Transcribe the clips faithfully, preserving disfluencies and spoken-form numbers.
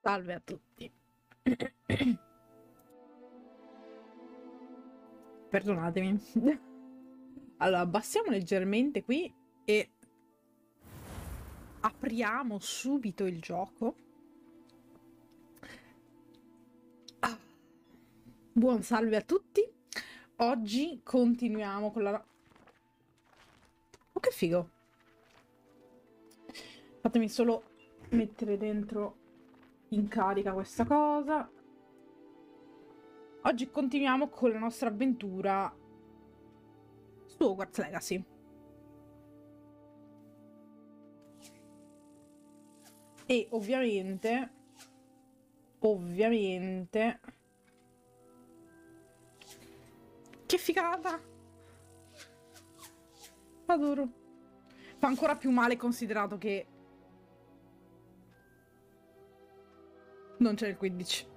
Salve a tutti. Perdonatemi. Allora, abbassiamo leggermente qui e apriamo subito il gioco. Ah. Buon salve a tutti. Oggi continuiamo con la... Oh, che figo. Fatemi solo mettere dentro in carica questa cosa. Oggi continuiamo con la nostra avventura su Hogwarts Legacy. E ovviamente, ovviamente, che figata! Adoro. Fa ancora più male considerato che non c'è il quindici.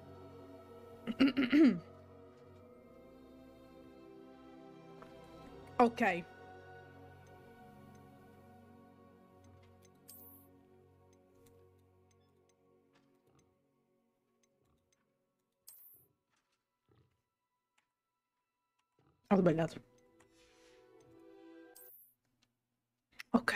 Ok. Ho sbagliato. Ok.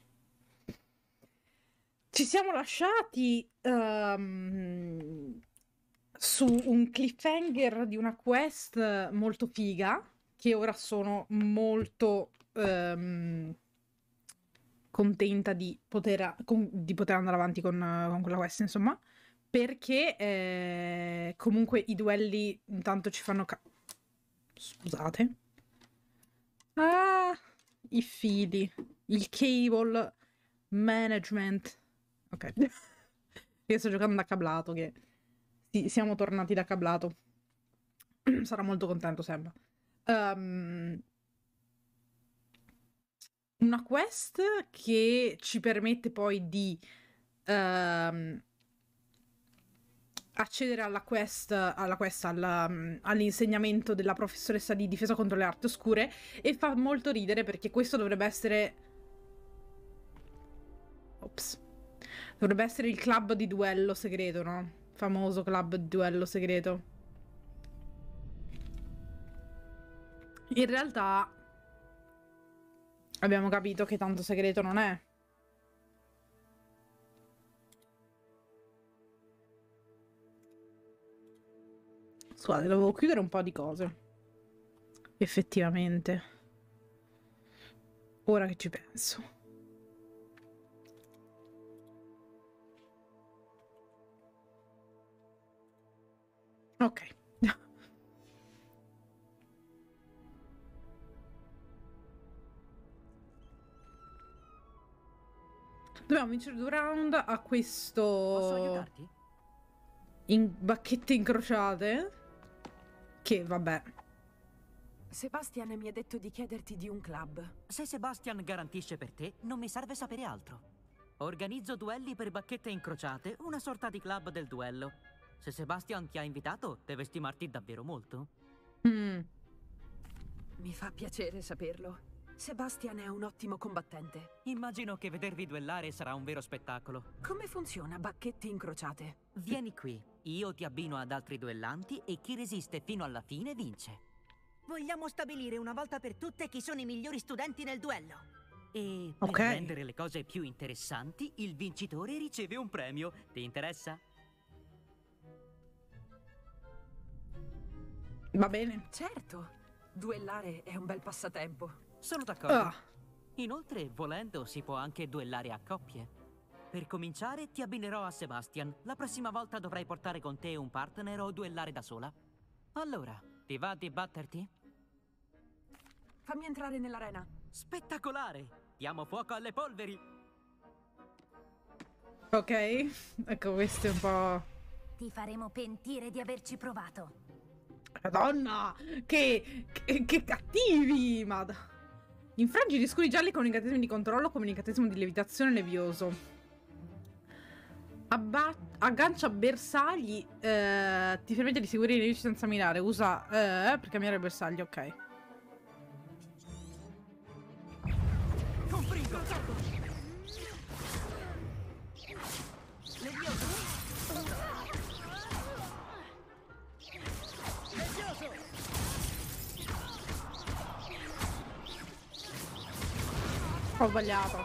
Ci siamo lasciati um, su un cliffhanger di una quest molto figa, che ora sono molto um, contenta di poter, con, di poter andare avanti con, con quella quest, insomma, perché eh, comunque i duelli intanto ci fanno... Ca- Scusate. Ah, i fili, il cable management. Ok. Io sto giocando da cablato, che sì, siamo tornati da cablato. Sarà molto contento, sembra. Um, una quest che ci permette poi di um, accedere alla quest, alla quest alla, um, all'insegnamento della professoressa di difesa contro le arti oscure, e fa molto ridere perché questo dovrebbe essere... Ops. Dovrebbe essere il club di duello segreto, no? Famoso club di duello segreto. In realtà abbiamo capito che tanto segreto non è. Scusate, dovevo chiudere un po' di cose. Effettivamente. Ora che ci penso. Ok. Dobbiamo vincere due round a questo... Posso aiutarti? In bacchette incrociate. Che vabbè. Sebastian mi ha detto di chiederti di un club. Se Sebastian garantisce per te, non mi serve sapere altro. Organizzo duelli per bacchette incrociate, una sorta di club del duello. Se Sebastian ti ha invitato, deve stimarti davvero molto. Mm. Mi fa piacere saperlo. Sebastian è un ottimo combattente. Immagino che vedervi duellare sarà un vero spettacolo. Come funziona bacchette incrociate? Vieni qui, io ti abbino ad altri duellanti e chi resiste fino alla fine vince. Vogliamo stabilire una volta per tutte chi sono i migliori studenti nel duello. E per Ok. rendere le cose più interessanti, il vincitore riceve un premio. Ti interessa? Va bene. Certo, duellare è un bel passatempo. Sono d'accordo. Ah. Inoltre, volendo, si può anche duellare a coppie. Per cominciare, ti abbinerò a Sebastian. La prossima volta dovrai portare con te un partner o duellare da sola. Allora, ti va di batterti? Fammi entrare nell'arena. Spettacolare! Diamo fuoco alle polveri! Ok. Ecco, questo è un po'... Ti faremo pentire di averci provato. Madonna! Che, che, che cattivi! Madonna. Infrangi gli scudi gialli con un incantesimo di controllo, come un incantesimo di levitazione levioso. Abba aggancia bersagli. Eh, ti permette di seguire i nemici senza mirare. Usa eh, per cambiare bersagli, ok. Levioso! Ho sbagliato.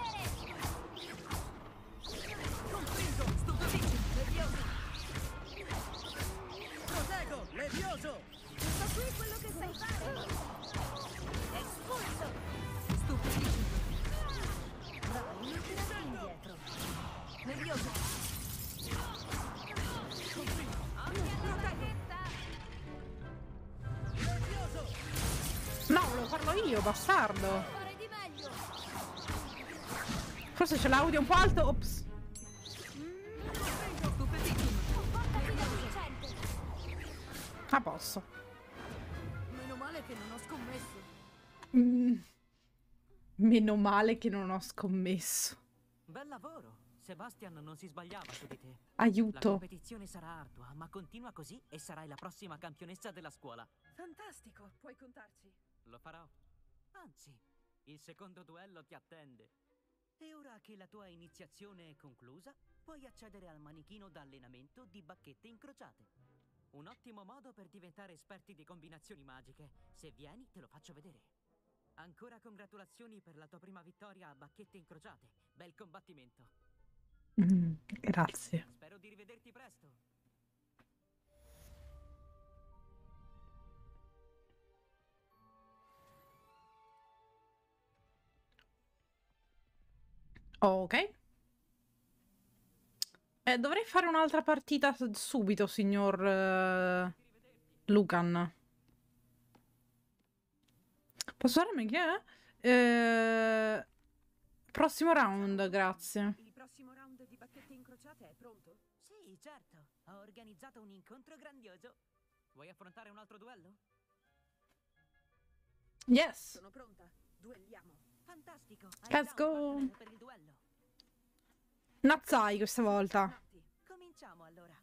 Proteggo, levioso! Tutto qui quello che sai fare! Espulso! Stupidissimo! Vai, non tirarti indietro! Levioso! No, volevo farlo io, bastardo. Forse c'è l'audio un po' alto. Ops. Ah, posso. Meno male che non ho scommesso. Mm. Meno male che non ho scommesso. Bel lavoro. Sebastian non si sbagliava su di te. La Aiuto. competizione sarà ardua, ma continua così e sarai la prossima campionessa della scuola. Fantastico, puoi contarci. Lo farò. Anzi, il secondo duello ti attende. E ora che la tua iniziazione è conclusa, puoi accedere al manichino d'allenamento di bacchette incrociate. Un ottimo modo per diventare esperti di combinazioni magiche. Se vieni, te lo faccio vedere. Ancora congratulazioni per la tua prima vittoria a bacchette incrociate. Bel combattimento. Mm, grazie. Spero di rivederti presto. Ok. Eh, dovrei fare un'altra partita s- subito, signor eh, Lucan. Posso darmi che è? Eh, prossimo round, grazie. Il prossimo round di bacchette incrociate è pronto? Sì, certo. Ho organizzato un incontro grandioso. Vuoi affrontare un altro duello? Yes. Sono pronta. Duelliamo. Fantastico. Hai Let's già un go. partner per il duello. Nazzai questa volta. Natti. Cominciamo allora.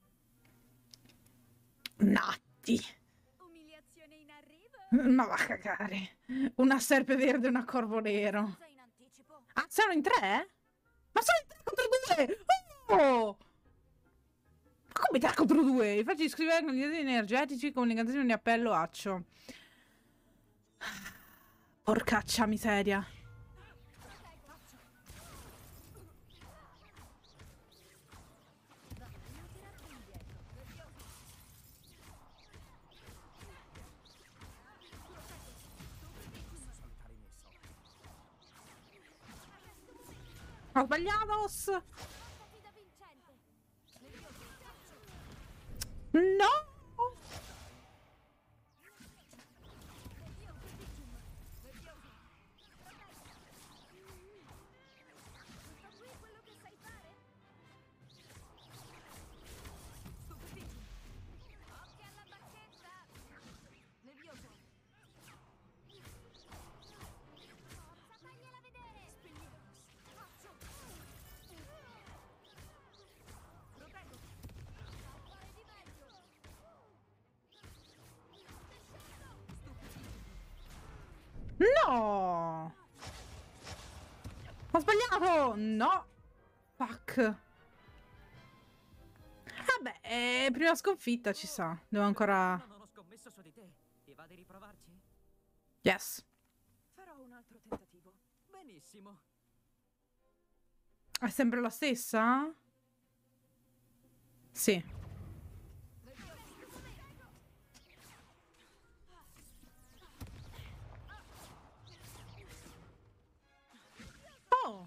Natti. Umiliazione in arrivo. Ma va a cagare. Una serpe verde e una corvo nero. Sei in anticipo. Ah, sono in tre? Ma sono in tre contro due! Oh! Ma come tre contro due? I facci scrivere con gli dati energetici con l'incantesimo di appello accio. Porcaccia miseria. Ho sbagliato! Portati da vincente. No! Tutto qui quello che sai fare? Occhio alla bacchetta. Levioso. Forza, fagliela vedere. Proteggo. Fare di meglio. No! Ho sbagliato! No! Fuck. Vabbè, eh, prima sconfitta ci sa. Devo ancora... No, non ho scommesso su di te. Ti va di riprovarci? Yes. Farò un altro tentativo. Benissimo. È sempre la stessa? Sì. Oh!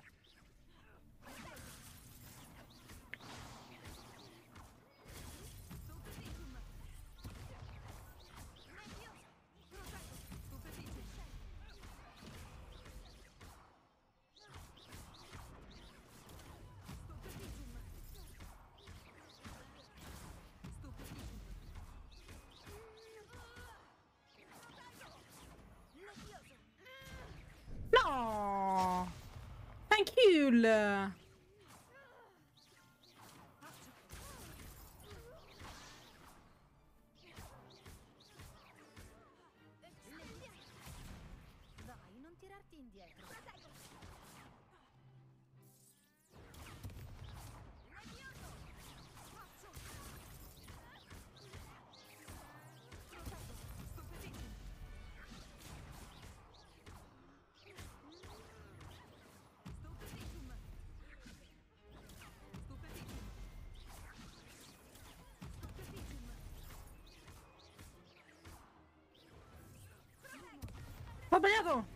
sbagliato!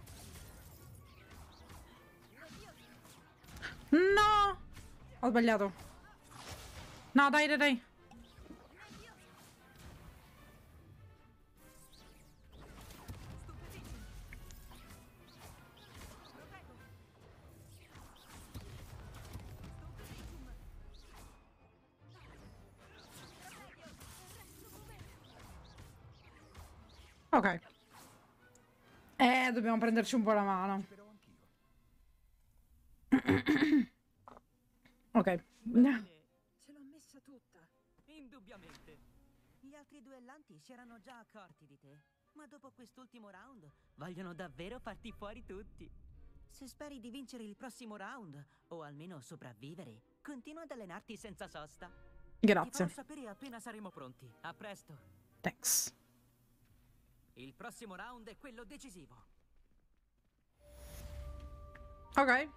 No! Ho sbagliato. No, dai, dai, dai. Ok. Eh, dobbiamo prenderci un po' la mano. Ok. Ce l'ho messa tutta. Indubbiamente. Gli altri duellanti si erano già accorti di te, ma dopo quest'ultimo round vogliono davvero farti fuori tutti. Se speri di vincere il prossimo round, o almeno sopravvivere, continua ad allenarti senza sosta. Ti Grazie. farò sapere appena saremo pronti. A presto. Thanks. Il prossimo round è quello decisivo. Ok.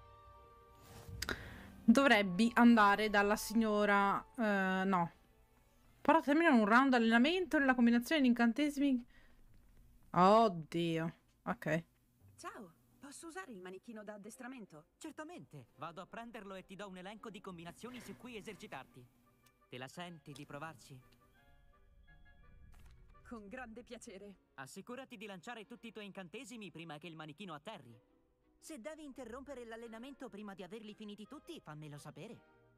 Dovrebbe andare dalla signora... eh, no. Però termina un round allenamento nella combinazione di incantesimi... Oddio. Ok. Ciao, posso usare il manichino da addestramento? Certamente, vado a prenderlo e ti do un elenco di combinazioni su cui esercitarti. Te la senti di provarci? Con grande piacere. Assicurati di lanciare tutti i tuoi incantesimi prima che il manichino atterri. Se devi interrompere l'allenamento prima di averli finiti tutti, fammelo sapere.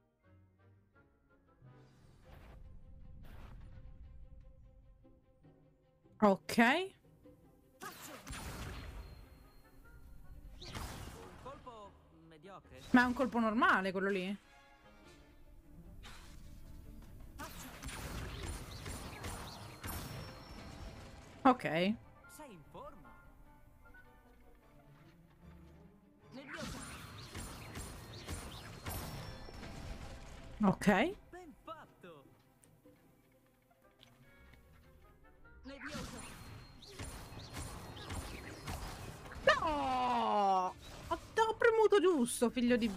Ok. Un colpo mediocre. Ma è un colpo normale quello lì? Ok. Sei in forma. Ok. Ben fatto. No! Ho, ho premuto giusto, figlio di...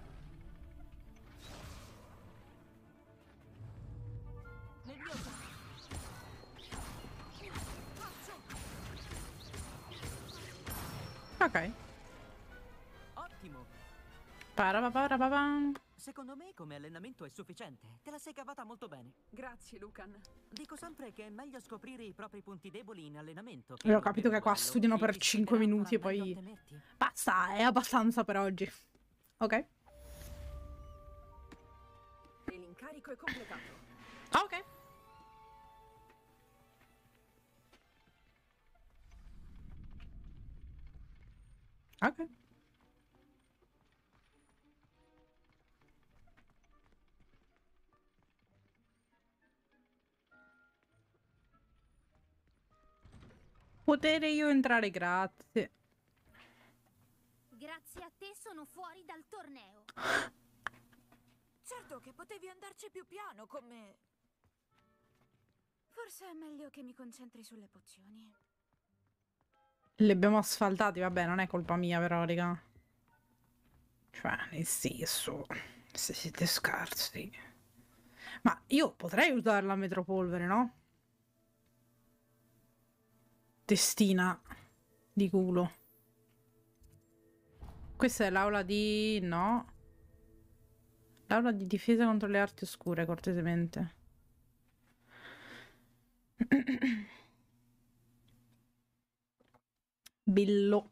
Ok. Ottimo. Parapapapapam. Secondo me come allenamento è sufficiente. Te la sei cavata molto bene. Grazie, Lucan. Dico sempre che è meglio scoprire i propri punti deboli in allenamento. Io ho capito che qua studiano per cinque minuti e poi... Basta, è abbastanza per oggi. Ok. E l'incarico è completato. Ok. Ok. Potere io entrare, grazie. Grazie a te sono fuori dal torneo. Certo che potevi andarci più piano con me. Forse è meglio che mi concentri sulle pozioni. Li abbiamo asfaltati, vabbè, non è colpa mia però, raga. Cioè, nel senso, se siete scarsi. Ma io potrei usare la metropolvere, no? Testina di culo. Questa è l'aula di... no. L'aula di difesa contro le arti oscure, cortesemente. Bello.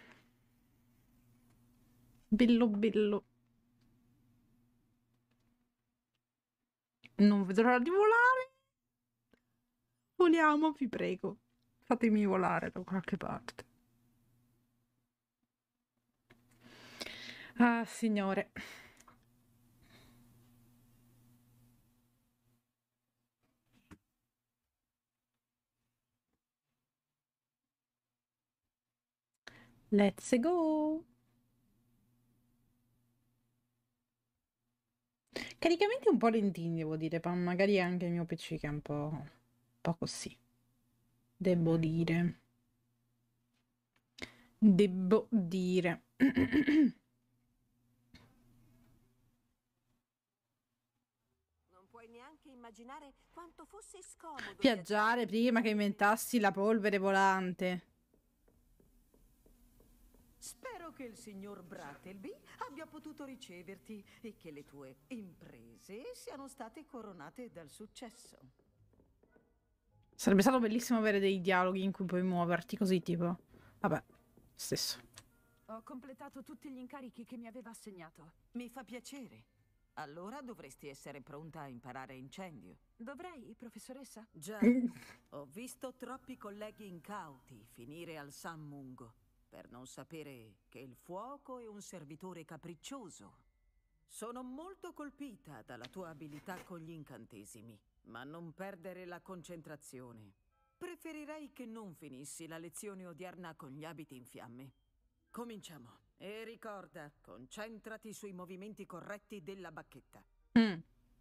Bello, bello. Non vedo l'ora di volare. Voliamo, vi prego. Fatemi volare da qualche parte. Ah, signore. Let's go. Caricamenti un po' lentini, devo dire, ma magari anche il mio P C che è un po', un po' così. Devo dire. Devo dire. Non puoi neanche immaginare quanto fosse scomodo Viaggiare prima che inventassi la polvere volante. Spero che il signor Brattleby abbia potuto riceverti e che le tue imprese siano state coronate dal successo. Sarebbe stato bellissimo avere dei dialoghi in cui puoi muoverti così, tipo... Vabbè, stesso. Ho completato tutti gli incarichi che mi aveva assegnato. Mi fa piacere. Allora dovresti essere pronta a imparare incendio. Dovrei, professoressa? Già, ho visto troppi colleghi incauti finire al San Mungo per non sapere che il fuoco è un servitore capriccioso. Sono molto colpita dalla tua abilità con gli incantesimi, ma non perdere la concentrazione. Preferirei che non finissi la lezione odierna con gli abiti in fiamme. Cominciamo. E ricorda, concentrati sui movimenti corretti della bacchetta. Mm.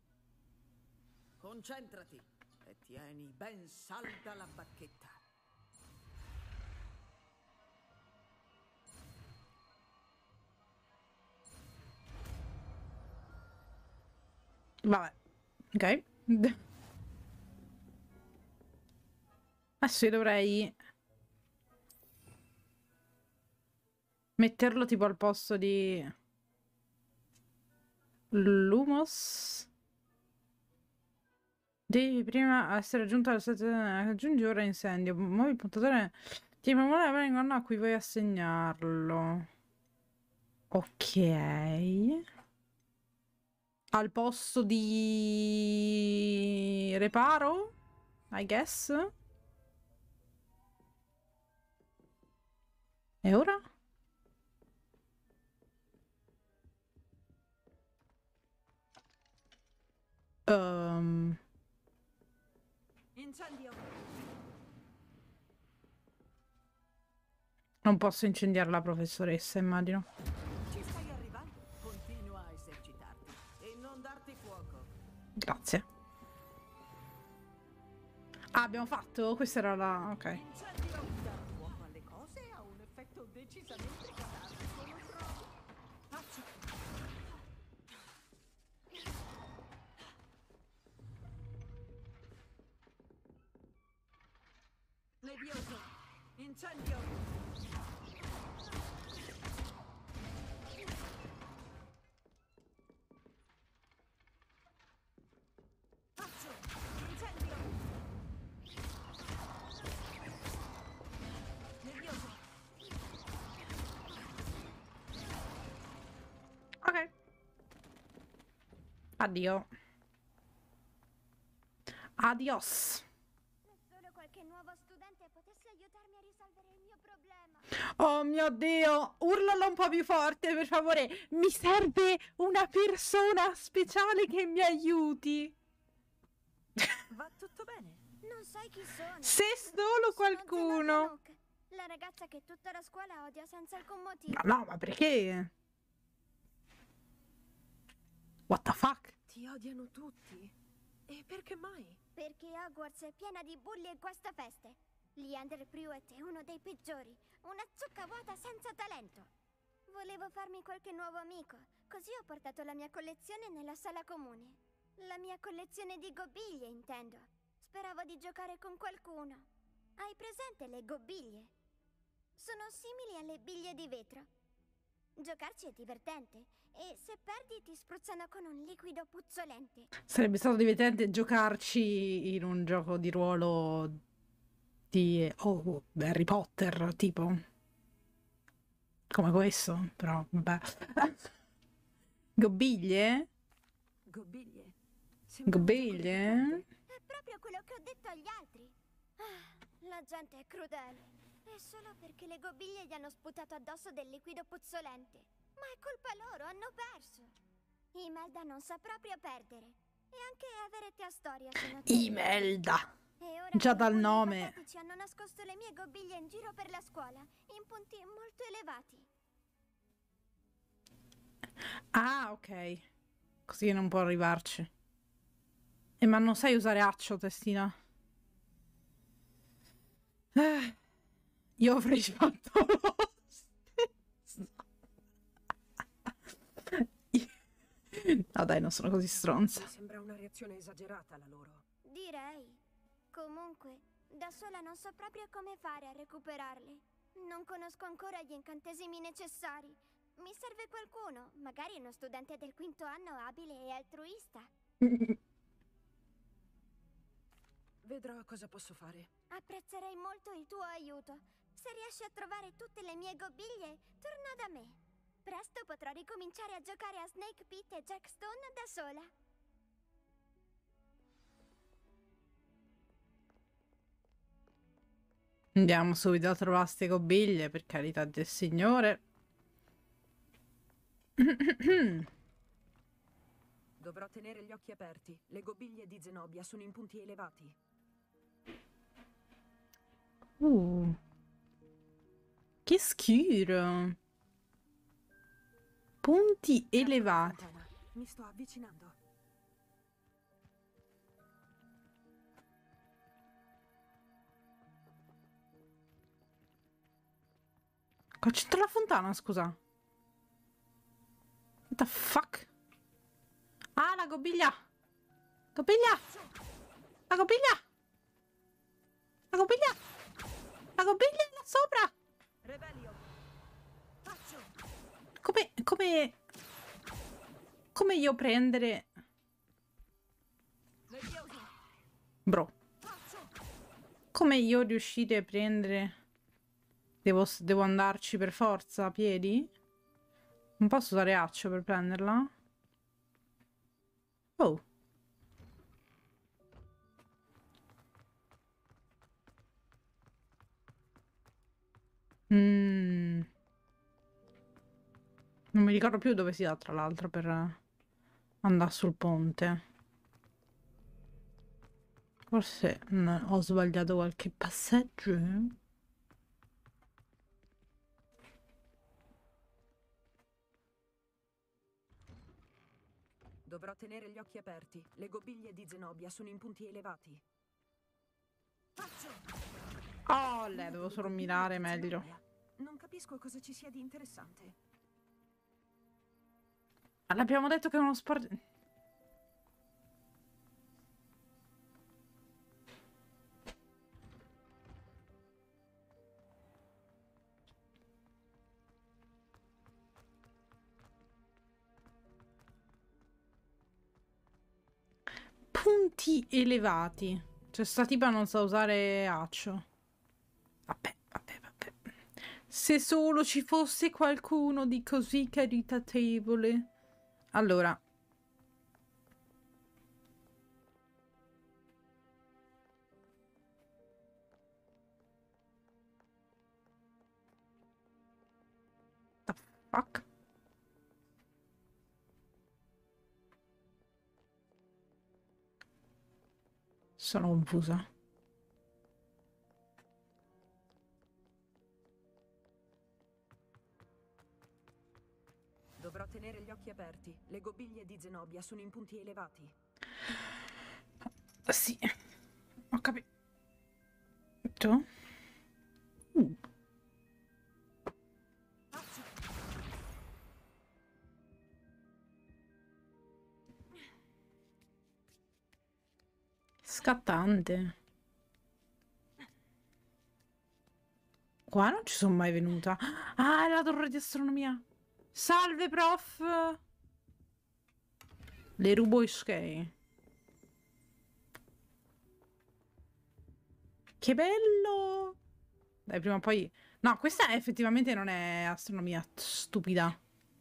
Concentrati e tieni ben salda la bacchetta. Vabbè, ok. Adesso io dovrei metterlo tipo al posto di Lumos. Devi prima essere giunto alla stazione. Aggiungi ora incendio. Muovi il puntatore. Ti muove vengono a cui vuoi assegnarlo. Ok. Al posto di reparo, I guess. E ora? Um... Incendio. Non posso incendiare la professoressa, immagino. Ci stai arrivando? Continua a esercitarti e non darti fuoco. Grazie. Ah, abbiamo fatto? Questa era la... ok. Incendio! Dar fuoco alle cose ha un effetto decisamente catartico, non trovi? Faccio. Levioso. Incendio. Faccio. Incendio! Levioso. Ok. Addio. Adios. Se solo qualche nuovo studente potesse aiutarmi a risolvere il mio problema. Oh mio Dio, urlalo un po' più forte, per favore. Mi serve una persona speciale che mi aiuti. Va tutto bene? Non sai chi sono. Se solo Sono qualcuno. Zenobia Nook, la ragazza che tutta la scuola odia senza alcun motivo. No, no, ma perché? What the fuck? Ti odiano tutti. E perché mai? Perché Hogwarts è piena di bulli e guastafeste. Leander Prewett è uno dei peggiori. Una zucca vuota senza talento. Volevo farmi qualche nuovo amico, così ho portato la mia collezione nella sala comune. La mia collezione di gobiglie, intendo. Speravo di giocare con qualcuno. Hai presente le gobiglie? Sono simili alle biglie di vetro. Giocarci è divertente e se perdi ti spruzzano con un liquido puzzolente. Sarebbe stato divertente giocarci in un gioco di ruolo di oh, Harry Potter, tipo. Come questo, però, vabbè. Gobiglie? Gobiglie. Sembra un Gobiglie? gioco divertente. È proprio quello che ho detto agli altri. Ah, la gente è crudele. È solo perché le gobiglie gli hanno sputato addosso del liquido puzzolente. Ma è colpa loro, hanno perso. Imelda non sa proprio perdere. E anche Everett a storia sono terribili. Imelda. E ora Già che dal alcuni nome. patetici hanno nascosto le mie gobiglie in giro per la scuola, in punti molto elevati. Ah, ok. Così non può arrivarci. E ma non sai usare accio, testina? Eh, io avrei fatto lo stesso. No dai, non sono così stronza. Mi sembra una reazione esagerata la loro. Direi. Comunque, da sola non so proprio come fare a recuperarle. Non conosco ancora gli incantesimi necessari. Mi serve qualcuno, magari uno studente del quinto anno abile e altruista. Vedrò cosa posso fare. Apprezzerei molto il tuo aiuto. Se riesci a trovare tutte le mie gobiglie, torna da me. Presto potrò ricominciare a giocare a Snake Pit e Jackstone da sola. Andiamo subito a trovare ste gobiglie, per carità del Signore. Dovrò tenere gli occhi aperti. Le gobiglie di Zenobia sono in punti elevati. Uh. Che scuro. Punti elevati. Mi sto avvicinando. Qua c'entra la fontana, scusa. What the fuck? Ah, la gobiglia! Gobiglia! La gobiglia! La gobiglia! La gobiglia è là sopra! Rebellion. Faccio. Come... come... come io prendere... Levioso. Bro. Faccio. Come io riuscire a prendere... Devo, devo andarci per forza a piedi? Non posso usare accio per prenderla? Oh. Mm. Non mi ricordo più dove sia, tra l'altro, per andare sul ponte. Forse mm, ho sbagliato qualche passaggio. Dovrò tenere gli occhi aperti. Le gobiglie di Zenobia sono in punti elevati. Faccio. Oh, le devo solo mirare meglio. Non capisco cosa ci sia di interessante. L'abbiamo detto che è uno sport... Punti elevati. Cioè, sta tipa non sa usare accio. Vabbè, vabbè, vabbè. Se solo ci fosse qualcuno di così caritatevole. Allora. The fuck? Sono confusa. Dovrò tenere gli occhi aperti. Le gobiglie di Zenobia sono in punti elevati. Sì, ho capito. Tu? Uh. Scattante. Qua non ci sono mai venuta. Ah, è la torre di astronomia. Salve, prof. Le rubo i skei. Che bello. Dai, prima o poi... No, questa effettivamente non è astronomia stupida.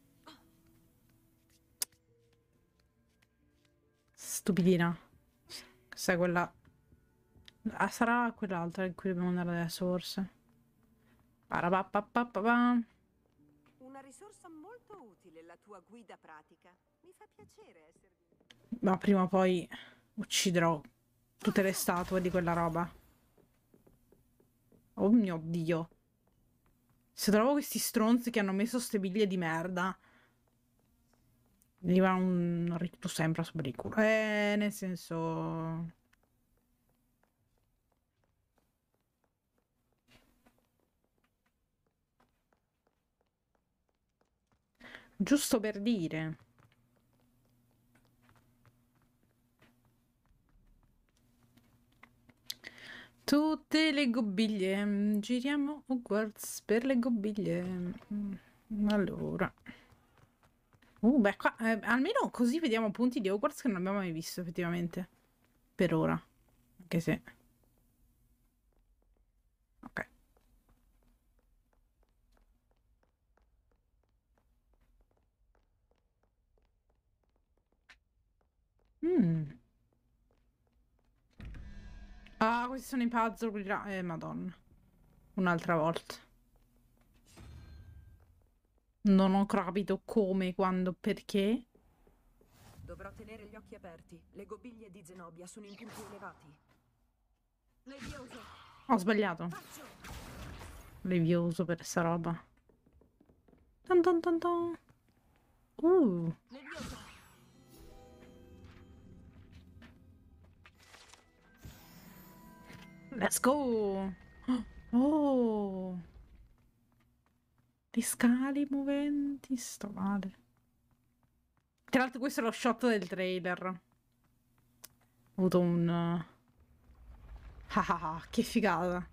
Stupidina. Questa è quella... Ah, sarà quell'altra in cui dobbiamo andare adesso, forse. Parapapapapapam. Una risorsa molto utile, la tua guida pratica. Mi fa piacere essere... Ma prima o poi ucciderò tutte le statue di quella roba. Oh mio Dio. Se trovo questi stronzi che hanno messo ste biglie di merda, gli va un ricto sempre sopra il culo. Eh, nel senso... Giusto per dire. Tutte le gobiglie. mm, Giriamo Hogwarts per le gobiglie. Mm, Allora. Uh, beh, qua, eh, almeno così vediamo punti di Hogwarts che non abbiamo mai visto, effettivamente. Per ora. Anche se... Ok. Mm. Ah, questi sono i puzzle, quelli là. Eh, madonna. Un'altra volta. Non ho ancora capito come, quando, perché. Dovrò tenere gli occhi aperti. Le gobiglie di Zenobia sono in punti elevati. Levioso! Ho sbagliato. Faccio! Levioso per sta roba. Tan tan tan tan. Uh. Levioso! Let's go. Oh. Le scale moventi. Sto male. Tra l'altro questo è lo shot del trailer. Ho avuto un... Ah ah ah, che figata.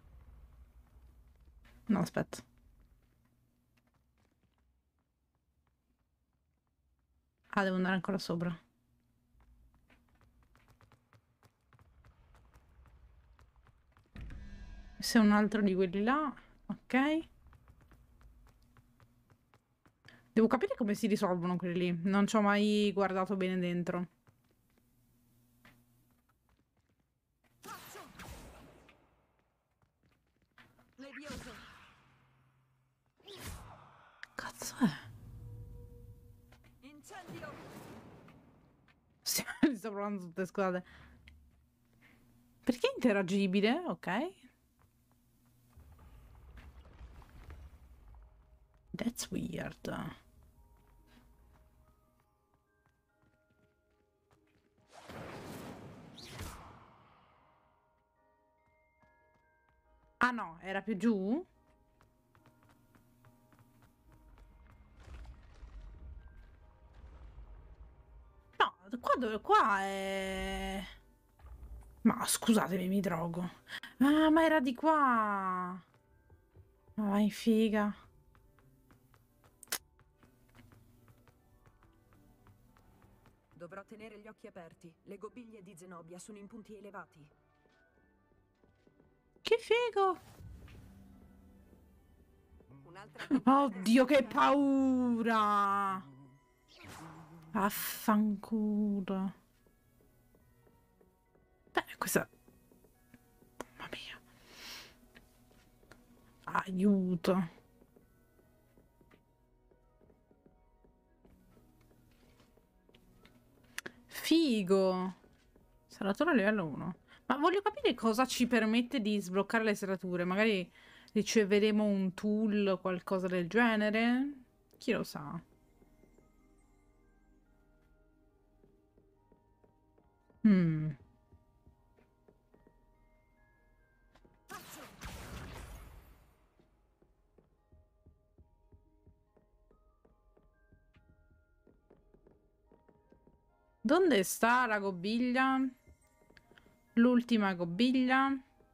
No, aspetta. Ah, devo andare ancora sopra. Questo è un altro di quelli là. Ok. Devo capire come si risolvono quelli lì. Non ci ho mai guardato bene dentro. Faccio! Levioso! Cazzo è? Incendio! Sì, li sto provando tutte, scusate. Perché è interagibile? Ok. That's weird. Ah no, era più giù? No, qua dove... Qua è... Ma scusatemi, mi drogo. Ah, ma era di qua. Ma vai, figa. Dovrò tenere gli occhi aperti. Le gobiglie di Zenobia sono in punti elevati. Che figo. Un'altra Oddio, che paura. Affanculo. Beh, questa... Mamma mia. Aiuto. Figo. Serratura livello uno. Ma voglio capire cosa ci permette di sbloccare le serrature. Magari riceveremo un tool o qualcosa del genere. Chi lo sa. Hmm. Dove sta la gobiglia? L'ultima gobiglia.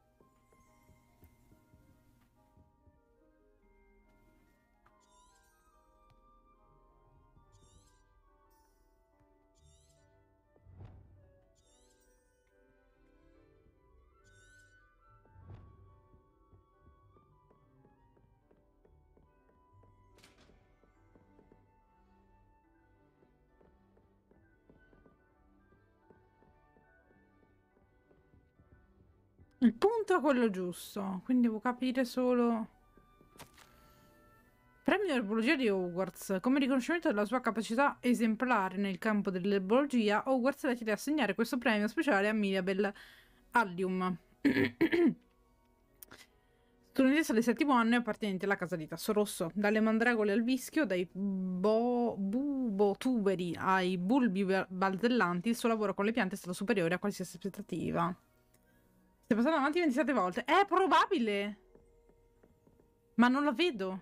Il punto è quello giusto, quindi devo capire solo... Premio dell'erbologia di Hogwarts. Come riconoscimento della sua capacità esemplare nel campo dell'erbologia, Hogwarts decide di assegnare questo premio speciale a Mirabel Allium. Studentessa del settimo anno e appartenente alla casa di Tasso Rosso. Dalle mandragole al vischio, dai bo bubotuberi ai bulbi balzellanti, il suo lavoro con le piante è stato superiore a qualsiasi aspettativa. Stai passando avanti ventisette volte. È probabile! Ma non la vedo.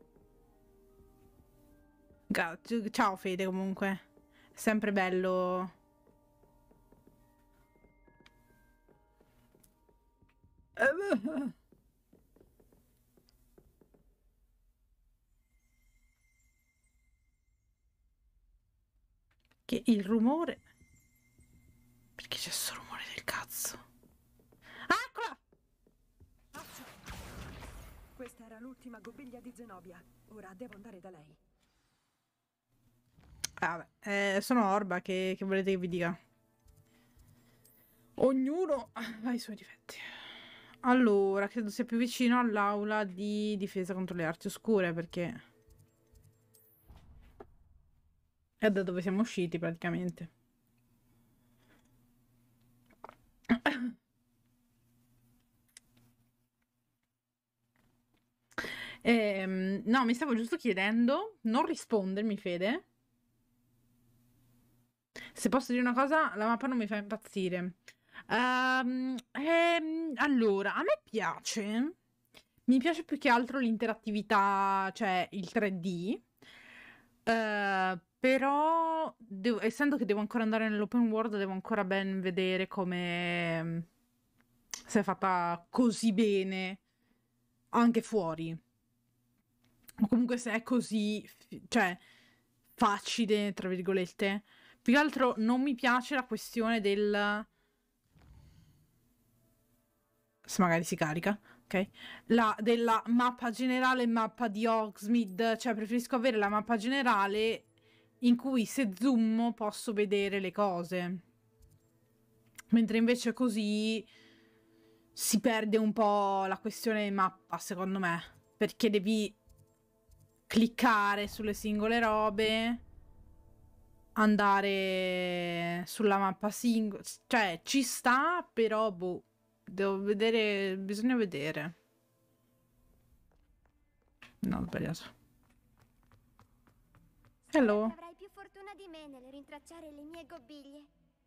Gra Ciao Fede, comunque. È sempre bello. Che il rumore... Perché c'è sto rumore del cazzo? Ah, eccola! Questa era l'ultima gobiglia di Zenobia. Ora devo andare da lei. Ah, vabbè, eh, sono Orba, che, che volete che vi dica? Ognuno ha i suoi difetti. Allora, credo sia più vicino all'aula di difesa contro le arti oscure, perché è da dove siamo usciti praticamente. Ehm, no, mi stavo giusto chiedendo, non rispondermi, Fede. Se posso dire una cosa, la mappa non mi fa impazzire. Ehm, ehm, allora, a me piace. Mi piace più che altro l'interattività, cioè il tre D. Eh, però, devo- essendo che devo ancora andare nell'open world, devo ancora ben vedere come se è fatta così bene anche fuori. O comunque se è così, fi- cioè, facile, tra virgolette. Più che altro non mi piace la questione del... Se magari si carica, ok? La, della mappa generale e mappa di Hogsmeade. Cioè, preferisco avere la mappa generale in cui se zoom posso vedere le cose. Mentre invece così si perde un po' la questione mappa, secondo me. Perché devi cliccare sulle singole robe, andare sulla mappa singola. Cioè, ci sta, però, boh, devo vedere, bisogna vedere. No, ho sbagliato. Spero Hello. che avrai più fortuna di me nel rintracciare le mie gobiglie.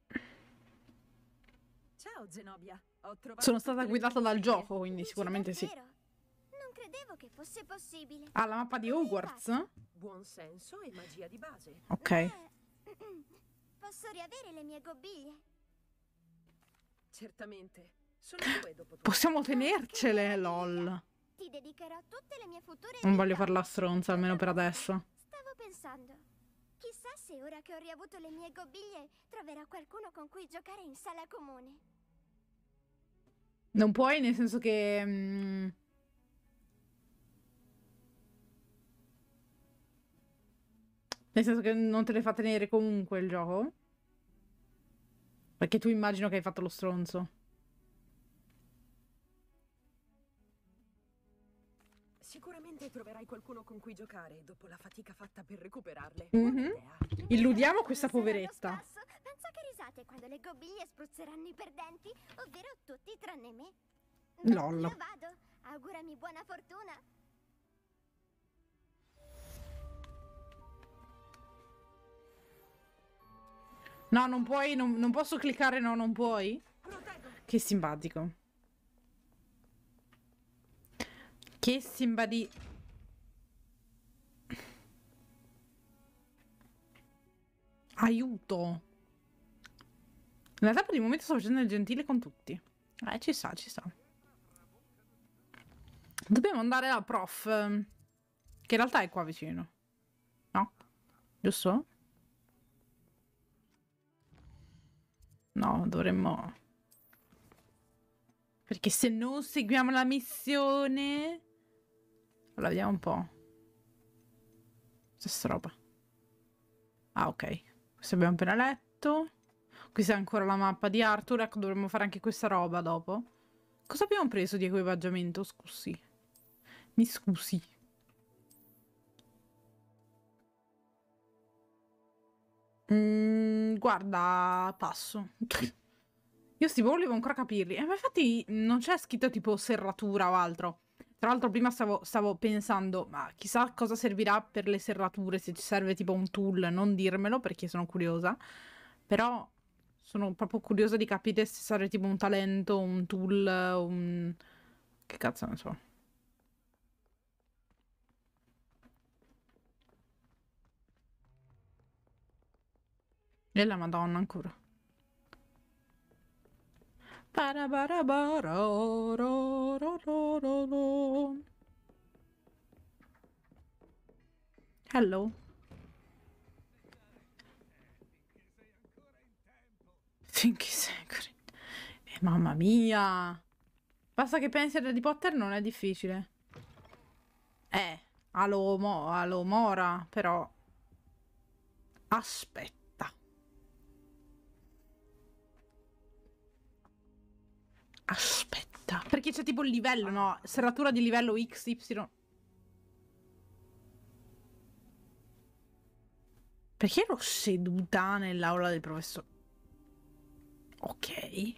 Ciao Zenobia. Ho trovato Sono tutte stata le guidata tue dal gobiglie. gioco, quindi Dici sicuramente sì. davvero? Non credevo che fosse possibile. Ah, la mappa di Come hai Hogwarts? fatto? Buon senso e magia di base. Ok. Eh, posso riavere le mie gobiglie? Certamente. Sono due dopo tutto. Possiamo tenercele, lol. Ti dedicherò tutte le mie future Non voglio vita. farla stronza, almeno per adesso. Stavo pensando, chissà se ora che ho riavuto le mie gobiglie troverò qualcuno con cui giocare in sala comune. Non puoi, nel senso che... mm, nel senso che non te le fa tenere comunque il gioco? Perché tu immagino che hai fatto lo stronzo. Sicuramente troverai qualcuno con cui giocare dopo la fatica fatta per recuperarle. Mhm. Buona idea. Illudiamo questa Sarà uno poveretta. spasso. Pensa che risate quando le gobiglie spruzzeranno i perdenti, ovvero tutti tranne me. Beh, Lol. io vado. Augurami buona fortuna. No, non puoi, non, non posso cliccare, no, non puoi. Proteggo. Che simpatico. Che simpati... Aiuto. In realtà per il momento sto facendo il gentile con tutti. Eh, ci sta, ci sta. Dobbiamo andare alla prof. Che in realtà è qua vicino. No? Giusto? No, dovremmo... Perché se non seguiamo la missione... Allora, vediamo un po'. Questa roba. Ah, ok. Questo abbiamo appena letto. Questa è ancora la mappa di Arthur. Ecco, dovremmo fare anche questa roba dopo. Cosa abbiamo preso di equipaggiamento? Scusi. Mi scusi. Mm, guarda, passo. Io sti volevo ancora capirli. Eh, ma infatti non c'è scritto tipo serratura o altro. Tra l'altro prima stavo, stavo pensando, ma chissà cosa servirà per le serrature, se ci serve tipo un tool, non dirmelo perché sono curiosa. Però sono proprio curiosa di capire se serve tipo un talento, un tool, un... Che cazzo ne so. E la Madonna ancora. Parabarabararorodoro. Hello. Finché sei ancora in tempo. Eh, mamma mia. Basta che pensi ad Harry Potter, non è difficile. Eh, allo, mo, allo Mora, però. Aspetta. Aspetta. Perché c'è tipo il livello, no? Serratura di livello X Y. Perché ero seduta nell'aula del professore? Ok.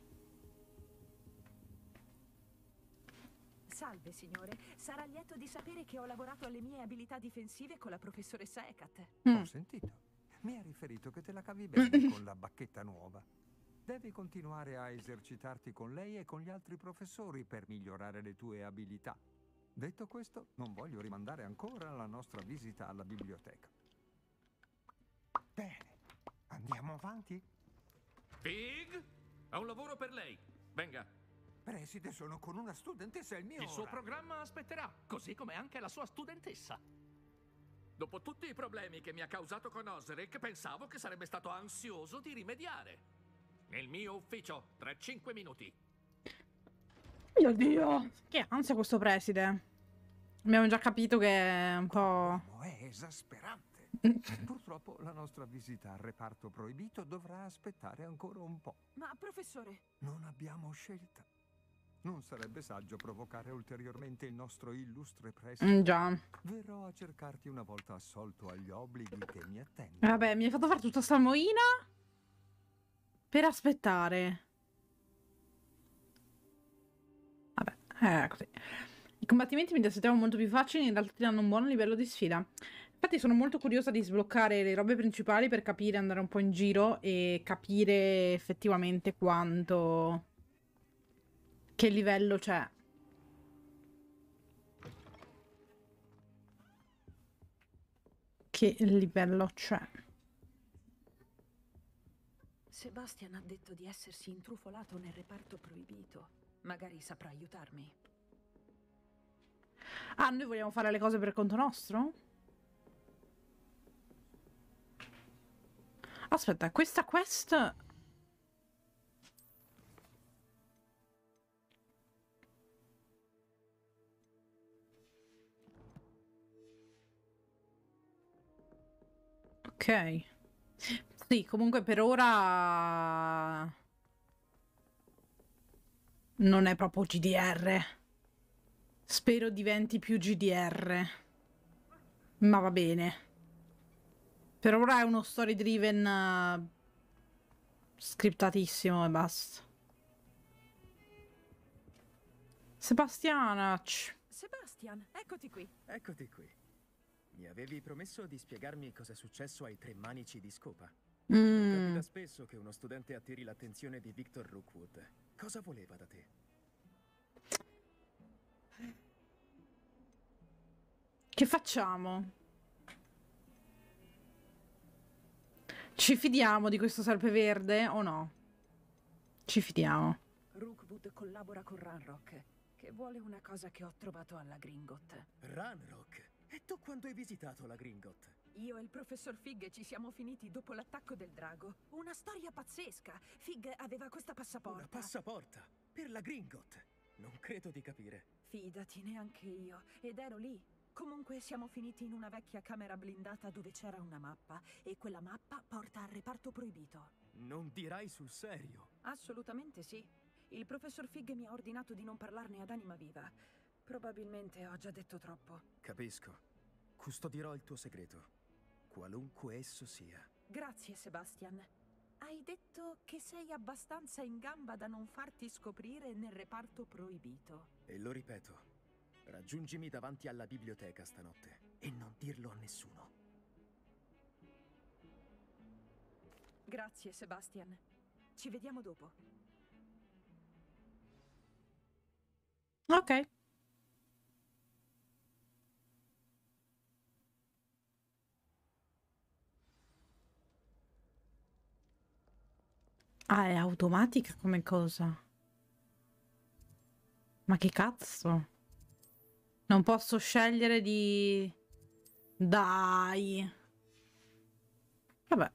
Salve, signore. Sarà lieto di sapere che ho lavorato alle mie abilità difensive con la professoressa Hecate. Mm. Ho sentito. Mi ha riferito che te la cavi bene con la bacchetta nuova. Devi continuare a esercitarti con lei e con gli altri professori per migliorare le tue abilità. Detto questo, non voglio rimandare ancora la nostra visita alla biblioteca. Bene, andiamo avanti? Fig, ho un lavoro per lei. Venga. Preside, sono con una studentessa, è il mio Il suo orario. programma aspetterà, così come anche la sua studentessa. Dopo tutti i problemi che mi ha causato con Osric, pensavo che sarebbe stato ansioso di rimediare. Nel mio ufficio, tra cinque minuti. Mio Dio. Che ansia questo preside. Abbiamo già capito che è un po'... È esasperante. Purtroppo la nostra visita al reparto proibito dovrà aspettare ancora un po'. Ma, professore... Non abbiamo scelta. Non sarebbe saggio provocare ulteriormente il nostro illustre preside. Mm, già. Verrò a cercarti una volta assolto agli obblighi che mi attendono. Vabbè, mi hai fatto fare tutta sta moina per aspettare. Vabbè, è così. I combattimenti mi aspettavo molto più facili, in realtà ti danno un buon livello di sfida. Infatti sono molto curiosa di sbloccare le robe principali per capire, andare un po' in giro e capire effettivamente quanto... che livello c'è. Che livello c'è. Sebastian ha detto di essersi intrufolato nel reparto proibito. Magari saprà aiutarmi. Ah, noi vogliamo fare le cose per conto nostro? Aspetta, questa quest... Ok. Sì, comunque per ora... non è proprio G D R. Spero diventi più G D R. Ma va bene. Per ora è uno story driven uh, scriptatissimo e basta. Sebastianach. Sebastian, eccoti qui. Eccoti qui. Mi avevi promesso di spiegarmi cosa è successo ai tre manici di scopa. Mm. Non capita spesso che uno studente attiri l'attenzione di Victor Rookwood. Cosa voleva da te? Che facciamo? Ci fidiamo di questo serpeverde o no? Ci fidiamo. Rookwood collabora con Ranrock, che vuole una cosa che ho trovato alla Gringot. Ranrock? E tu quando hai visitato la Gringot? Io e il professor Fig ci siamo finiti dopo l'attacco del drago. Una storia pazzesca. Fig aveva questa passaporta. Una passaporta? Per la Gringot? Non credo di capire. Fidati, neanche io. Ed ero lì. Comunque siamo finiti in una vecchia camera blindata dove c'era una mappa. E quella mappa porta al reparto proibito. Non dirai sul serio? Assolutamente sì. Il professor Fig mi ha ordinato di non parlarne ad anima viva. Probabilmente ho già detto troppo. Capisco. Custodirò il tuo segreto, qualunque esso sia. Grazie, Sebastian. Hai detto che sei abbastanza in gamba da non farti scoprire nel reparto proibito. E lo ripeto, raggiungimi davanti alla biblioteca stanotte e non dirlo a nessuno. Grazie, Sebastian. Ci vediamo dopo. Ok. Ah, è automatica come cosa? Ma che cazzo? Non posso scegliere di... Dai. Vabbè.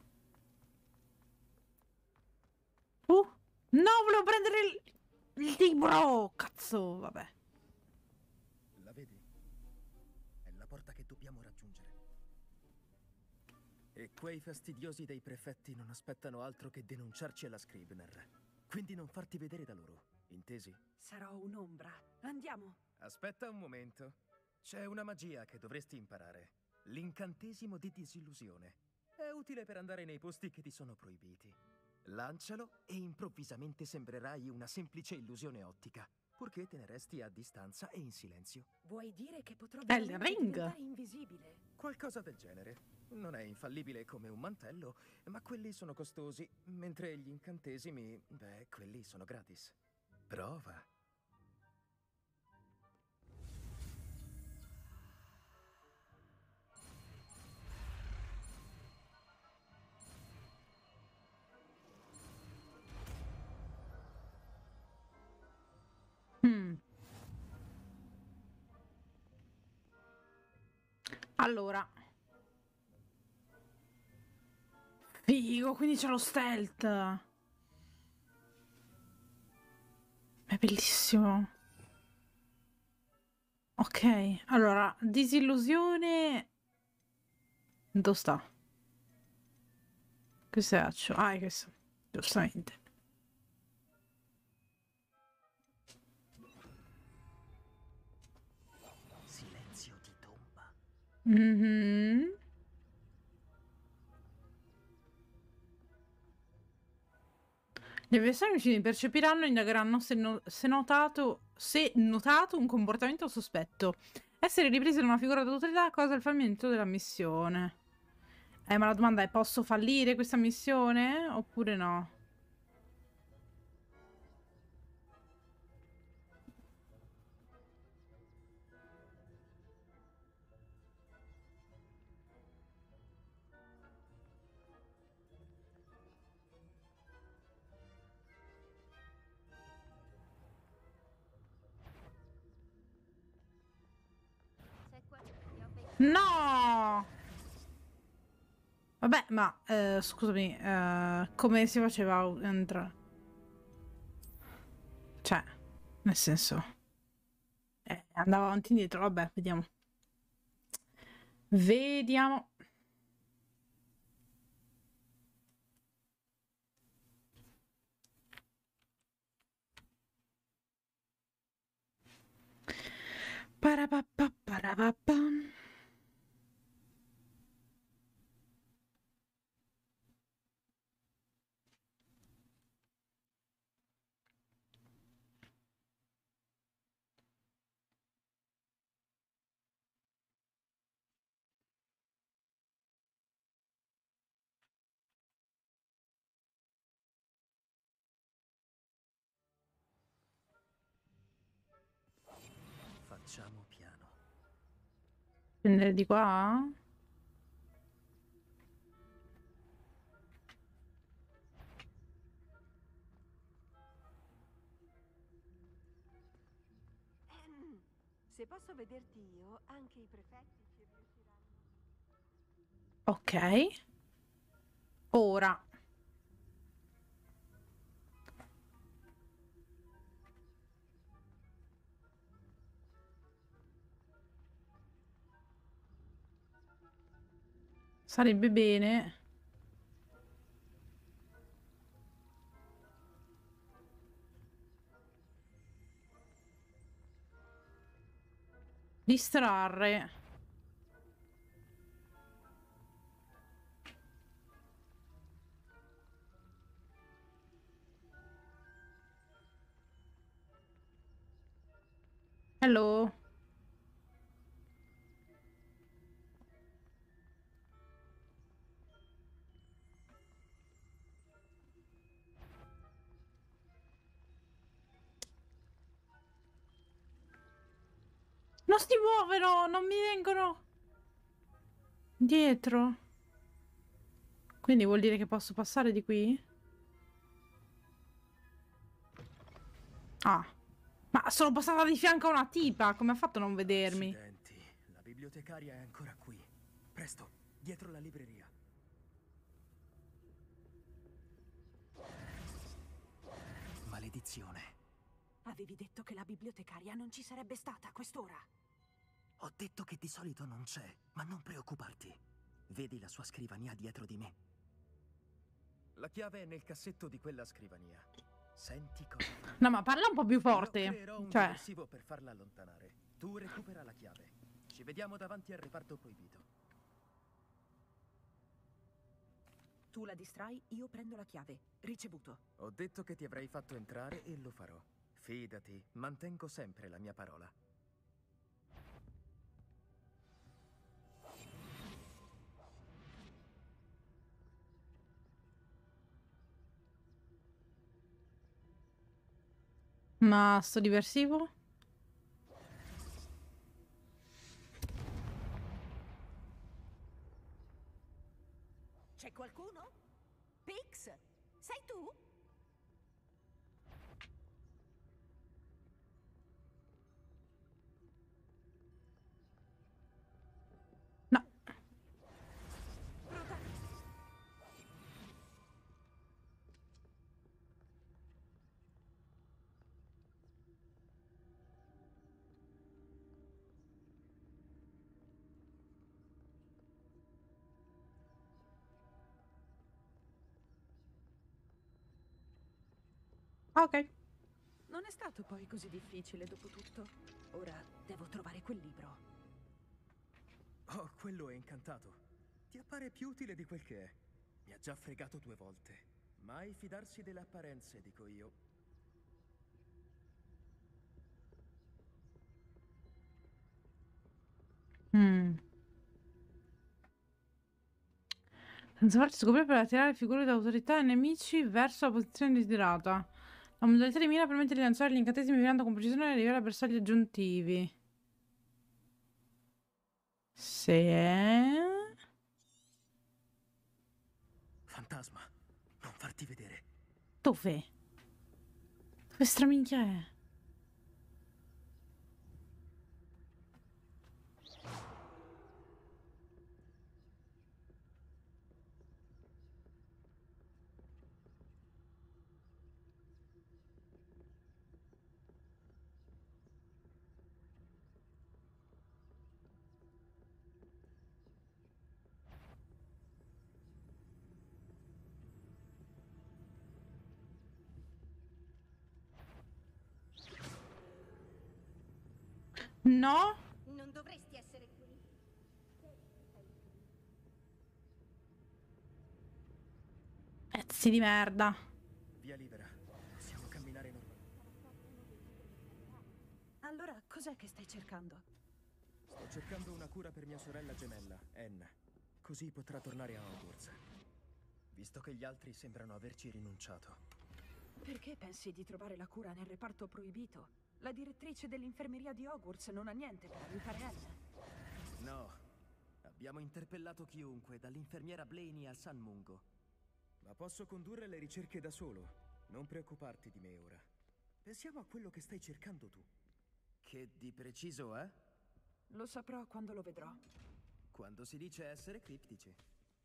Uh, no, volevo prendere il, il libro. Cazzo, vabbè. La vedi? È la porta che dobbiamo raggiungere. E quei fastidiosi dei prefetti non aspettano altro che denunciarci alla Scribner. Quindi non farti vedere da loro, intesi? Sarò un'ombra. Andiamo. Aspetta un momento. C'è una magia che dovresti imparare. L'incantesimo di disillusione. È utile per andare nei posti che ti sono proibiti. Lancialo e improvvisamente sembrerai una semplice illusione ottica, purché te ne resti a distanza e in silenzio. Vuoi dire che potrò È il veramente ring. diventare invisibile? Qualcosa del genere. Non è infallibile come un mantello, ma quelli sono costosi, mentre gli incantesimi, beh, quelli sono gratis. Prova. Mm. Allora. Figo, quindi c'è lo stealth. È bellissimo. Ok, allora, disillusione... Dove sta? Questo è accio. Ah, è questo. Giustamente. Silenzio di tomba. Mhm. Gli avversari vicini percepiranno e indagheranno se, no- se notato, se notato un comportamento sospetto. Essere ripresi da una figura d'autorità causa il fallimento della missione. Eh, ma la domanda è: posso fallire questa missione? Oppure no? No! Vabbè, ma eh, scusami, eh, come si faceva a entrare? Cioè, nel senso, eh, andava avanti e indietro. Vabbè, vediamo. Vediamo. Parapappa, parapappa. Facciamo piano. Prendere di qua? Ehm, se posso vederti io, anche i prefetti ci riusciranno. Ok. Ora. Sarebbe bene. Distrarre. Hello. Non si muovono, non mi vengono dietro. Quindi vuol dire che posso passare di qui? Ah. Ma sono passata di fianco a una tipa, come ha fatto a non vedermi? Accidenti, la bibliotecaria è ancora qui. Presto, dietro la libreria. Maledizione. Avevi detto che la bibliotecaria non ci sarebbe stata a quest'ora. Ho detto che di solito non c'è, ma non preoccuparti. Vedi la sua scrivania dietro di me. La chiave è nel cassetto di quella scrivania. Senti cosa fa. No, ma parla un po' più Io forte. creerò un Cioè, diversivo per farla allontanare. Tu recupera la chiave. Ci vediamo davanti al reparto proibito. Tu la distrai, io prendo la chiave. Ricevuto. Ho detto che ti avrei fatto entrare e lo farò. Fidati, mantengo sempre la mia parola. ma sto diversivo? C'è qualcuno? Pix? Sei tu? No. Ok. Non è stato poi così difficile dopo tutto. Ora devo trovare quel libro. Oh, quello è incantato. Ti appare più utile di quel che è. Mi ha già fregato due volte. Mai fidarsi delle apparenze, dico io. Mm. Senza farci scoprire per attirare figure d'autorità e nemici verso la posizione desiderata. La modalità di mira permette di lanciare gli incantesimi mirando con precisione e arrivare a bersagli aggiuntivi. Se... Fantasma, non farti vedere. Dove? Dove straminchia è? No? Non dovresti essere qui. Pezzi di merda. Via libera. Possiamo camminare normalmente. Allora, cos'è che stai cercando? Sto cercando una cura per mia sorella gemella, Anne. Così potrà tornare a Hogwarts. Visto che gli altri sembrano averci rinunciato. Perché pensi di trovare la cura nel reparto proibito? La direttrice dell'infermeria di Hogwarts non ha niente per aiutare Anne. No. Abbiamo interpellato chiunque, dall'infermiera Blaney al San Mungo. Ma posso condurre le ricerche da solo. Non preoccuparti di me ora. Pensiamo a quello che stai cercando tu. Che di preciso è? Lo saprò quando lo vedrò. Quando si dice essere criptici.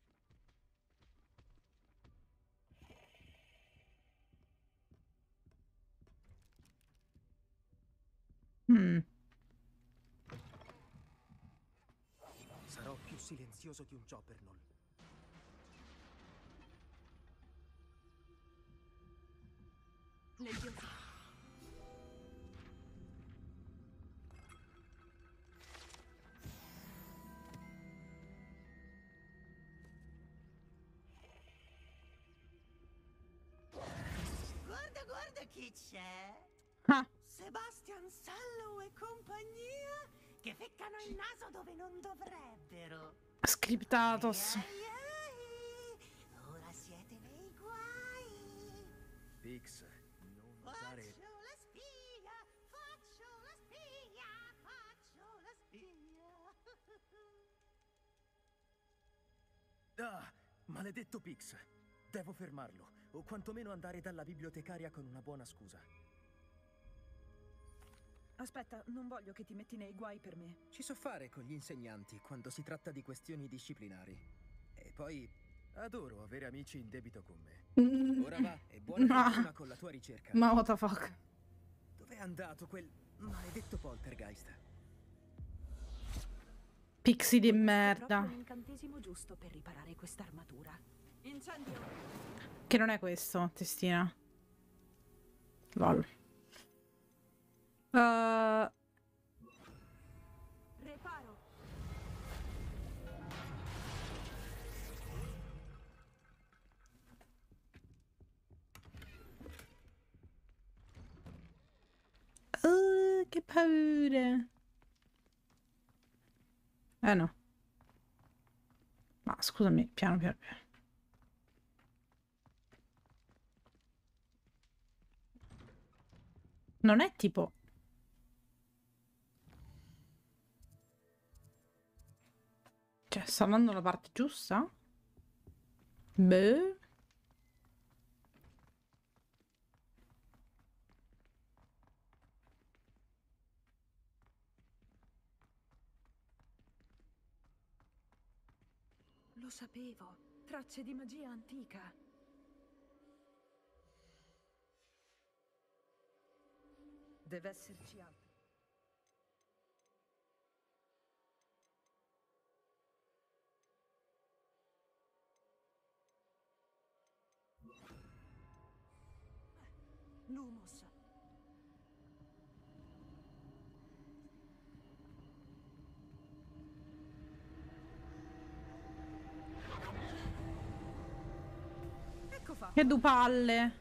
Mm. Sarò più silenzioso di un Jobbernoll. Nebbioso. Guarda, guarda chi c'è! Ah. Sebastian Sallow e compagnia che ficcano il naso dove non dovrebbero. Scriptatos. Ai, ai, ai. Ora siete nei guai. Pix, non usare... Faccio la spia, faccio la spia, faccio la spia. Ah, maledetto Pix. Devo fermarlo, o quantomeno andare dalla bibliotecaria con una buona scusa. Aspetta, non voglio che ti metti nei guai per me. Ci so fare con gli insegnanti quando si tratta di questioni disciplinari. E poi adoro avere amici in debito con me. Ora va, e buona Ma- fortuna con la tua ricerca. Ma what the fuck? Dov'è andato quel maledetto poltergeist? Pixie di Conosco merda. proprio l'incantesimo giusto per riparare quest'armatura. Incendio! Che non è questo, testina. Lol. Uh, Reparo! oh, che paura. Eh no. Ma scusami, piano piano piano. Non è tipo... Cioè, sta andando la parte giusta? Beh... Lo sapevo. Tracce di magia antica. Deve esserci altro. Lumos. Ecco fatto. Che due palle.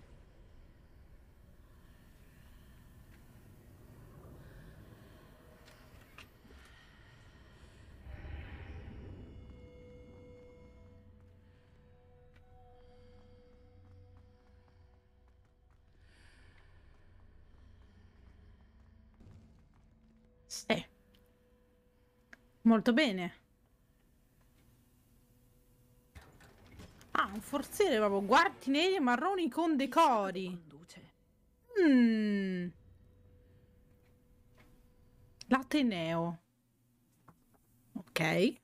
Sì. Molto bene. Ah, un forziere proprio. Guardi neri e marroni con decori. Conduce. Mm. L'Ateneo. Ok.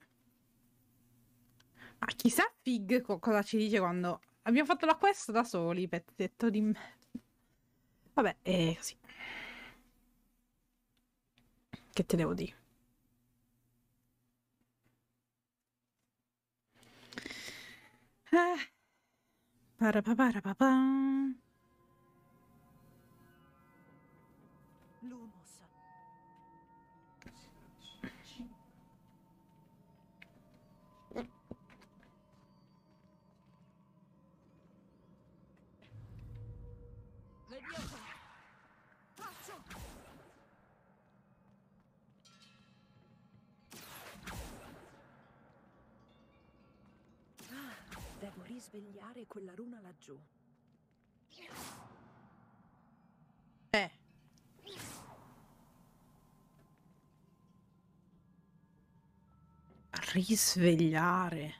Ma chissà Fig co- cosa ci dice quando abbiamo fatto la quest da soli, pezzetto di me. Vabbè, è così. Che te devo dire? Eh. Parapaparapapa. Lumos. Leviosa. Pazzo. Ah, devo risvegliare quella runa laggiù. Eh. Risvegliare.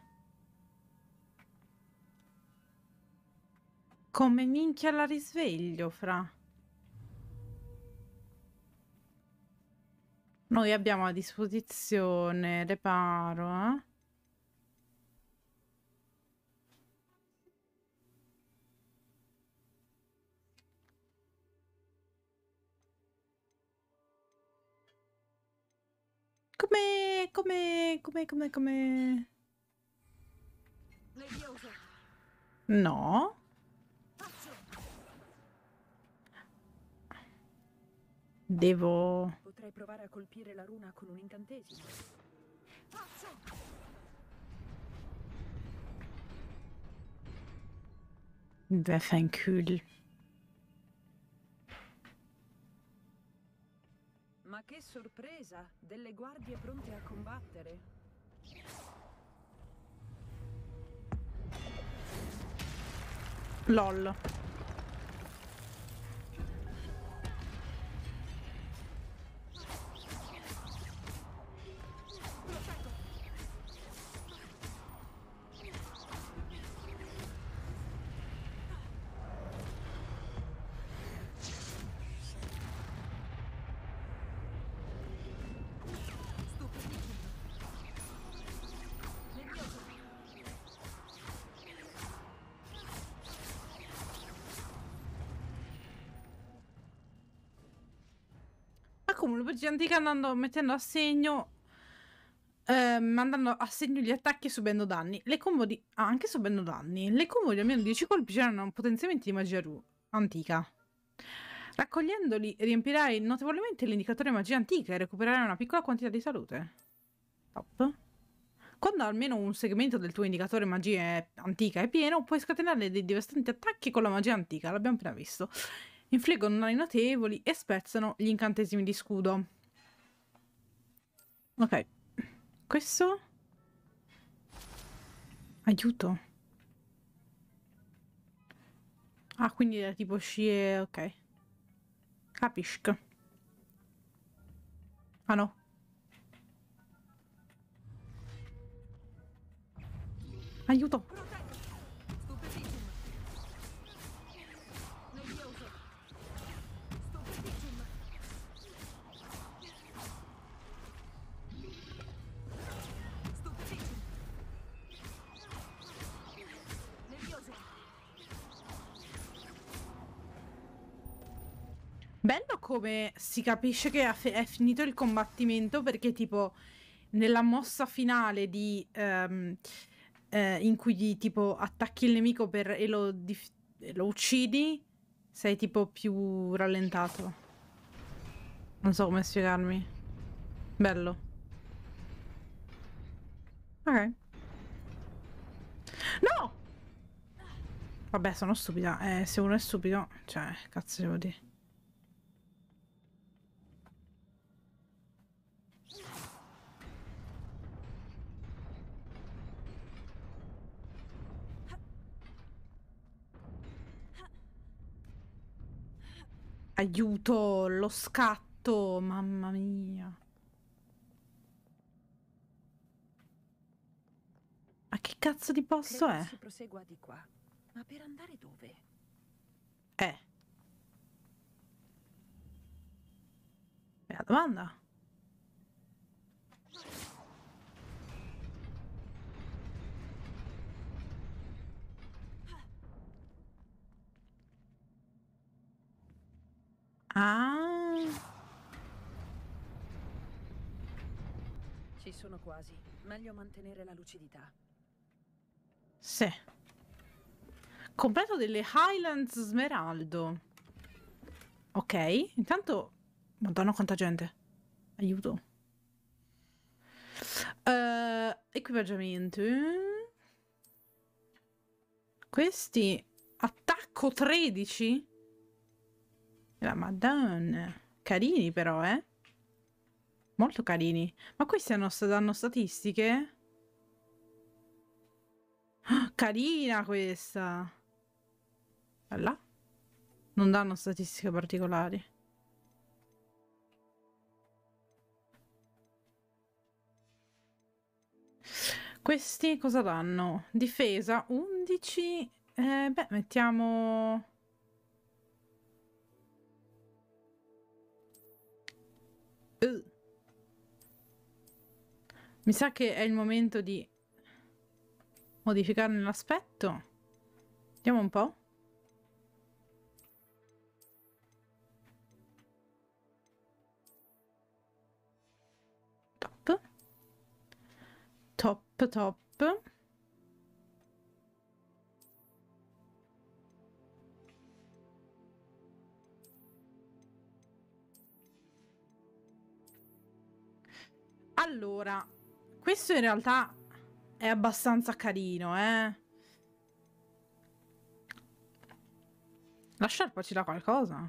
Come minchia la risveglio, fra? Noi abbiamo a disposizione reparo, eh? Come, come, come, come, come... Leviosa. No. Pazzo. Devo... Potrei provare a colpire la runa con un incantesimo. Pazzo. Vaffanculo. Ma che sorpresa! Delle guardie pronte a combattere. LOL. accumulo magia antica andando, mettendo a segno, eh, mandando a segno gli attacchi e subendo danni. Le combo di... Ah, anche subendo danni. Le combo di almeno dieci colpi generano potenziamenti di magia antica. Raccogliendoli riempirai notevolmente l'indicatore magia antica e recupererai una piccola quantità di salute. Top. Quando almeno un segmento del tuo indicatore magia antica è pieno, puoi scatenare dei devastanti attacchi con la magia antica, l'abbiamo appena visto. Infliggono danni notevoli e spezzano gli incantesimi di scudo. Ok. Questo? Aiuto. Ah, quindi è tipo scie... ok. Capisco. Ah no. Aiuto. Bello come si capisce che è finito il combattimento, perché tipo nella mossa finale di um, eh, in cui tipo attacchi il nemico per, e, lo e lo uccidi, sei tipo più rallentato. Non so come spiegarmi. Bello. Ok. No! Vabbè, sono stupida. Eh, se uno è stupido, cioè, cazzo devo dire. Aiuto, lo scatto, mamma mia. Ma che cazzo di posto Credo è? si prosegua di qua. Ma per andare dove? Eh. Bella domanda. Ah. Ci sono quasi. Meglio mantenere la lucidità. Sì. Completo delle Highlands Smeraldo. Ok, intanto... Madonna quanta gente. Aiuto. Uh, equipaggiamento. Questi... Attacco tredici? La madonna. Carini però, eh? Molto carini. Ma questi hanno, danno statistiche? Oh, carina questa. Là? Non danno statistiche particolari. Questi cosa danno? Difesa undici. Eh, beh, mettiamo... Uh. Mi sa che è il momento di modificarne l'aspetto. Vediamo un po'. Top. Top, top. Allora, questo in realtà è abbastanza carino, eh. La sciarpa ci dà qualcosa?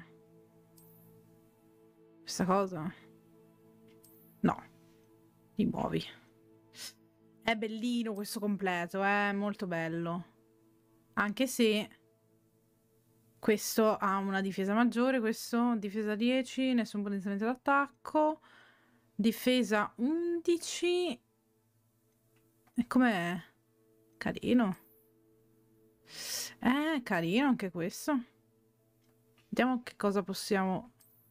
Questa cosa? No. Ti muovi. È bellino questo completo, è molto bello. Anche se questo ha una difesa maggiore, questo difesa dieci, nessun potenziamento d'attacco. Difesa undici. E com'è? Carino. Eh, carino anche questo. Vediamo che cosa possiamo...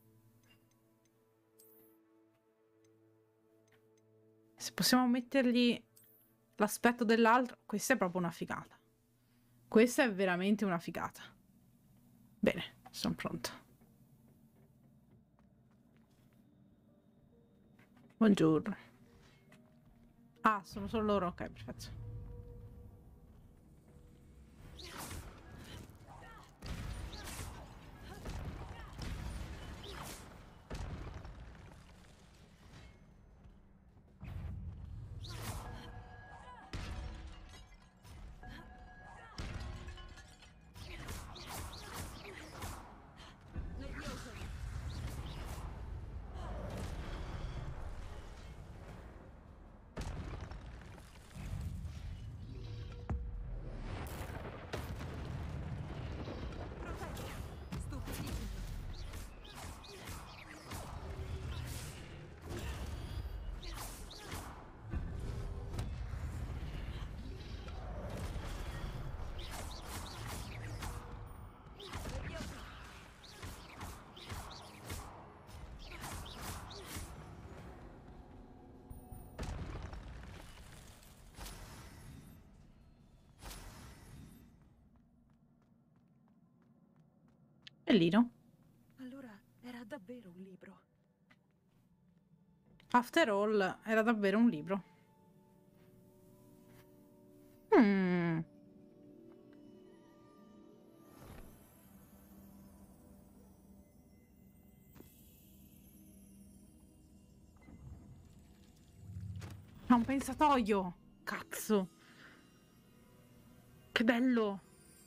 Se possiamo mettergli l'aspetto dell'altro. Questa è proprio una figata. Questa è veramente una figata. Bene, sono pronta. Buongiorno. Ah, sono solo loro? Ok, perfetto. Bellino. Allora era davvero un libro. After all, era davvero un libro. Mm. Ha un pensatoio. Cazzo. Che bello.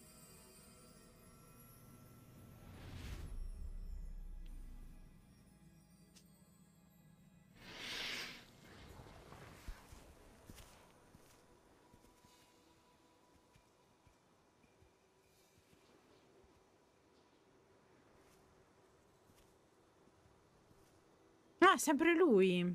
Ah, è sempre lui.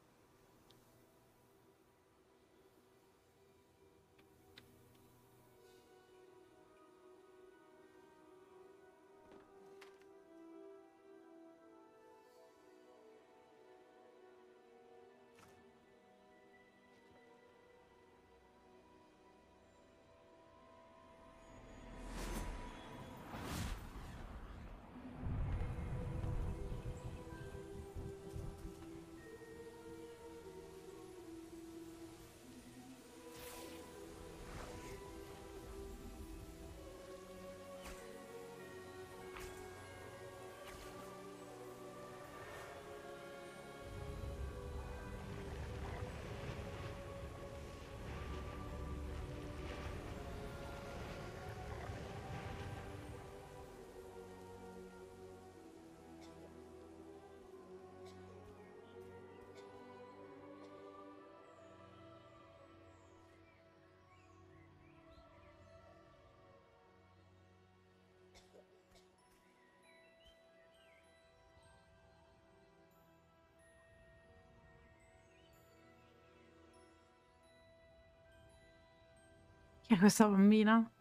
Chi è questa bambina?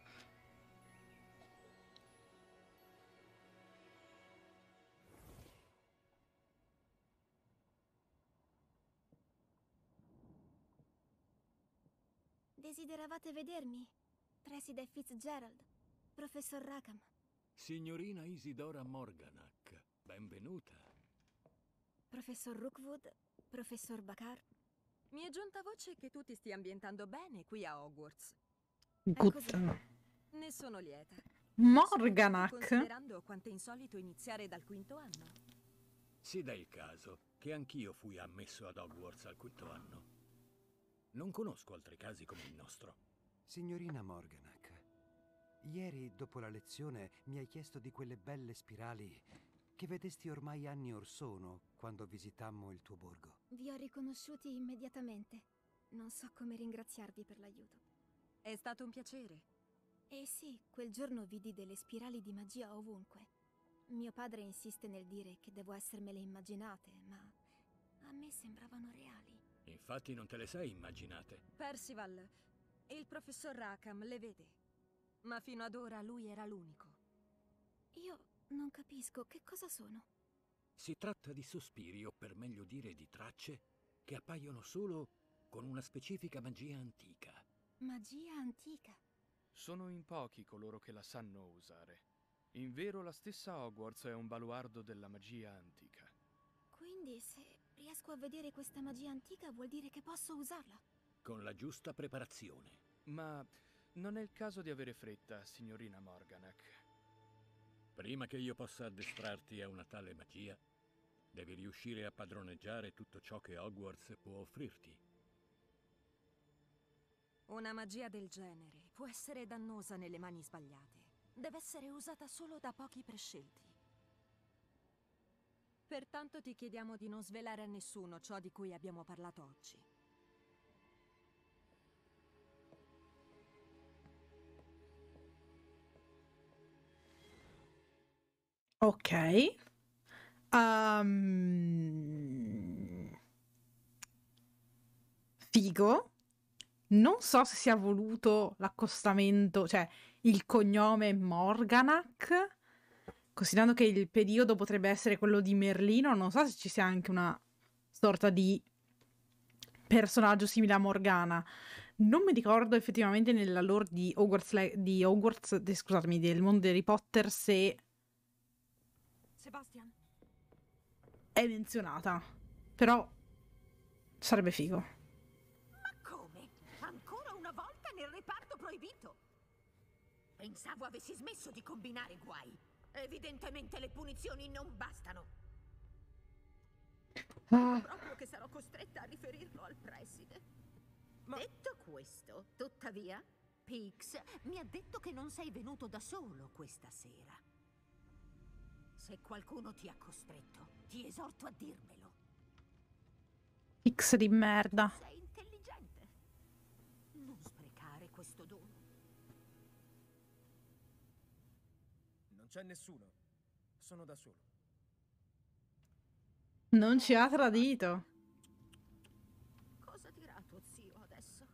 Desideravate vedermi? Preside Fitzgerald, professor Rackham. Signorina Isidora Morganach, benvenuta. Professor Rookwood, professor Bakar. Mi è giunta voce che tu ti stia ambientando bene qui a Hogwarts. Good. Ne sono lieta. Morganach. Considerando quanto è insolito iniziare dal quinto anno. Si dà il caso che anch'io fui ammesso ad Hogwarts al quinto anno. Non conosco altri casi come il nostro. Signorina Morganach, ieri dopo la lezione mi hai chiesto di quelle belle spirali che vedesti ormai anni or sono quando visitammo il tuo borgo. Vi ho riconosciuti immediatamente. Non so come ringraziarvi per l'aiuto. È stato un piacere. Eh sì, quel giorno vidi delle spirali di magia ovunque. Mio padre insiste nel dire che devo essermele immaginate, ma a me sembravano reali. Infatti non te le sei immaginate. Percival, il professor Rackham le vede. Ma fino ad ora lui era l'unico. Io non capisco che cosa sono. Si tratta di sospiri, o per meglio dire di tracce, che appaiono solo con una specifica magia antica. Magia antica? Sono in pochi coloro che la sanno usare. In vero, la stessa Hogwarts è un baluardo della magia antica. Quindi Quindi se riesco a vedere questa magia antica vuol dire che posso usarla. Con la giusta preparazione. Ma non è il caso di avere fretta, signorina Morganak. Prima che io possa addestrarti a una tale magia, devi riuscire a padroneggiare tutto ciò che Hogwarts può offrirti. Una magia del genere può essere dannosa nelle mani sbagliate. Deve essere usata solo da pochi prescelti. Pertanto ti chiediamo di non svelare a nessuno ciò di cui abbiamo parlato oggi. Ok. Um... Figo. Non so se sia voluto l'accostamento, cioè il cognome Morganak, considerando che il periodo potrebbe essere quello di Merlino, non so se ci sia anche una sorta di personaggio simile a Morgana. Non mi ricordo effettivamente nella lore di Hogwarts, di Hogwarts, de, scusatemi, del mondo di Harry Potter se Sebastian è menzionata, però sarebbe figo. Ma come? Ancora una volta nel reparto proibito? Pensavo avessi smesso di combinare guai. Evidentemente le punizioni non bastano. Ah. Proprio che sarò costretta a riferirlo al preside. Ma... Detto questo, tuttavia, Pix mi ha detto che non sei venuto da solo questa sera. Se qualcuno ti ha costretto, ti esorto a dirmelo. X di merda. Sei intelligente. Non sprecare questo dono. Non c'è nessuno. Sono da solo. Non ci ha tradito. Cosa dirà tuo zio adesso?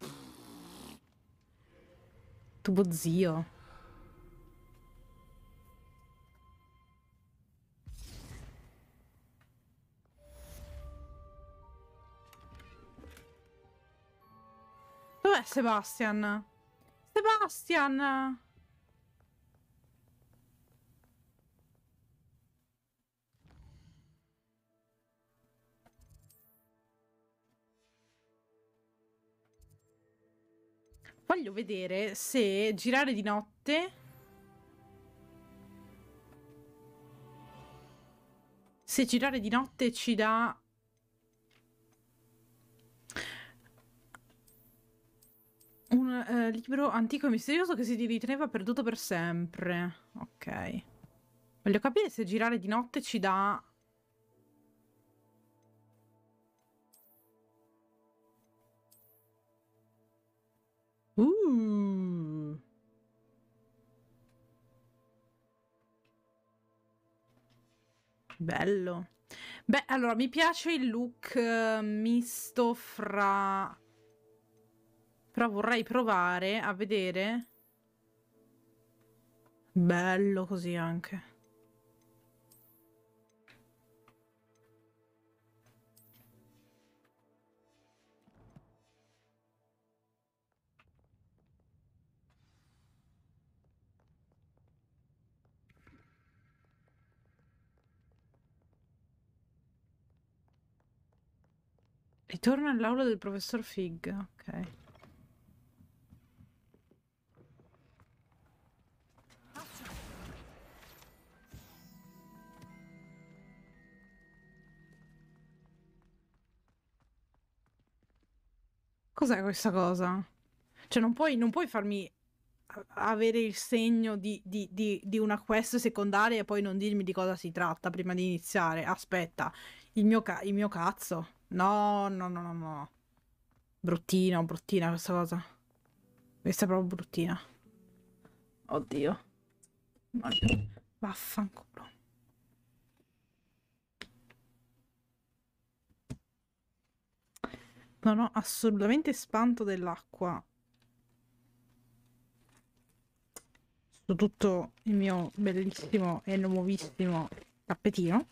Tuo zio. Dov'è Sebastian? Sebastian! Voglio vedere se girare di notte... Se girare di notte ci dà... Un uh, libro antico e misterioso che si riteneva perduto per sempre. Ok. Voglio capire se girare di notte ci dà... Uh. Bello. Beh, allora, mi piace il look uh, misto fra... Però vorrei provare a vedere. Bello così anche. Ritorna all'aula del professor Fig. Ok. Cos'è questa cosa? Cioè non puoi, non puoi farmi avere il segno di, di, di, di una quest secondaria e poi non dirmi di cosa si tratta prima di iniziare. Aspetta, il mio, ca il mio cazzo. No, no, no, no, no. Bruttina, bruttina questa cosa. Questa è proprio bruttina. Oddio. Vaffanculo. Non ho assolutamente spanto dell'acqua su tutto il mio bellissimo e nuovissimo tappetino.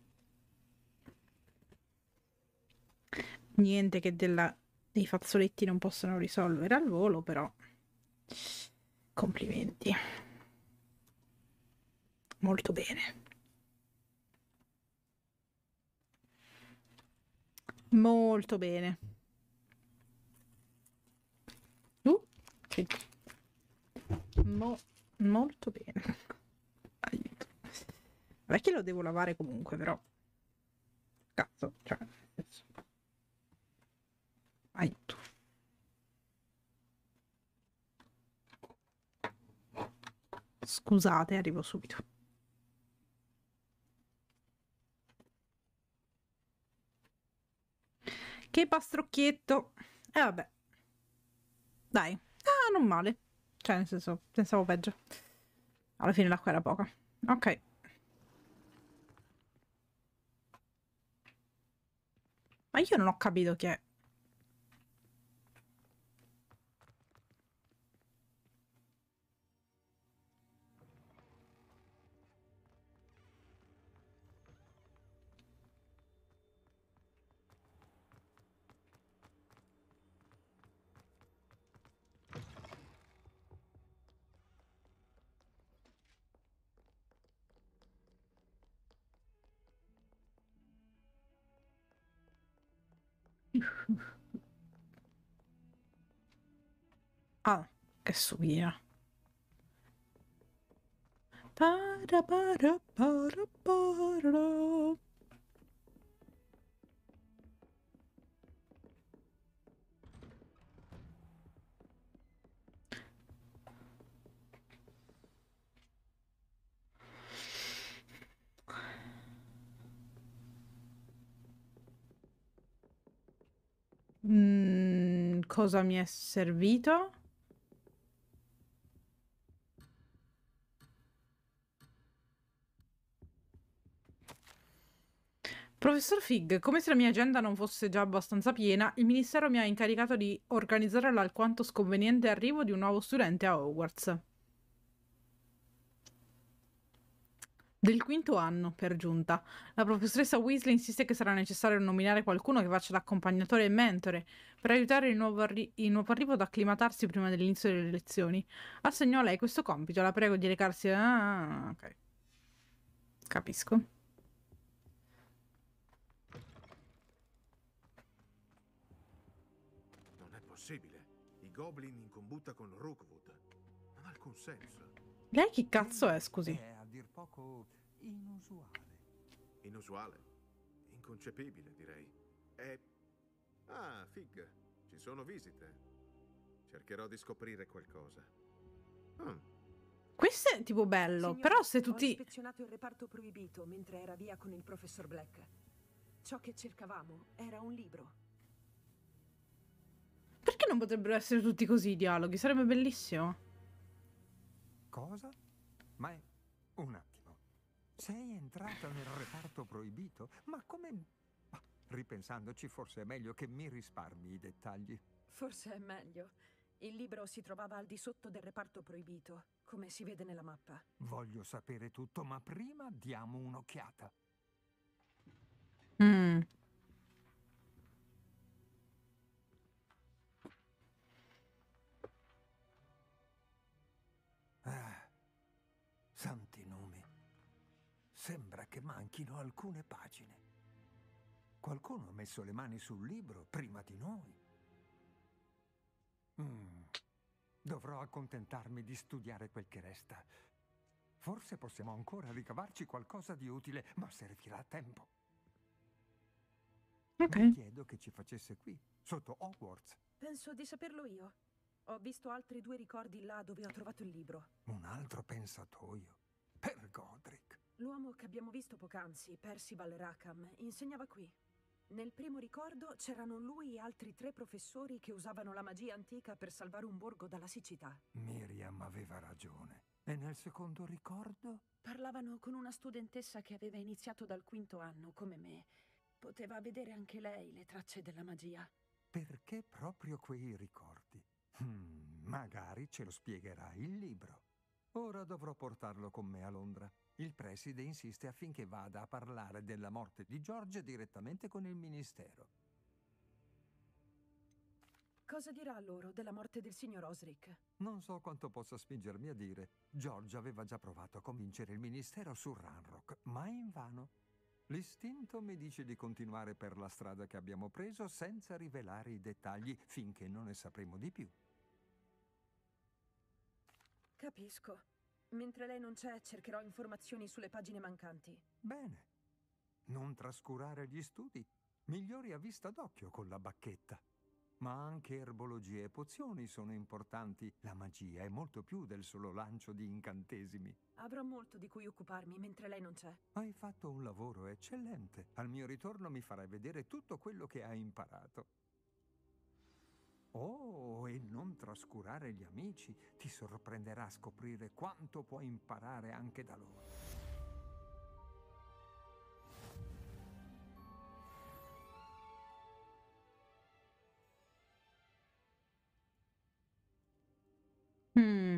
Niente che della, dei fazzoletti non possono risolvere al volo, però complimenti. Molto bene. Molto bene. Uh, sì. Mo molto bene. Aiuto. Vabbè che lo devo lavare comunque, però. Cazzo, cioè, nel senso. Aiuto. Scusate, arrivo subito. Che pastrocchietto. E eh, vabbè. Dai. Ah, non male. Cioè, nel senso, pensavo peggio. Alla fine l'acqua era poca. Ok. Ma io non ho capito chi è. Ah, che subia. Para para para para. Mm, cosa mi è servito? Professor Fig, come se la mia agenda non fosse già abbastanza piena, il ministero mi ha incaricato di organizzare l'alquanto sconveniente arrivo di un nuovo studente a Hogwarts. Del quinto anno, per giunta. La professoressa Weasley insiste che sarà necessario nominare qualcuno che faccia l'accompagnatore e mentore per aiutare il nuovo, arri il nuovo arrivo ad acclimatarsi prima dell'inizio delle lezioni. Assegno a lei questo compito, la prego di recarsi... Ah, ok. Capisco. Non è possibile. I goblin in combutta con Rookwood. Non ha alcun senso. Lei chi cazzo è, scusi? È a dir poco inusuale. Inusuale? Inconcepibile, direi. È... Ah, Fig. Ci sono visite. Cercherò di scoprire qualcosa. Hmm. Questo è tipo bello, Signore, però se tutti... Ho ispezionato il reparto proibito mentre era via con il professor Black. Ciò che cercavamo era un libro. Perché non potrebbero essere tutti così i dialoghi? Sarebbe bellissimo. Cosa? Ma è... Un attimo. Sei entrata nel reparto proibito? Ma come... Ma, ripensandoci, forse è meglio che mi risparmi i dettagli. Forse è meglio. Il libro si trovava al di sotto del reparto proibito, come si vede nella mappa. Voglio sapere tutto, ma prima diamo un'occhiata. Mm. Ah, santi nomi. Sembra che manchino alcune pagine. Qualcuno ha messo le mani sul libro prima di noi. Mm. Dovrò accontentarmi di studiare quel che resta. Forse possiamo ancora ricavarci qualcosa di utile, ma servirà a tempo. Ok. Mi chiedo che ci facesse qui, sotto Hogwarts. Penso di saperlo io. Ho visto altri due ricordi là dove ho trovato il libro. Un altro pensatoio. Per Godric. L'uomo che abbiamo visto poc'anzi, Percival Rackham, insegnava qui. Nel primo ricordo c'erano lui e altri tre professori che usavano la magia antica per salvare un borgo dalla siccità. Miriam aveva ragione. E nel secondo ricordo? Parlavano con una studentessa che aveva iniziato dal quinto anno, come me. Poteva vedere anche lei le tracce della magia. Perché proprio quei ricordi? Hmm, magari ce lo spiegherà il libro. Ora dovrò portarlo con me a Londra. Il preside insiste affinché vada a parlare della morte di George direttamente con il ministero. Cosa dirà loro della morte del signor Osric? Non so quanto possa spingermi a dire. George aveva già provato a convincere il ministero su Ranrock, ma invano. L'istinto mi dice di continuare per la strada che abbiamo preso senza rivelare i dettagli finché non ne sapremo di più. Capisco. Mentre lei non c'è, cercherò informazioni sulle pagine mancanti. Bene. Non trascurare gli studi. Migliori a vista d'occhio con la bacchetta. Ma anche erbologia e pozioni sono importanti. La magia è molto più del solo lancio di incantesimi. Avrò molto di cui occuparmi mentre lei non c'è. Hai fatto un lavoro eccellente. Al mio ritorno mi farai vedere tutto quello che hai imparato. Oh, e non trascurare gli amici. Ti sorprenderà scoprire quanto puoi imparare anche da loro. Mm.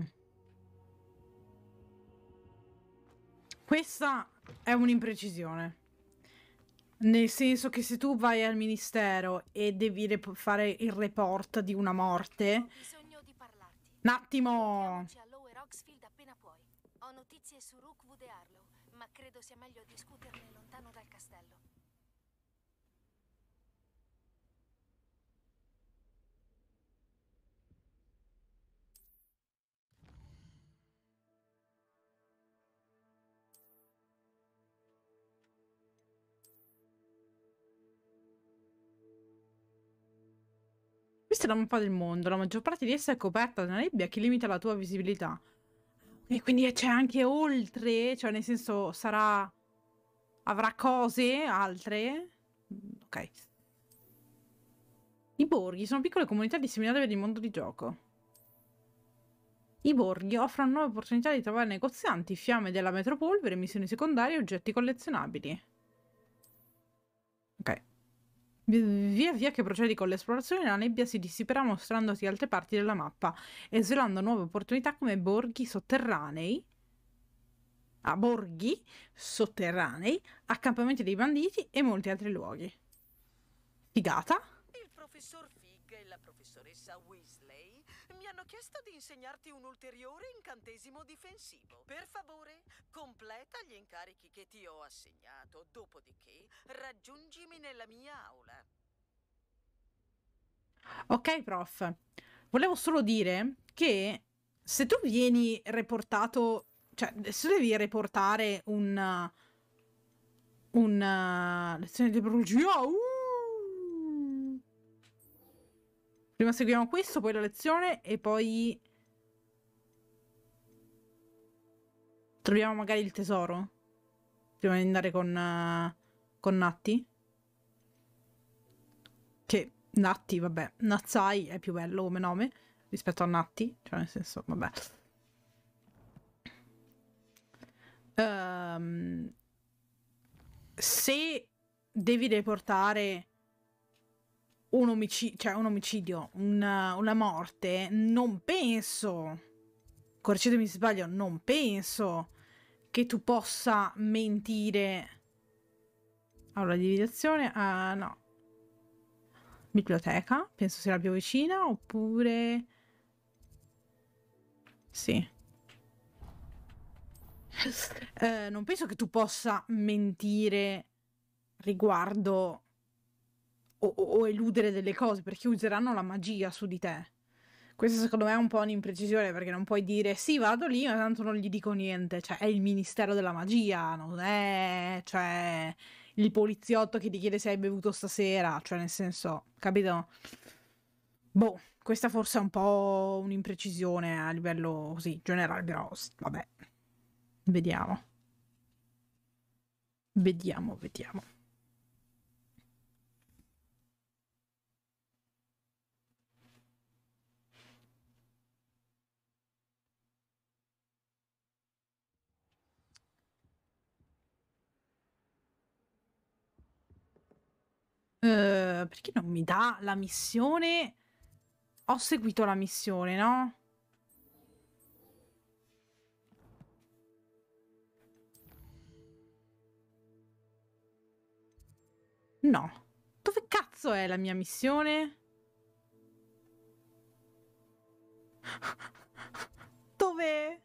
Questa è un'imprecisione. Nel senso che se tu vai al ministero e devi rep- fare il report di una morte... Ho bisogno di parlarti. Un attimo! Chiamaci a Lower Oxfield appena puoi. Ho notizie su Rookwood e Harlow, ma credo sia meglio discuterne lontano dal castello. Questa è la mappa del mondo, la maggior parte di essa è coperta da una nebbia che limita la tua visibilità. E quindi c'è anche oltre, cioè nel senso sarà... avrà cose altre? Ok. I borghi sono piccole comunità disseminate per il mondo di gioco. I borghi offrono nuove opportunità di trovare negozianti, fiamme della metropolvere, missioni secondarie e oggetti collezionabili. Ok. Via via che procedi con l'esplorazione, la nebbia si dissiperà mostrandoti altre parti della mappa e svelando nuove opportunità come borghi sotterranei, a borghi sotterranei, accampamenti dei banditi e molti altri luoghi. Figata? Il professor Fig e la professoressa Weasley mi hanno chiesto di insegnarti un ulteriore incantesimo difensivo. Per favore, completa gli incarichi che ti ho assegnato, dopodiché raggiungimi nella mia aula. Ok, prof. Volevo solo dire che se tu vieni reportato, cioè se devi reportare un una lezione di biologia, uh! Prima seguiamo questo, poi la lezione e poi troviamo magari il tesoro prima di andare con uh, con Natti. Che Natti, vabbè, Nazzai è più bello come nome rispetto a Natti, cioè nel senso, vabbè. Um, se devi riportare un omicidio, cioè un omicidio, una, una morte, non penso, correggetemi se sbaglio, non penso che tu possa mentire. Allora, divisione, ah uh, no. Biblioteca, penso sia la più vicina, oppure... Sì. eh, non penso che tu possa mentire riguardo o, o, o eludere delle cose, perché useranno la magia su di te. Questa secondo me è un po' un'imprecisione, perché non puoi dire sì, vado lì, ma tanto non gli dico niente. Cioè, è il Ministero della Magia, non è... cioè... il poliziotto che ti chiede se hai bevuto stasera, cioè nel senso, capito? Boh, questa forse è un po' un'imprecisione a livello così generale, però vabbè. Vediamo. Vediamo, vediamo. Uh, perché non mi dà la missione? Ho seguito la missione, no? No. Dove cazzo è la mia missione? Dove?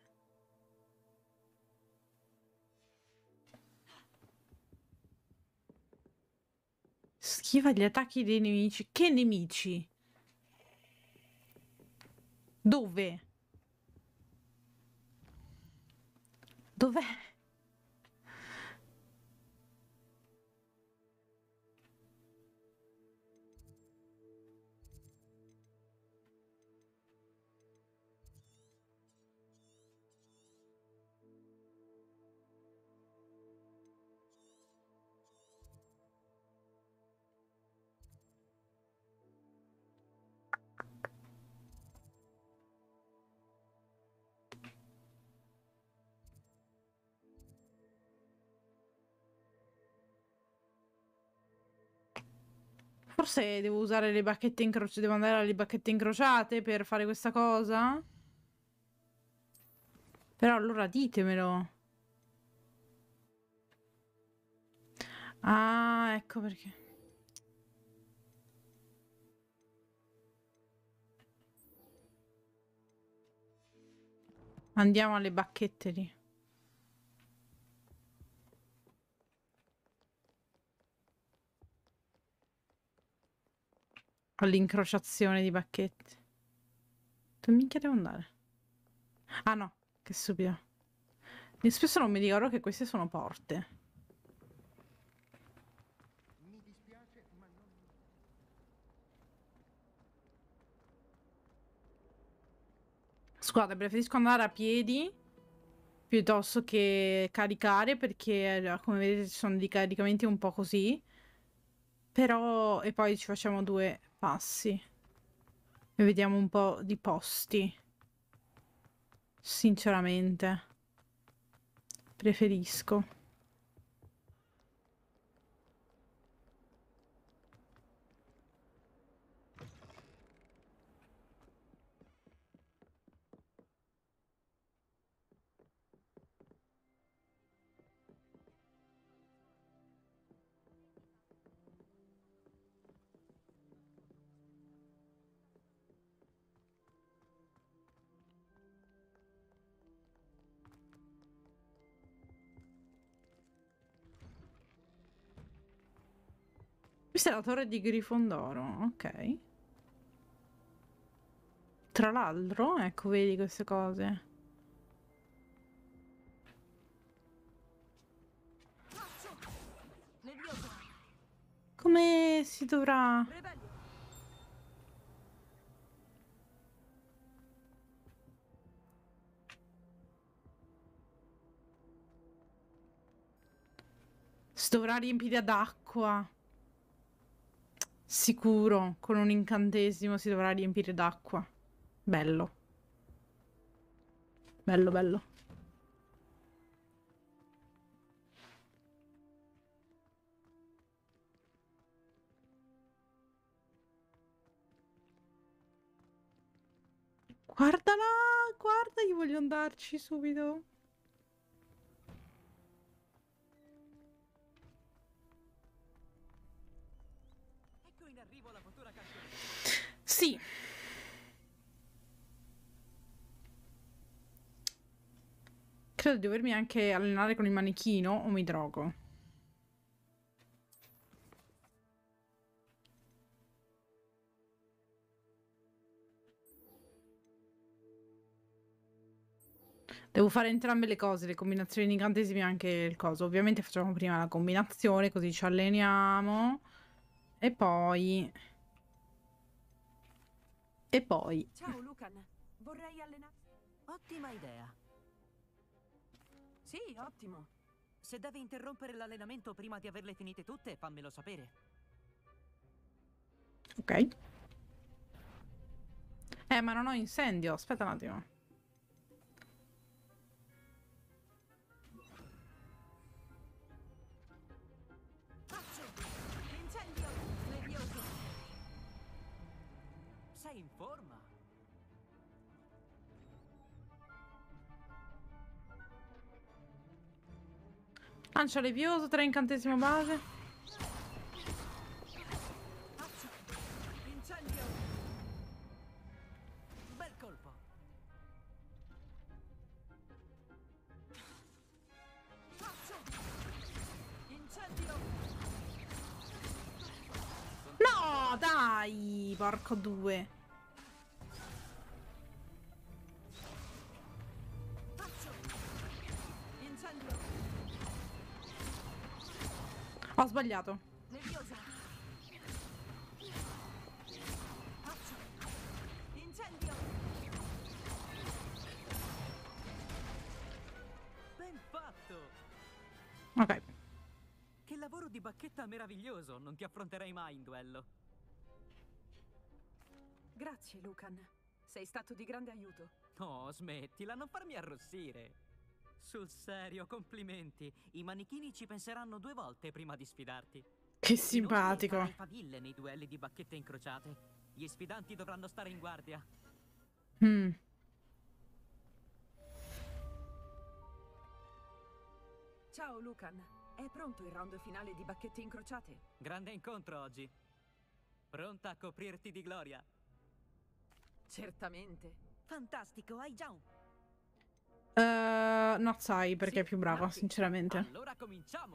Schiva gli attacchi dei nemici. Che nemici? Dove? Dov'è? Forse devo usare le bacchette incrociate. Devo andare alle bacchette incrociate per fare questa cosa? Però allora ditemelo. Ah, ecco perché. Andiamo alle bacchette lì. All'incrociazione di bacchette. Dove minchia devo andare? Ah no, che stupido. Io spesso non mi ricordo che queste sono porte. Mi dispiace, ma non... Scusate, preferisco andare a piedi piuttosto che caricare, perché come vedete ci sono dei caricamenti un po' così. Però... e poi ci facciamo due passi. E vediamo un po' di posti. Sinceramente. Preferisco. Questa è la torre di Grifondoro, ok. Tra l'altro, ecco, vedi queste cose. Come si dovrà... Si dovrà riempire d'acqua. Sicuro, con un incantesimo si dovrà riempire d'acqua. Bello. Bello, bello. Guardala, guarda, io voglio andarci subito. Ecco in arrivo la futura campione. Sì. Credo di dovermi anche allenare con il manichino o mi drogo. Devo fare entrambe le cose, le combinazioni di incantesimi e anche il coso. Ovviamente facciamo prima la combinazione, così ci alleniamo. E poi... E poi... Ciao Lucan, vorrei allenare... Ottima idea. Sì, ottimo. Se devi interrompere l'allenamento prima di averle finite tutte, fammelo sapere. Ok. Eh, ma non ho incendio. Aspetta un attimo. Incendio levioso. Sei in forma. Lancia levioso, tre incantesimo base. Incendio. Bel colpo. Incendio. dai, porco due. Incendio. Ho sbagliato. Leviosa. Faccio. Incendio. Ben fatto! Ok. Che lavoro di bacchetta meraviglioso! Non ti affronterei mai in duello. Grazie, Lucan. Sei stato di grande aiuto. Oh, smettila, non farmi arrossire. Sul serio, complimenti. I manichini ci penseranno due volte prima di sfidarti. Che simpatico. Inoltre, farai faville nei duelli di bacchette incrociate. Gli sfidanti dovranno stare in guardia. Mm. Ciao, Lucan. È pronto il round finale di bacchette incrociate? Grande incontro oggi. Pronta a coprirti di gloria? Certamente. Fantastico, hai già un... Uh, no, sai perché è più brava, sinceramente. Allora cominciamo.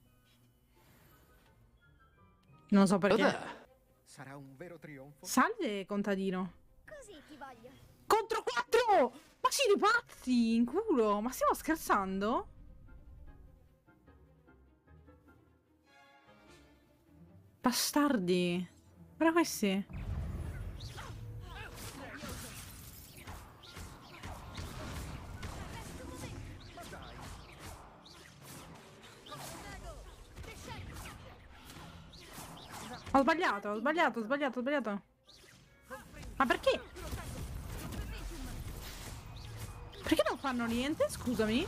Non so perché. Cos'è? Sarà un vero trionfo? Salve, contadino. Così ti voglio. Contro quattro! Ma siete pazzi, in culo! Ma stiamo scherzando? Bastardi. Guarda questi. Ho sbagliato, ho sbagliato, ho sbagliato, ho sbagliato. Ma perché? Perché non fanno niente? Scusami.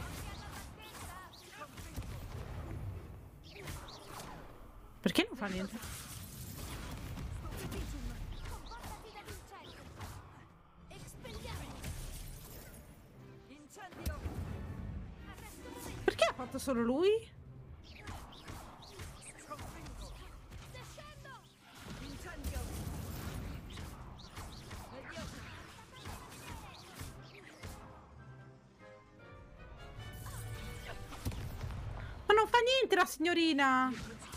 Perché non fa niente? Perché ha fatto solo lui? Ma non fa niente la signorina!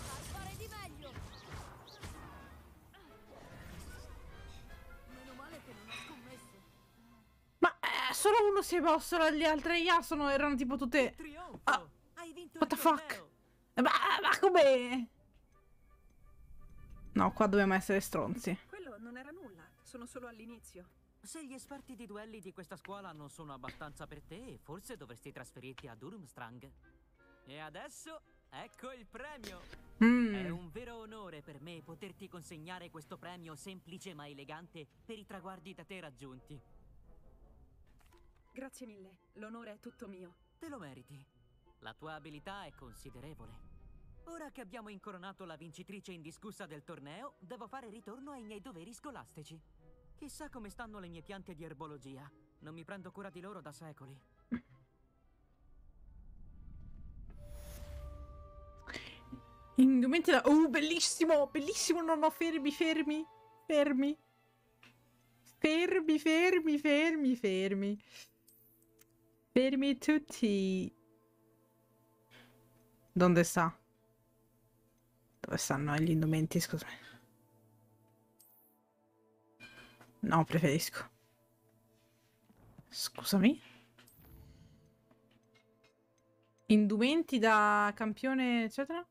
Ma eh, solo uno si è mosso, le altre I A sono, erano tipo tutte... Ah, what the fuck? Ma, ma come? No, qua dobbiamo essere stronzi. Quello non era nulla, sono solo all'inizio. Se gli esperti di duelli di questa scuola non sono abbastanza per te, forse dovresti trasferirti a Durmstrang. E adesso, ecco il premio! Mm. È un vero onore per me poterti consegnare questo premio semplice ma elegante per i traguardi da te raggiunti. Grazie mille, l'onore è tutto mio. Te lo meriti. La tua abilità è considerevole. Ora che abbiamo incoronato la vincitrice indiscussa del torneo, devo fare ritorno ai miei doveri scolastici. Chissà come stanno le mie piante di erbologia. Non mi prendo cura di loro da secoli. Indumenti da... Oh, bellissimo! Bellissimo! No, no, fermi, fermi. Fermi. Fermi, fermi, fermi, fermi. Fermi tutti. Dove sta? Dove stanno gli indumenti, scusami. No, preferisco. Scusami. Indumenti da campione, eccetera?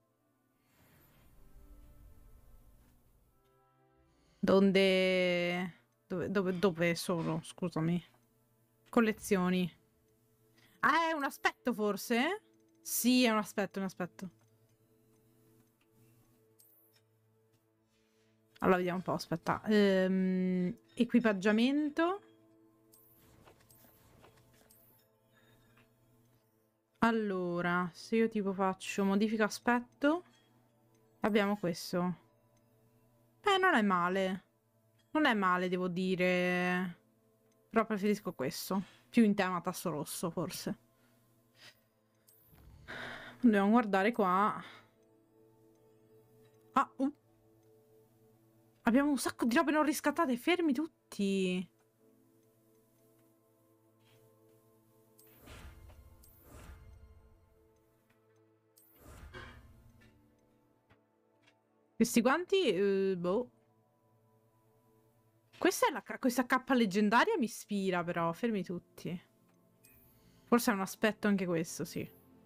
Donde... Dove, dove, dove sono? Scusami. Collezioni. Ah, è un aspetto forse? Sì, è un aspetto, un aspetto. Allora, vediamo un po', aspetta. Ehm, equipaggiamento. Allora, se io tipo faccio modifica aspetto, abbiamo questo. Eh, non è male. Non è male, devo dire. Però preferisco questo. Più in tema tasto rosso, forse. Dobbiamo guardare qua. Ah, uh. Abbiamo un sacco di robe non riscattate. Fermi tutti. Questi guanti, uh, boh. Questa, è la, ca- questa cappa leggendaria mi ispira, però. Fermi tutti. Forse è un aspetto anche questo, sì.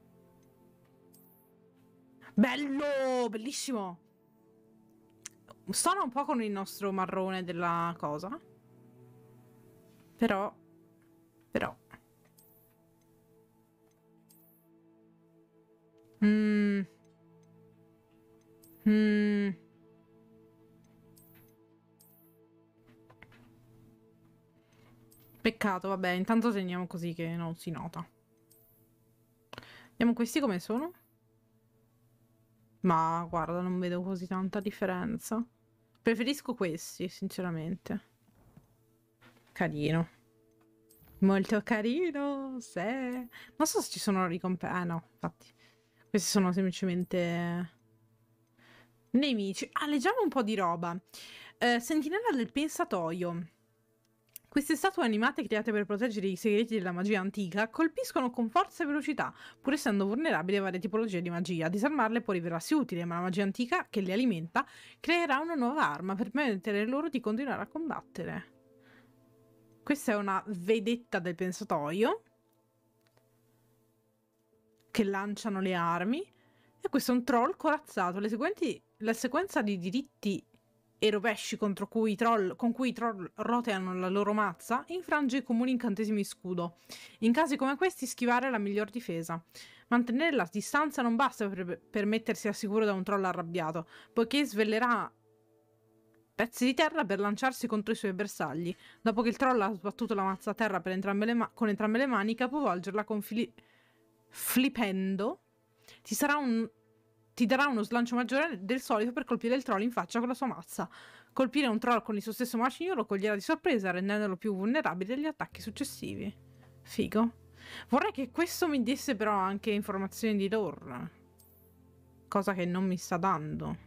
Bello! Bellissimo! Stona un po' con il nostro marrone della cosa. Però... Però... Mmm... Mmm... Peccato, vabbè, intanto segniamo così che non si nota. Vediamo questi come sono. Ma guarda, non vedo così tanta differenza. Preferisco questi, sinceramente. Carino. Molto carino, sì. Non so se ci sono ricompense. Eh no, infatti. Questi sono semplicemente... nemici. Ah, leggiamo un po' di roba. Eh, Sentinella del pensatoio. Queste statue animate create per proteggere i segreti della magia antica colpiscono con forza e velocità, pur essendo vulnerabili a varie tipologie di magia. Disarmarle può rivelarsi utile, ma la magia antica che le alimenta creerà una nuova arma per permettere loro di continuare a combattere. Questa è una vedetta del pensatoio che lanciano le armi. E questo è un troll corazzato. Le seguenti, la sequenza di diritti e rovesci contro cui i troll, con cui i troll roteano la loro mazza infrange i comuni incantesimi scudo. In casi come questi schivare è la miglior difesa. Mantenere la distanza non basta per, per mettersi al sicuro da un troll arrabbiato, poiché svelerà pezzi di terra per lanciarsi contro i suoi bersagli. Dopo che il troll ha sbattuto la mazza a terra per entrambe le ma- con entrambe le mani, capovolgerla con fili- flippendo ti sarà un... ti darà uno slancio maggiore del solito per colpire il troll in faccia con la sua mazza. Colpire un troll con il suo stesso macigno lo coglierà di sorpresa, rendendolo più vulnerabile agli attacchi successivi. Figo. Vorrei che questo mi desse però anche informazioni di lore. Cosa che non mi sta dando.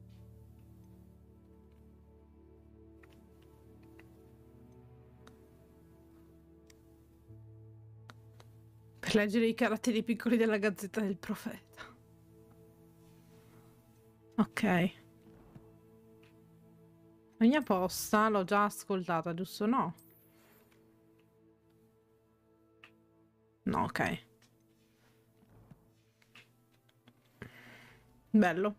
Per leggere i caratteri piccoli della Gazzetta del Profeta. Ok. La mia posta l'ho già ascoltata, giusto? No? No, ok. Bello.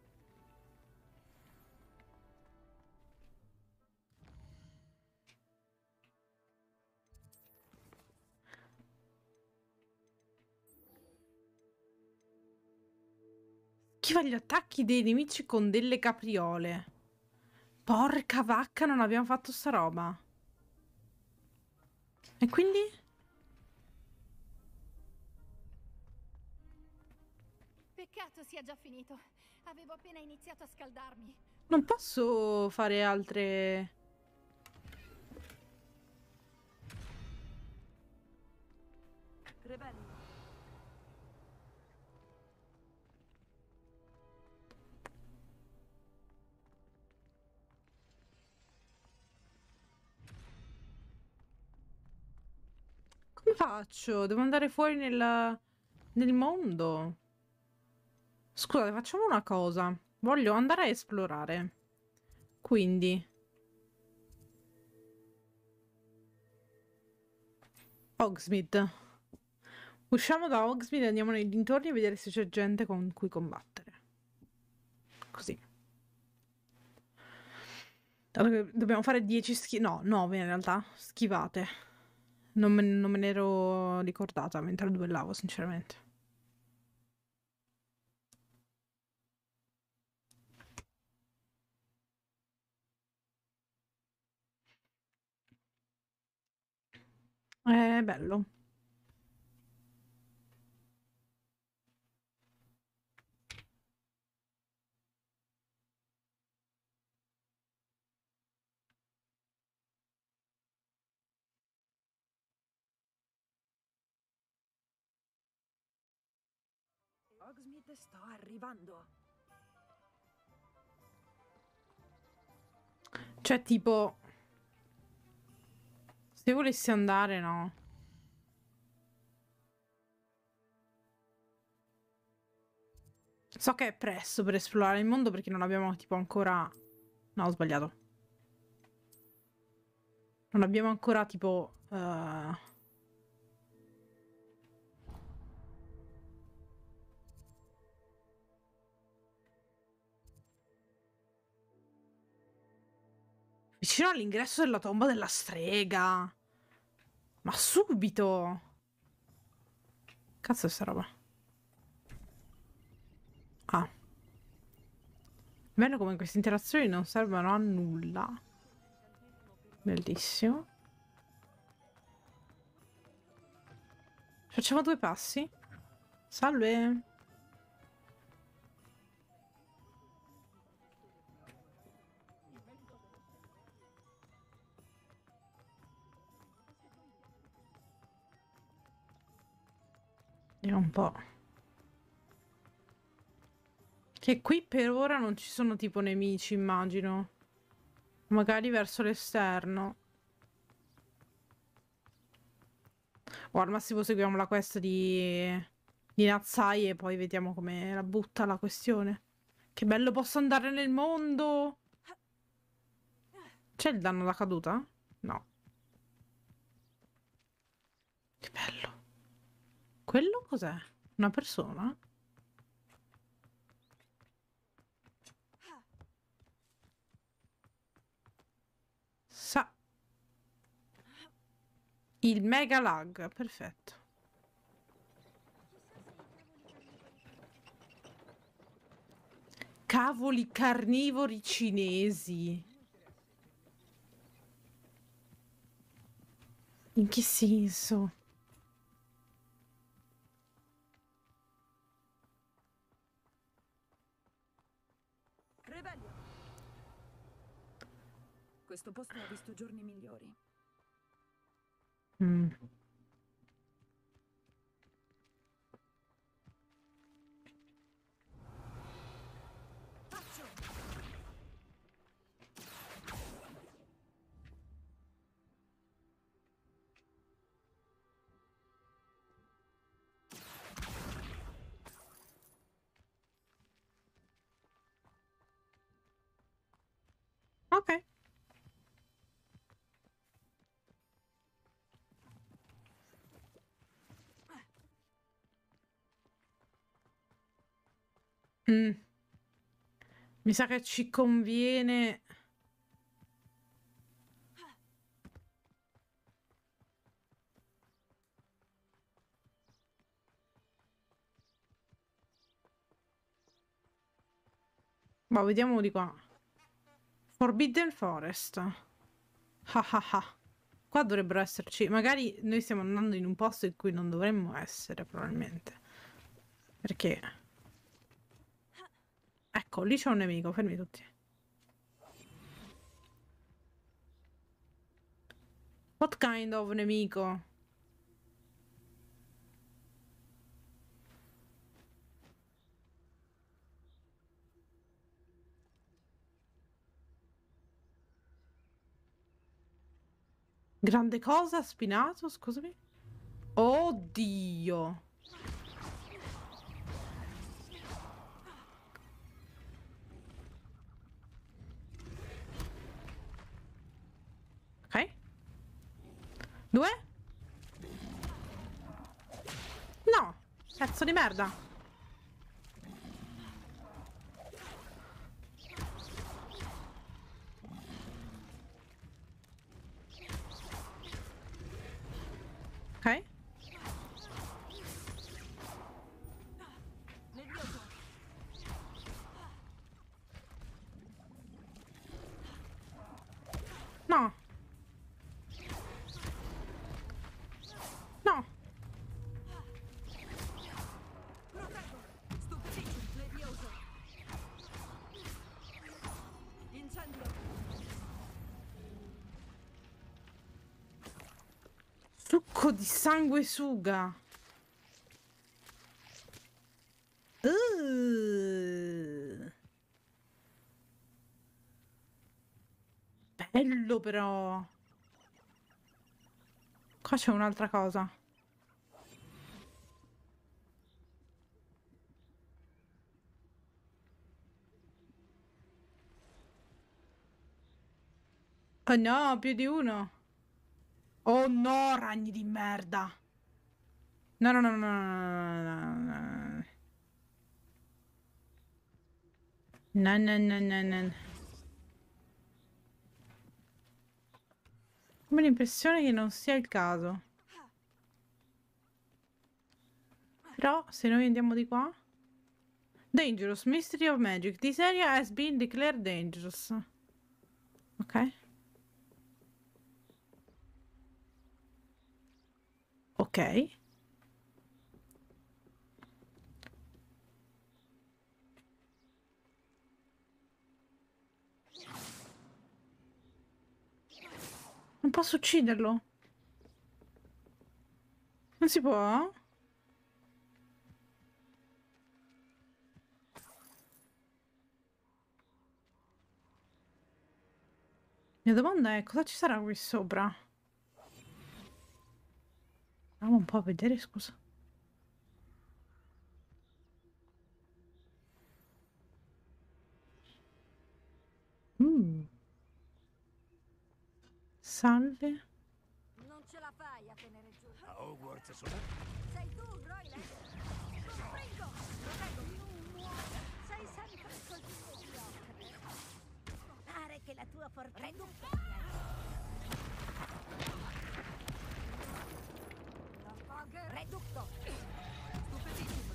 Schiva gli attacchi dei nemici con delle capriole. Porca vacca, non abbiamo fatto sta roba. E quindi? Peccato sia già finito. Avevo appena iniziato a scaldarmi. Non posso fare altre... Rebelli. Come faccio? Devo andare fuori nel... nel mondo. Scusate, facciamo una cosa. Voglio andare a esplorare. Quindi... Hogsmeade. Usciamo da Hogsmeade e andiamo nei dintorni a vedere se c'è gente con cui combattere. Così. Allora, dobbiamo fare dieci schi... No, nove in realtà. Schivate. Non me, non me ne ero ricordata mentre duellavo, sinceramente. È bello. Hogsmeade, sto arrivando. Cioè, tipo... Se volessi andare, no. So che è presto per esplorare il mondo perché non abbiamo, tipo, ancora... No, ho sbagliato. Non abbiamo ancora tipo... Uh... Vicino all'ingresso della tomba della strega. Ma subito. Cazzo è sta roba? Ah. Bello come queste interazioni non servono a nulla. Bellissimo. Facciamo due passi. Salve. Vediamo un po'. Che qui per ora non ci sono tipo nemici, immagino. Magari verso l'esterno. O al massimo seguiamo la quest di... di Natsai e poi vediamo come la butta la questione. Che bello, posso andare nel mondo! C'è il danno da caduta? No. Che bello. Quello cos'è? Una persona? Sa... Il mega lag, perfetto. Cavoli carnivori cinesi. In che senso? Rebellion. Questo posto ha visto giorni migliori. Mm. Ok. Mm. Mi sa che ci conviene... Ma vediamo di qua. Forbidden Forest. Ah ah ah. Qua dovrebbero esserci... Magari noi stiamo andando in un posto in cui non dovremmo essere, probabilmente. Perché... Ecco, lì c'è un nemico, fermi tutti. What kind of nemico? Grande cosa? Spinato? Scusami. Oddio. Ok. Due? No. Pezzo di merda. Ok. No. No. Succo di sanguisuga. Uh. Bello però. Qua c'è un'altra cosa. Oh no, più di uno. Oh no, ragni di merda. No, no, no, no, no, no, no. No, no, no, no, no. Come l'impressione che non sia il caso. Però, se noi andiamo di qua... Dangerous, Mystery of Magic. This area has been declared dangerous. Ok. Ok. Non posso ucciderlo. Non si può? La mia domanda è cosa ci sarà qui sopra? Andiamo un po' a vedere, scusa. Mm. Salve. Non ce la fai a tenere giù. A Hogwarts sono... Sei tu, Roiland. Costringo. Prego, non muore. Sei sempre così mediocre. Pare che la tua fortuna... Reducto. Stupidissimo.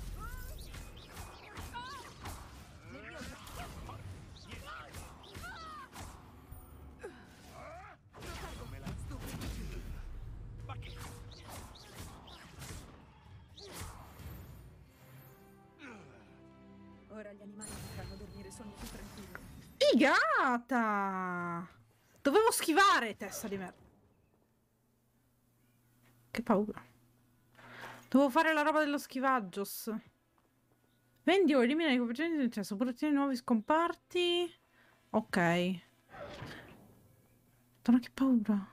Ora gli animali potranno dormire sonni più tranquilli. Figata! Dovevo schivare, testa di merda. Che paura. Dovevo fare la roba dello schivaggio. Vendi o elimina i componenti del cesso, oppure ottieni nuovi scomparti. Ok. Madonna, che paura.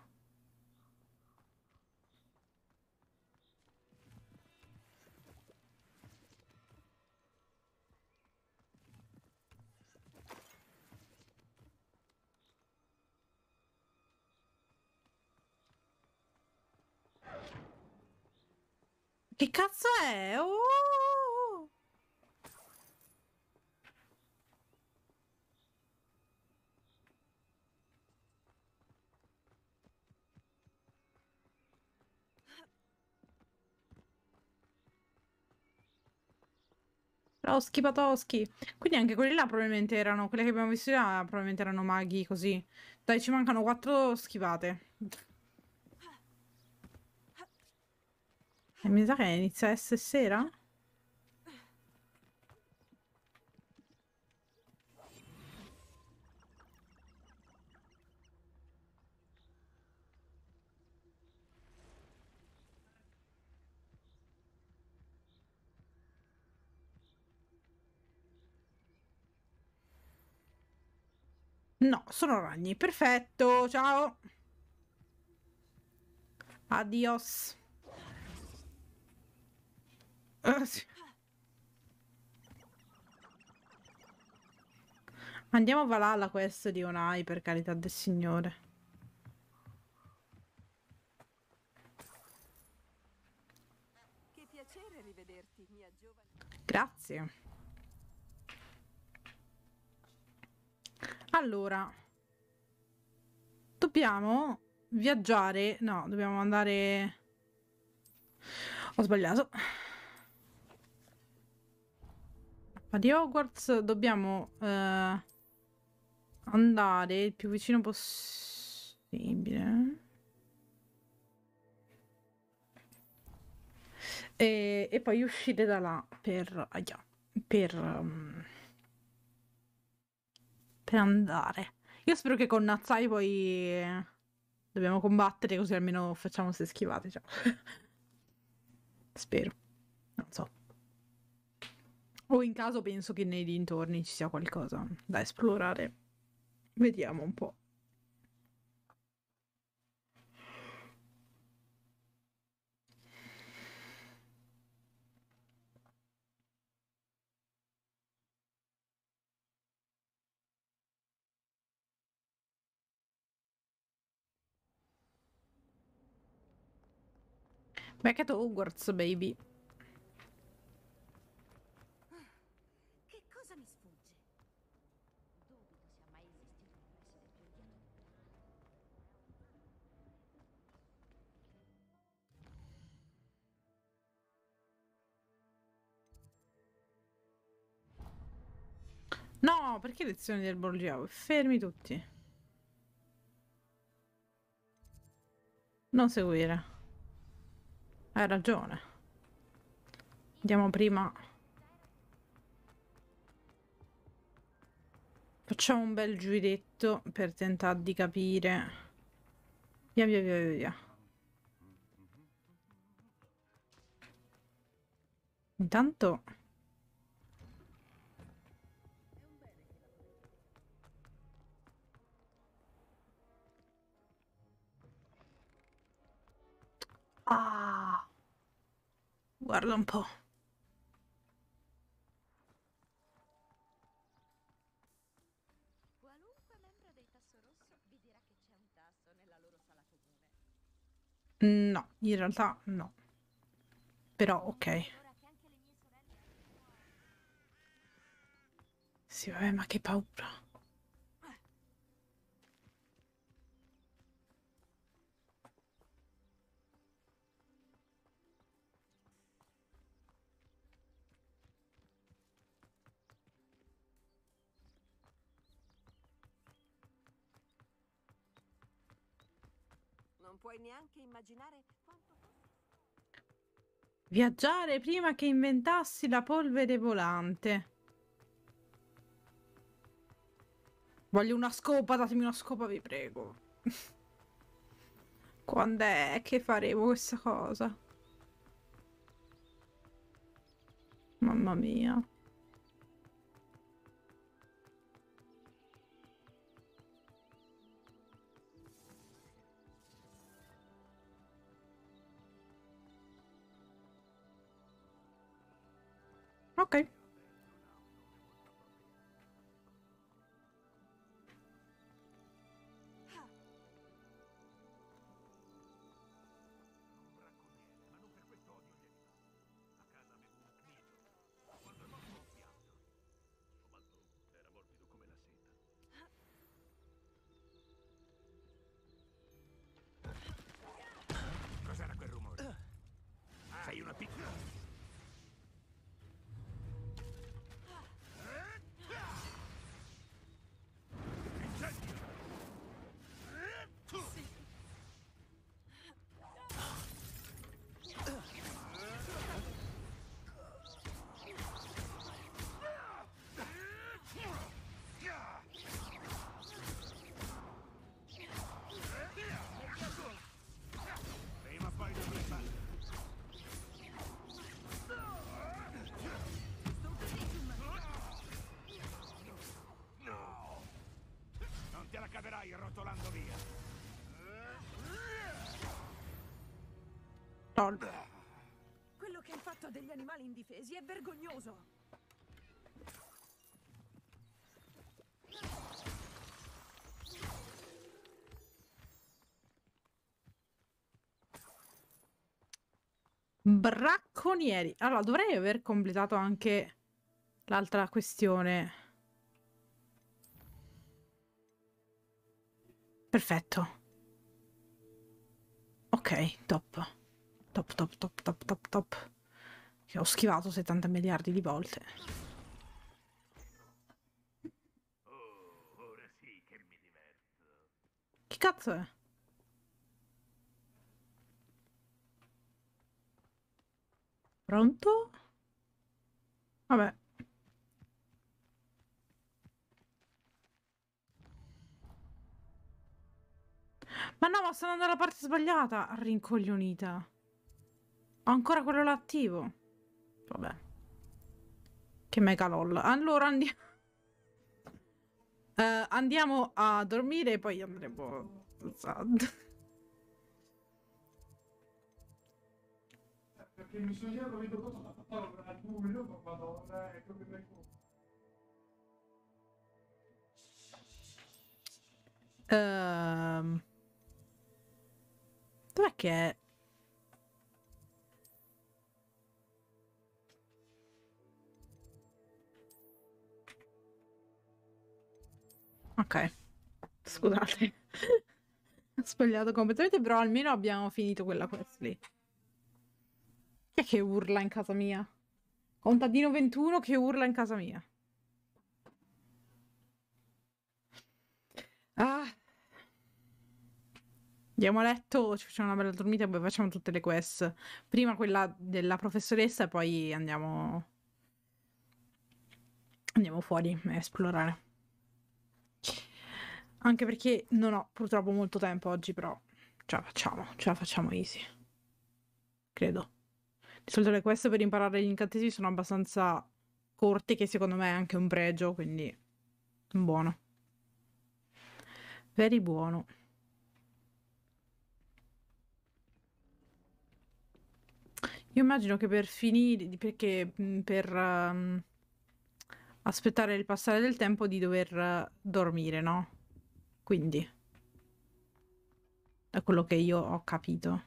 Che cazzo è? Oh! Toschi patoschi. Quindi anche quelli là probabilmente erano, quelle che abbiamo visto là probabilmente erano maghi così. Dai, ci mancano quattro schivate. E mi sa che inizia a essere sera? No, sono ragni. Perfetto, ciao. Adios. Uh, sì. Andiamo a Valhalla quest di Onai, per carità del Signore. Che piacere rivederti, mia giovane. Grazie. Allora, dobbiamo viaggiare. No, dobbiamo andare. Ho sbagliato. Ma di Hogwarts dobbiamo eh, andare il più vicino possibile. E, e poi uscire da là per, aia, per, um, per andare. Io spero che con Nazzai poi eh, dobbiamo combattere, così almeno facciamo se schivate. Ciao. Spero. Non so. O in caso penso che nei dintorni ci sia qualcosa da esplorare. Vediamo un po'. Back at Hogwarts, baby. Che cosa mi sfugge? Dubito sia mai esistito un preside più odiato. No, perché lezioni del Borgiao? Fermi tutti. Non seguire. Hai ragione. Andiamo prima. Facciamo un bel giuretto per tentare di capire. Via via via via via. Intanto... Ah, guarda un po'. Qualunque membro dei Tasso Rosso vi dirà che c'è un tasso nella loro sala comune. No, in realtà no. Però ok. Sì, vabbè, ma che paura. Non puoi neanche immaginare quanto fosse. Viaggiare prima che inventassi la polvere volante. Voglio una scopa, datemi una scopa, vi prego. Quando è che faremo questa cosa? Mamma mia. Ok. Cos'era quel rumore? Sei una piccola. Prima o poi dovrai farlo. No! Non te la caverai rotolando via. Quello che hai fatto a degli animali indifesi è vergognoso. Bracconieri. Allora, dovrei aver completato anche l'altra questione. Perfetto. Ok, top. Top, top, top, top, top, top. Che ho schivato settanta miliardi di volte. Oh, ora sì che mi diverto. Che cazzo è? Pronto? Vabbè. Ma no, ma sto andando alla parte sbagliata. Rincoglionita. Ho ancora quello là attivo. Vabbè. Che mega lol. Allora andiamo. Uh, andiamo a dormire e poi andremo. Perché mi sono già capito cosa ha fatto al buio, madonna, ecco che me. Ehm... Dov'è che è? Ok. Scusate. Ho sbagliato completamente, però almeno abbiamo finito quella quest lì. Chi è che urla in casa mia? Contadino ventuno che urla in casa mia. Ah. Andiamo a letto, ci facciamo una bella dormita e poi facciamo tutte le quest. Prima quella della professoressa e poi andiamo... Andiamo fuori a esplorare. Anche perché non ho purtroppo molto tempo oggi, però ce la facciamo, ce la facciamo easy. Credo. Di solito le quest per imparare gli incantesimi sono abbastanza corte, che secondo me è anche un pregio, quindi buono. Very buono. Io immagino che per finire, perché per um, aspettare il passare del tempo di dover uh, dormire, no? Quindi, da quello che io ho capito.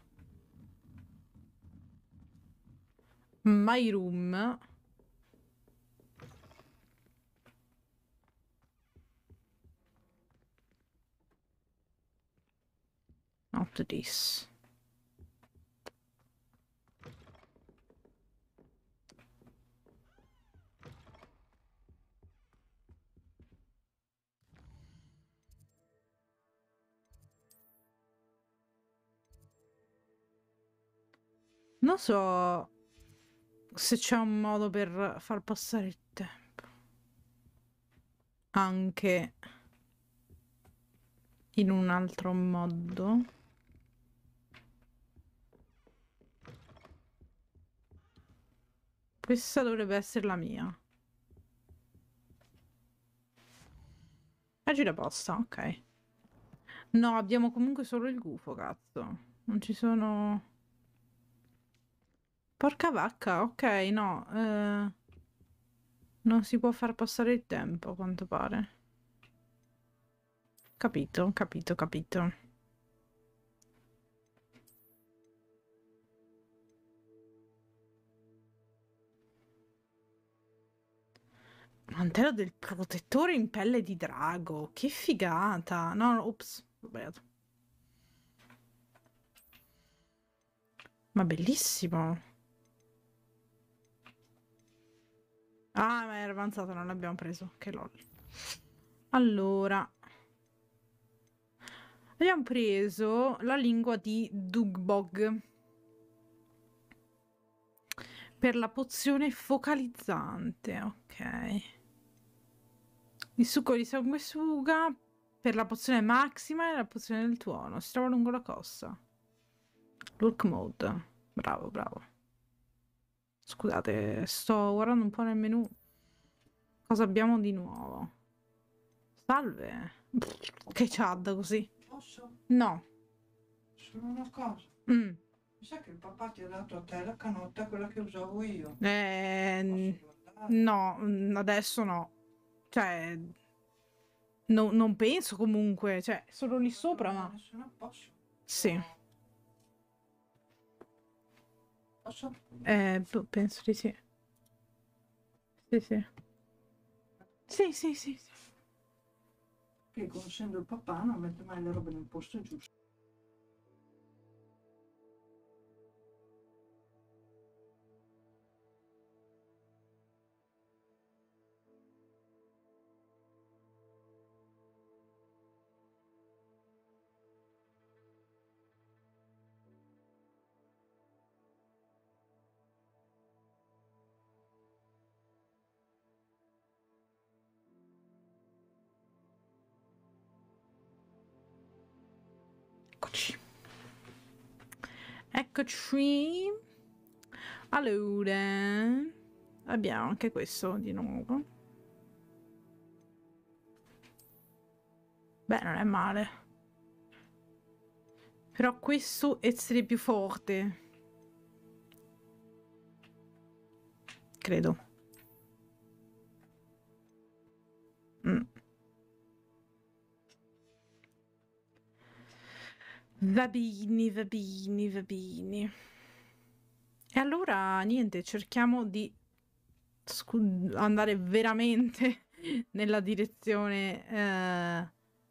My room. Not this. Non so se c'è un modo per far passare il tempo. Anche in un altro modo. Questa dovrebbe essere la mia. Ah, gira posta, ok. No, abbiamo comunque solo il gufo, cazzo. Non ci sono... Porca vacca, ok, no. Eh, non si può far passare il tempo, a quanto pare. Capito, capito, capito. Mantello del protettore in pelle di drago. Che figata. No, no, ops, ho sbagliato. Ma bellissimo. Ah, ma era avanzato, non l'abbiamo preso. Che lol. Allora. Abbiamo preso la lingua di Dugbog. Per la pozione focalizzante, ok. Il succo di sanguisuga per la pozione massima e la pozione del tuono. Si trova lungo la costa. Lurk mode. Bravo, bravo. Scusate, sto guardando un po' nel menu. Cosa abbiamo di nuovo? Salve. Che Chad così. Posso? No. Solo una cosa. Mm. Mi sa che il papà ti ha dato a te la canotta, quella che usavo io. Eh, no, adesso no. Cioè, no, non penso comunque. Cioè, solo lì sopra, ma... Nessuna posso. Sì. Posso? Eh, boh, penso di sì. Sì, sì. Sì, sì, sì, sì. Che conoscendo il papà non mette mai le robe nel posto giusto. Eccoci. Eccoci. Allora, abbiamo anche questo di nuovo. Beh, non è male. Però questo essere più forte. Credo. Mm. Va bene, va bene, va bene. E allora, niente, cerchiamo di andare veramente nella direzione eh,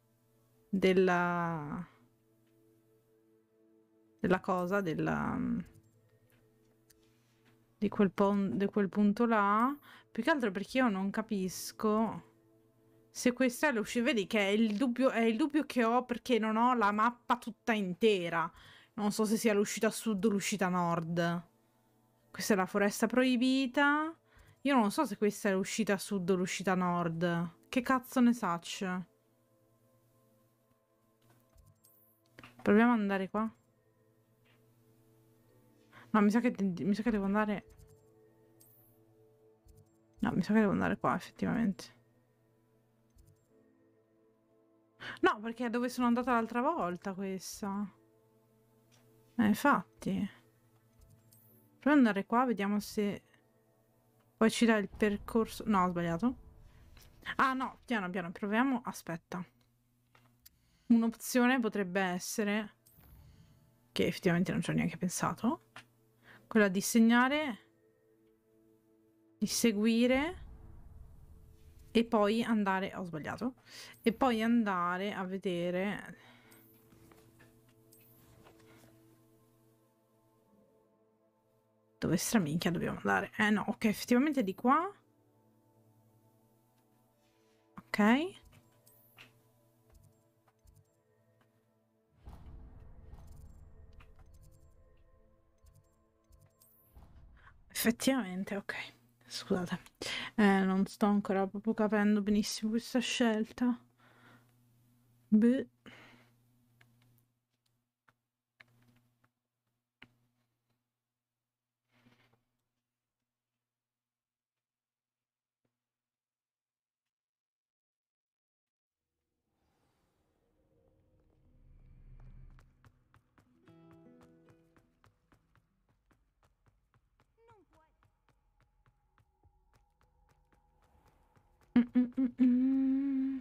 della della cosa, della di quel, pon- di quel punto là. Più che altro perché io non capisco se questa è l'uscita. Vedi che è il dubbio, è il dubbio che ho perché non ho la mappa tutta intera. Non so se sia l'uscita sud o l'uscita nord. Questa è la foresta proibita. Io non so se questa è l'uscita sud o l'uscita nord. Che cazzo ne saccio? Proviamo ad andare qua. No, mi sa che, mi sa che devo andare... No, mi sa che devo andare qua, effettivamente. No, perché è dove sono andata l'altra volta, questa. Eh, infatti. Proviamo ad andare qua, vediamo se... Poi ci dà il percorso... No, ho sbagliato. Ah, no, piano piano, proviamo... Aspetta. Un'opzione potrebbe essere... Che effettivamente non ci ho neanche pensato. Quella di segnare... Di seguire... E poi andare... Ho sbagliato. E poi andare a vedere... Dove straminchia dobbiamo andare? Eh no, ok, effettivamente di qua. Ok. Effettivamente, ok. Scusate. Eh, non sto ancora proprio capendo benissimo questa scelta. Beh. Mm, mm, mm, mm.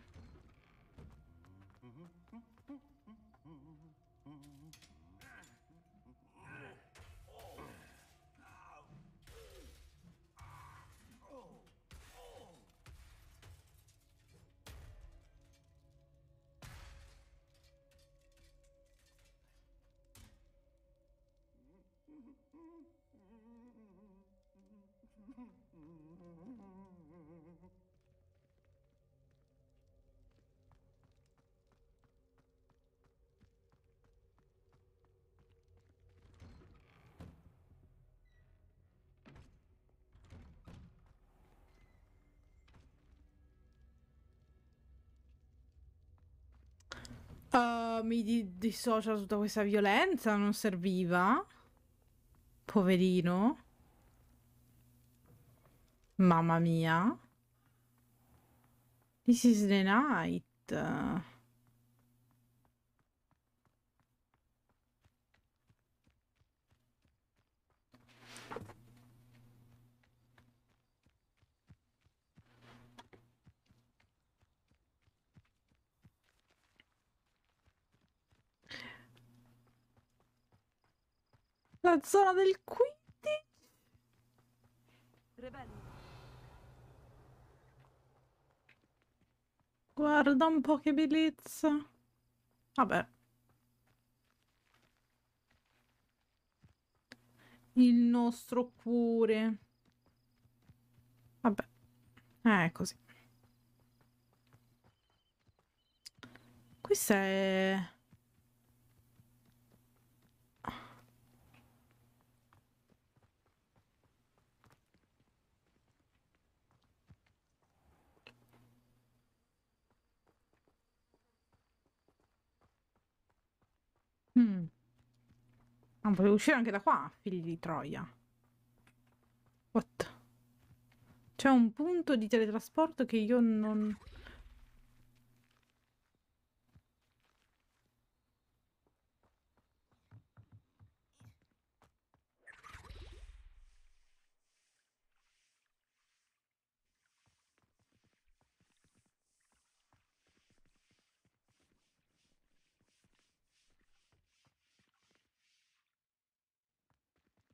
Uh, mi di- dissocia da tutta questa violenza, non serviva. Poverino. Mamma mia. This is the night. La zona del Quidditch. Rebelli. Guarda un po' che bellezza. Vabbè. Il nostro cuore. Vabbè. Eh, è così. Questa è... Mm. Ah, potevo uscire anche da qua, figli di Troia. What? C'è un punto di teletrasporto che io non...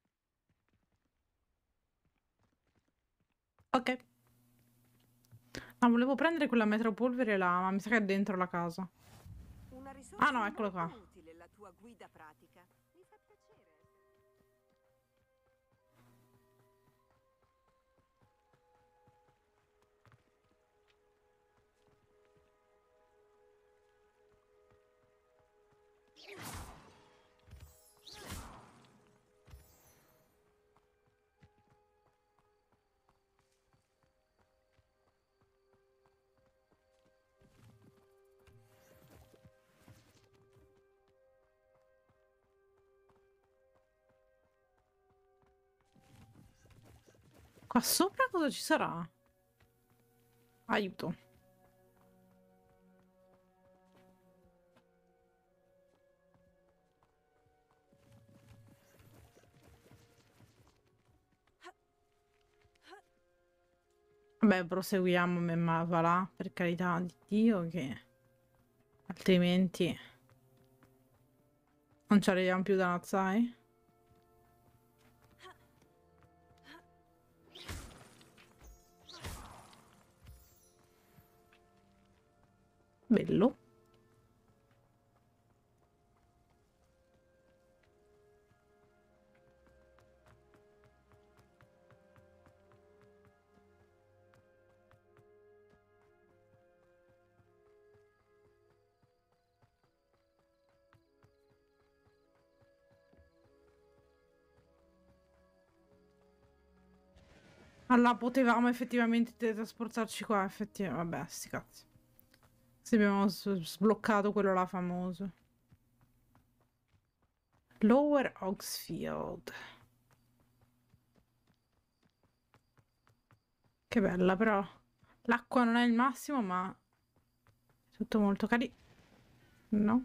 Ok. Ah, volevo prendere quella metropolvere là, ma mi sa che è dentro la casa. Una risorsa Ah no, eccolo qua. molto utile, la tua guida pratica. Mi fa piacere. Qua sopra cosa ci sarà? Aiuto. Vabbè, proseguiamo, ma va là, per carità di Dio, che altrimenti non ci arriviamo più da Nazai. Bello. Allora, potevamo effettivamente teletrasportarci qua, effettivamente. Vabbè, sti cazzi. Se abbiamo s- sbloccato quello là famoso. Lower Oxfield. Che bella, però. L'acqua non è il massimo, ma è tutto molto carino. No?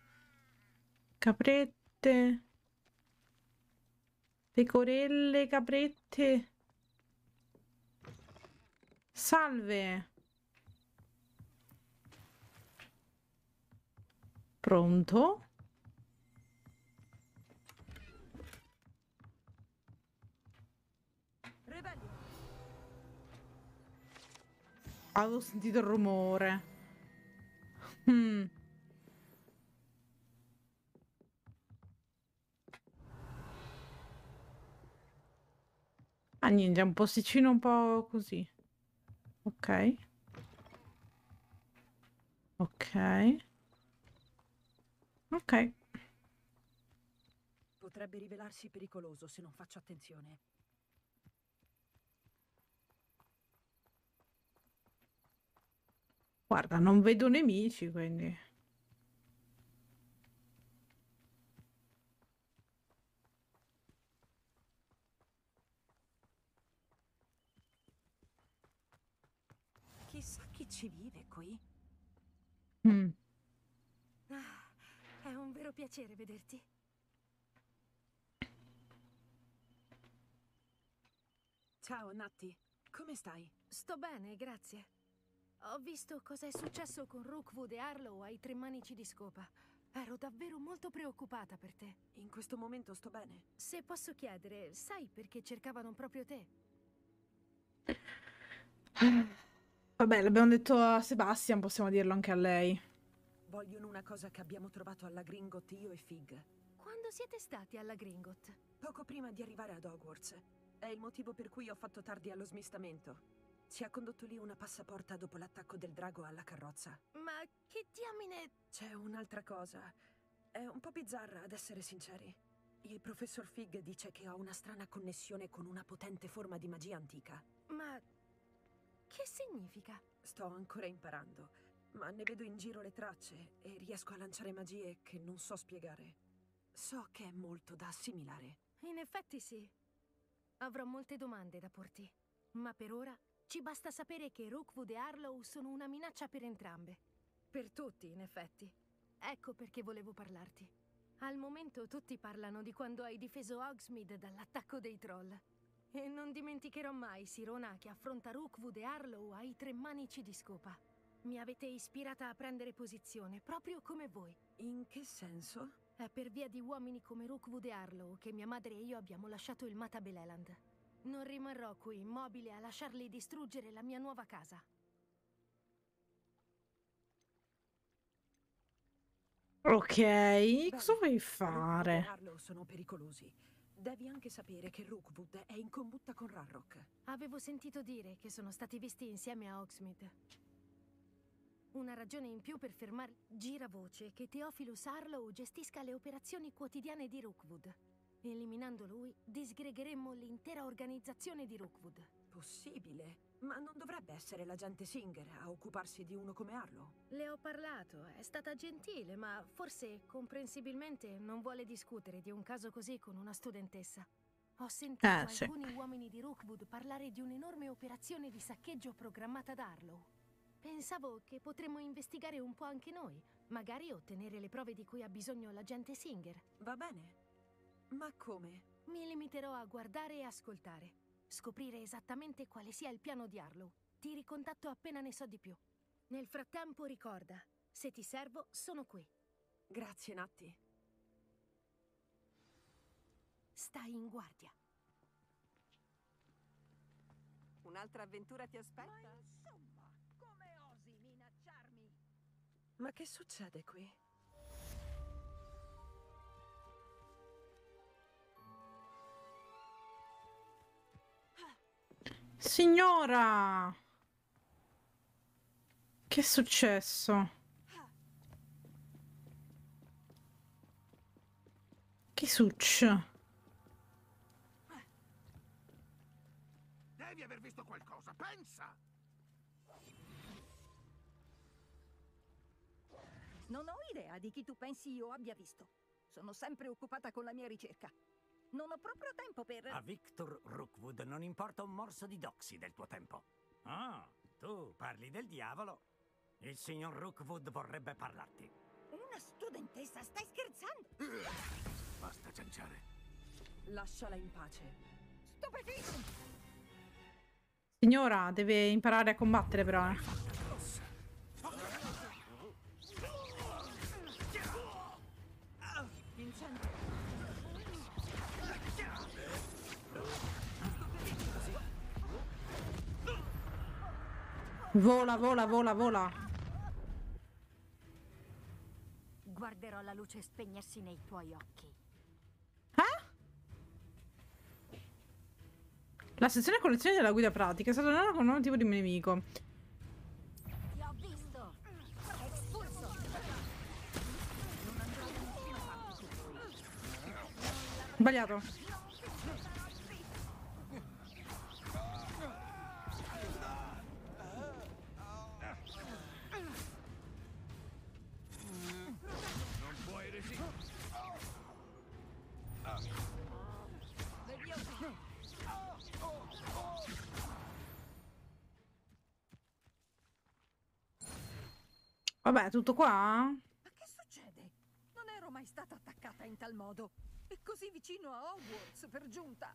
Caprette. Pecorelle, caprette. Salve. Pronto? Avevo sentito il rumore. Mm. Ah, niente, è un posticino un po' così. Ok. Ok. Ok. Potrebbe rivelarsi pericoloso se non faccio attenzione. Guarda, non vedo nemici, quindi. Chissà chi ci vive qui. Mm. Ah, è un vero piacere vederti. Ciao, Natti. Come stai? Sto bene, grazie. Ho visto cosa è successo con Rookwood e Harlow ai Tre Manici di Scopa. Ero davvero molto preoccupata per te. In questo momento sto bene. Se posso chiedere, sai perché cercavano proprio te? Vabbè, l'abbiamo detto a Sebastian, possiamo dirlo anche a lei. Vogliono una cosa che abbiamo trovato alla Gringot io e Fig. Quando siete stati alla Gringot? Poco prima di arrivare ad Hogwarts. È il motivo per cui ho fatto tardi allo smistamento. Ci ha condotto lì una passaporta dopo l'attacco del drago alla carrozza. Ma che diamine... C'è un'altra cosa. È un po' bizzarra, ad essere sinceri. Il professor Fig dice che ho una strana connessione con una potente forma di magia antica. Ma... che significa? Sto ancora imparando, ma ne vedo in giro le tracce e riesco a lanciare magie che non so spiegare. So che è molto da assimilare. In effetti sì. Avrò molte domande da porti. Ma per ora ci basta sapere che Rookwood e Harlow sono una minaccia per entrambe. Per tutti, in effetti. Ecco perché volevo parlarti. Al momento tutti parlano di quando hai difeso Hogsmeade dall'attacco dei troll. E non dimenticherò mai Sirona che affronta Rookwood e Harlow ai Tre Manici di Scopa. Mi avete ispirata a prendere posizione, proprio come voi. In che senso? È per via di uomini come Rookwood e Harlow che mia madre e io abbiamo lasciato il Matabeleland. Non rimarrò qui immobile a lasciarli distruggere la mia nuova casa. Ok, cosa vuoi Rookwood e fare? Harlow sono pericolosi. Devi anche sapere che Rookwood è in combutta con Rarrock. Avevo sentito dire che sono stati visti insieme a Hogsmeade. Una ragione in più per fermare... Gira voce che Theophilus Harlow gestisca le operazioni quotidiane di Rookwood. Eliminando lui, disgregheremmo l'intera organizzazione di Rookwood. Possibile? Ma non dovrebbe essere l'agente Singer a occuparsi di uno come Harlow? Le ho parlato, è stata gentile, ma forse, comprensibilmente, non vuole discutere di un caso così con una studentessa. Ho sentito Eh, sì. alcuni uomini di Rookwood parlare di un'enorme operazione di saccheggio programmata da Harlow. Pensavo che potremmo investigare un po' anche noi, magari ottenere le prove di cui ha bisogno l'agente Singer. Va bene. Ma come? Mi limiterò a guardare e ascoltare. Scoprire esattamente quale sia il piano di Harlow. Ti ricontatto appena ne so di più. Nel frattempo ricorda, se ti servo, sono qui. Grazie, Natti. Stai in guardia. Un'altra avventura ti aspetta? Ma insomma, come osi minacciarmi? Ma che succede qui? Signora! Che è successo? Che succede? Devi aver visto qualcosa, pensa! Non ho idea di chi tu pensi io abbia visto. Sono sempre occupata con la mia ricerca. Non ho proprio tempo per... A Victor Rookwood non importa un morso di doxy del tuo tempo. Ah, tu parli del diavolo. Il signor Rookwood vorrebbe parlarti. Una studentessa, stai scherzando? Basta cianciare. Lasciala in pace. Stupefissimo! Signora, deve imparare a combattere però, eh. Vincente. Vola, vola, vola, vola. Guarderò la luce spegnersi nei tuoi occhi. La sezione collezione della guida pratica è stata donata con un nuovo tipo di nemico. Ti ho visto! Espulso! Sbagliato. Non puoi resistere. Vabbè, tutto qua? Ma che succede? Non ero mai stata attaccata in tal modo. E così vicino a Hogwarts, per giunta.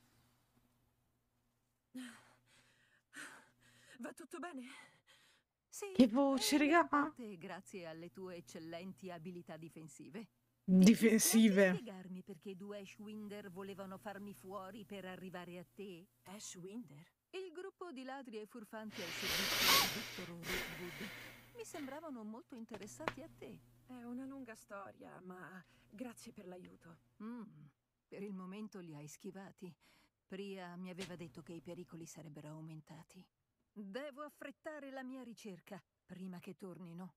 Va tutto bene? Sì. Che voce, raga. Parte grazie alle tue eccellenti abilità difensive. Difensive. Puoi spiegarmi perché i due Ashwinder volevano farmi fuori per arrivare a te? Ashwinder? Il gruppo di ladri e furfanti al servizio di Victor Rookwood. Mi sembravano molto interessati a te. È una lunga storia, ma grazie per l'aiuto. Mm, per il momento li hai schivati. Priya mi aveva detto che i pericoli sarebbero aumentati. Devo affrettare la mia ricerca prima che tornino.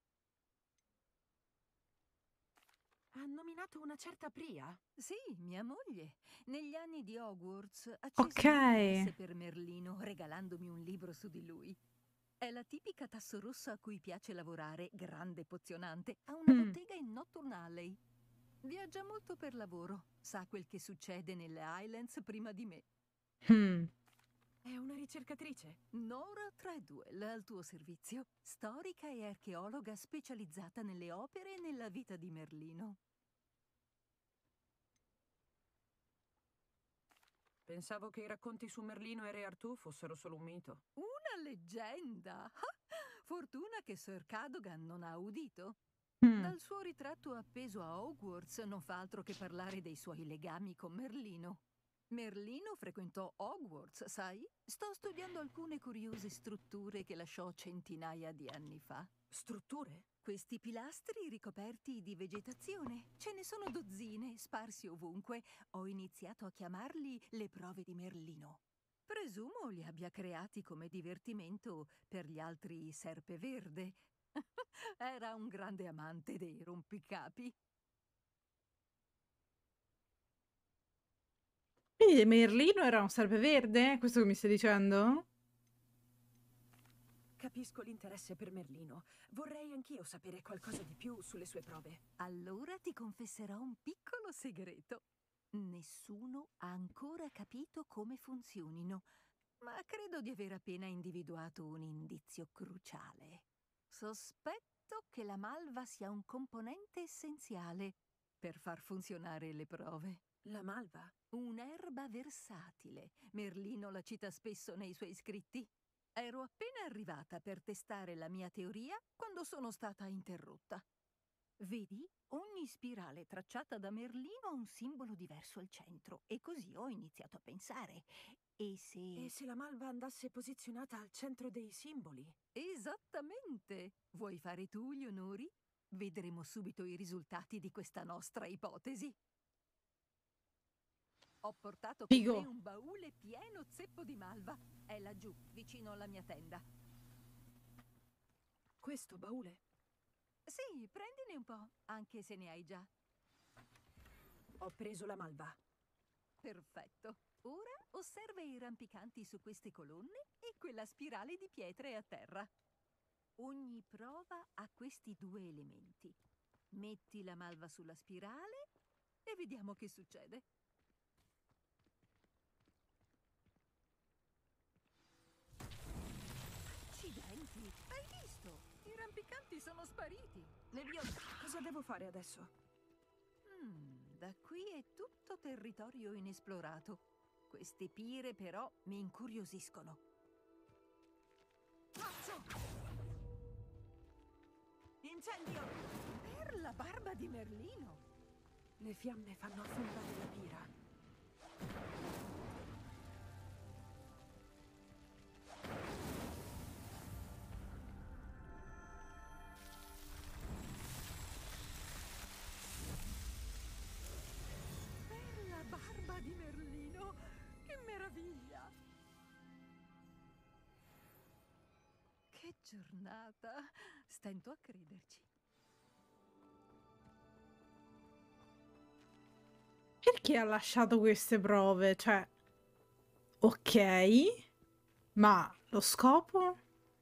Ha nominato una certa Priya? Sì, mia moglie. Negli anni di Hogwarts accese Ok. interesse per Merlino, regalandomi un libro su di lui. È la tipica tasso rosso a cui piace lavorare, grande pozionante. Ha una Mm. bottega in Notturne Alley. Viaggia molto per lavoro. Sa quel che succede nelle Highlands prima di me. Hmm. È una ricercatrice? Nora Treadwell, al tuo servizio. Storica e archeologa specializzata nelle opere e nella vita di Merlino. Pensavo che i racconti su Merlino e Re Artù fossero solo un mito. Una leggenda! Fortuna che Sir Cadogan non ha udito. Mm. Dal suo ritratto appeso a Hogwarts non fa altro che parlare dei suoi legami con Merlino. Merlino frequentò Hogwarts, sai? Sto studiando alcune curiose strutture che lasciò centinaia di anni fa. Strutture? questi pilastri ricoperti di vegetazione. Ce ne sono dozzine, sparsi ovunque. Ho iniziato a chiamarli le prove di Merlino. Presumo li abbia creati come divertimento per gli altri Serpeverde. Era un grande amante dei rompicapi. Quindi Merlino era un Serpeverde? Questo che mi stai dicendo? Capisco l'interesse per Merlino. Vorrei anch'io sapere qualcosa di più sulle sue prove. Allora ti confesserò un piccolo segreto. Nessuno ha ancora capito come funzionino, ma credo di aver appena individuato un indizio cruciale. Sospetto che la malva sia un componente essenziale per far funzionare le prove. La malva? Un'erba versatile. Merlino la cita spesso nei suoi scritti. Ero appena arrivata per testare la mia teoria quando sono stata interrotta. Vedi? Ogni spirale tracciata da Merlino ha un simbolo diverso al centro, e così ho iniziato a pensare. E se... E se la malva andasse posizionata al centro dei simboli? Esattamente! Vuoi fare tu gli onori? Vedremo subito i risultati di questa nostra ipotesi. Ho portato con Figo. me un baule pieno zeppo di malva. È laggiù, vicino alla mia tenda. Questo baule? Sì, prendine un po', anche se ne hai già. Ho preso la malva. Perfetto. Ora osserva i rampicanti su queste colonne e quella spirale di pietre a terra. Ogni prova ha questi due elementi. Metti la malva sulla spirale e vediamo che succede. Accidenti! Hai visto? I rampicanti sono spariti. Le bionde, cosa devo fare adesso? Mm, da qui è tutto territorio inesplorato. Queste pire però mi incuriosiscono. Cazzo! Incendio! Per la barba di Merlino! Le fiamme fanno affondare la pira. Per la barba di Merlino! Che meraviglia! Che giornata! Stento a crederci. Perché ha lasciato queste prove? Cioè, ok, ma lo scopo?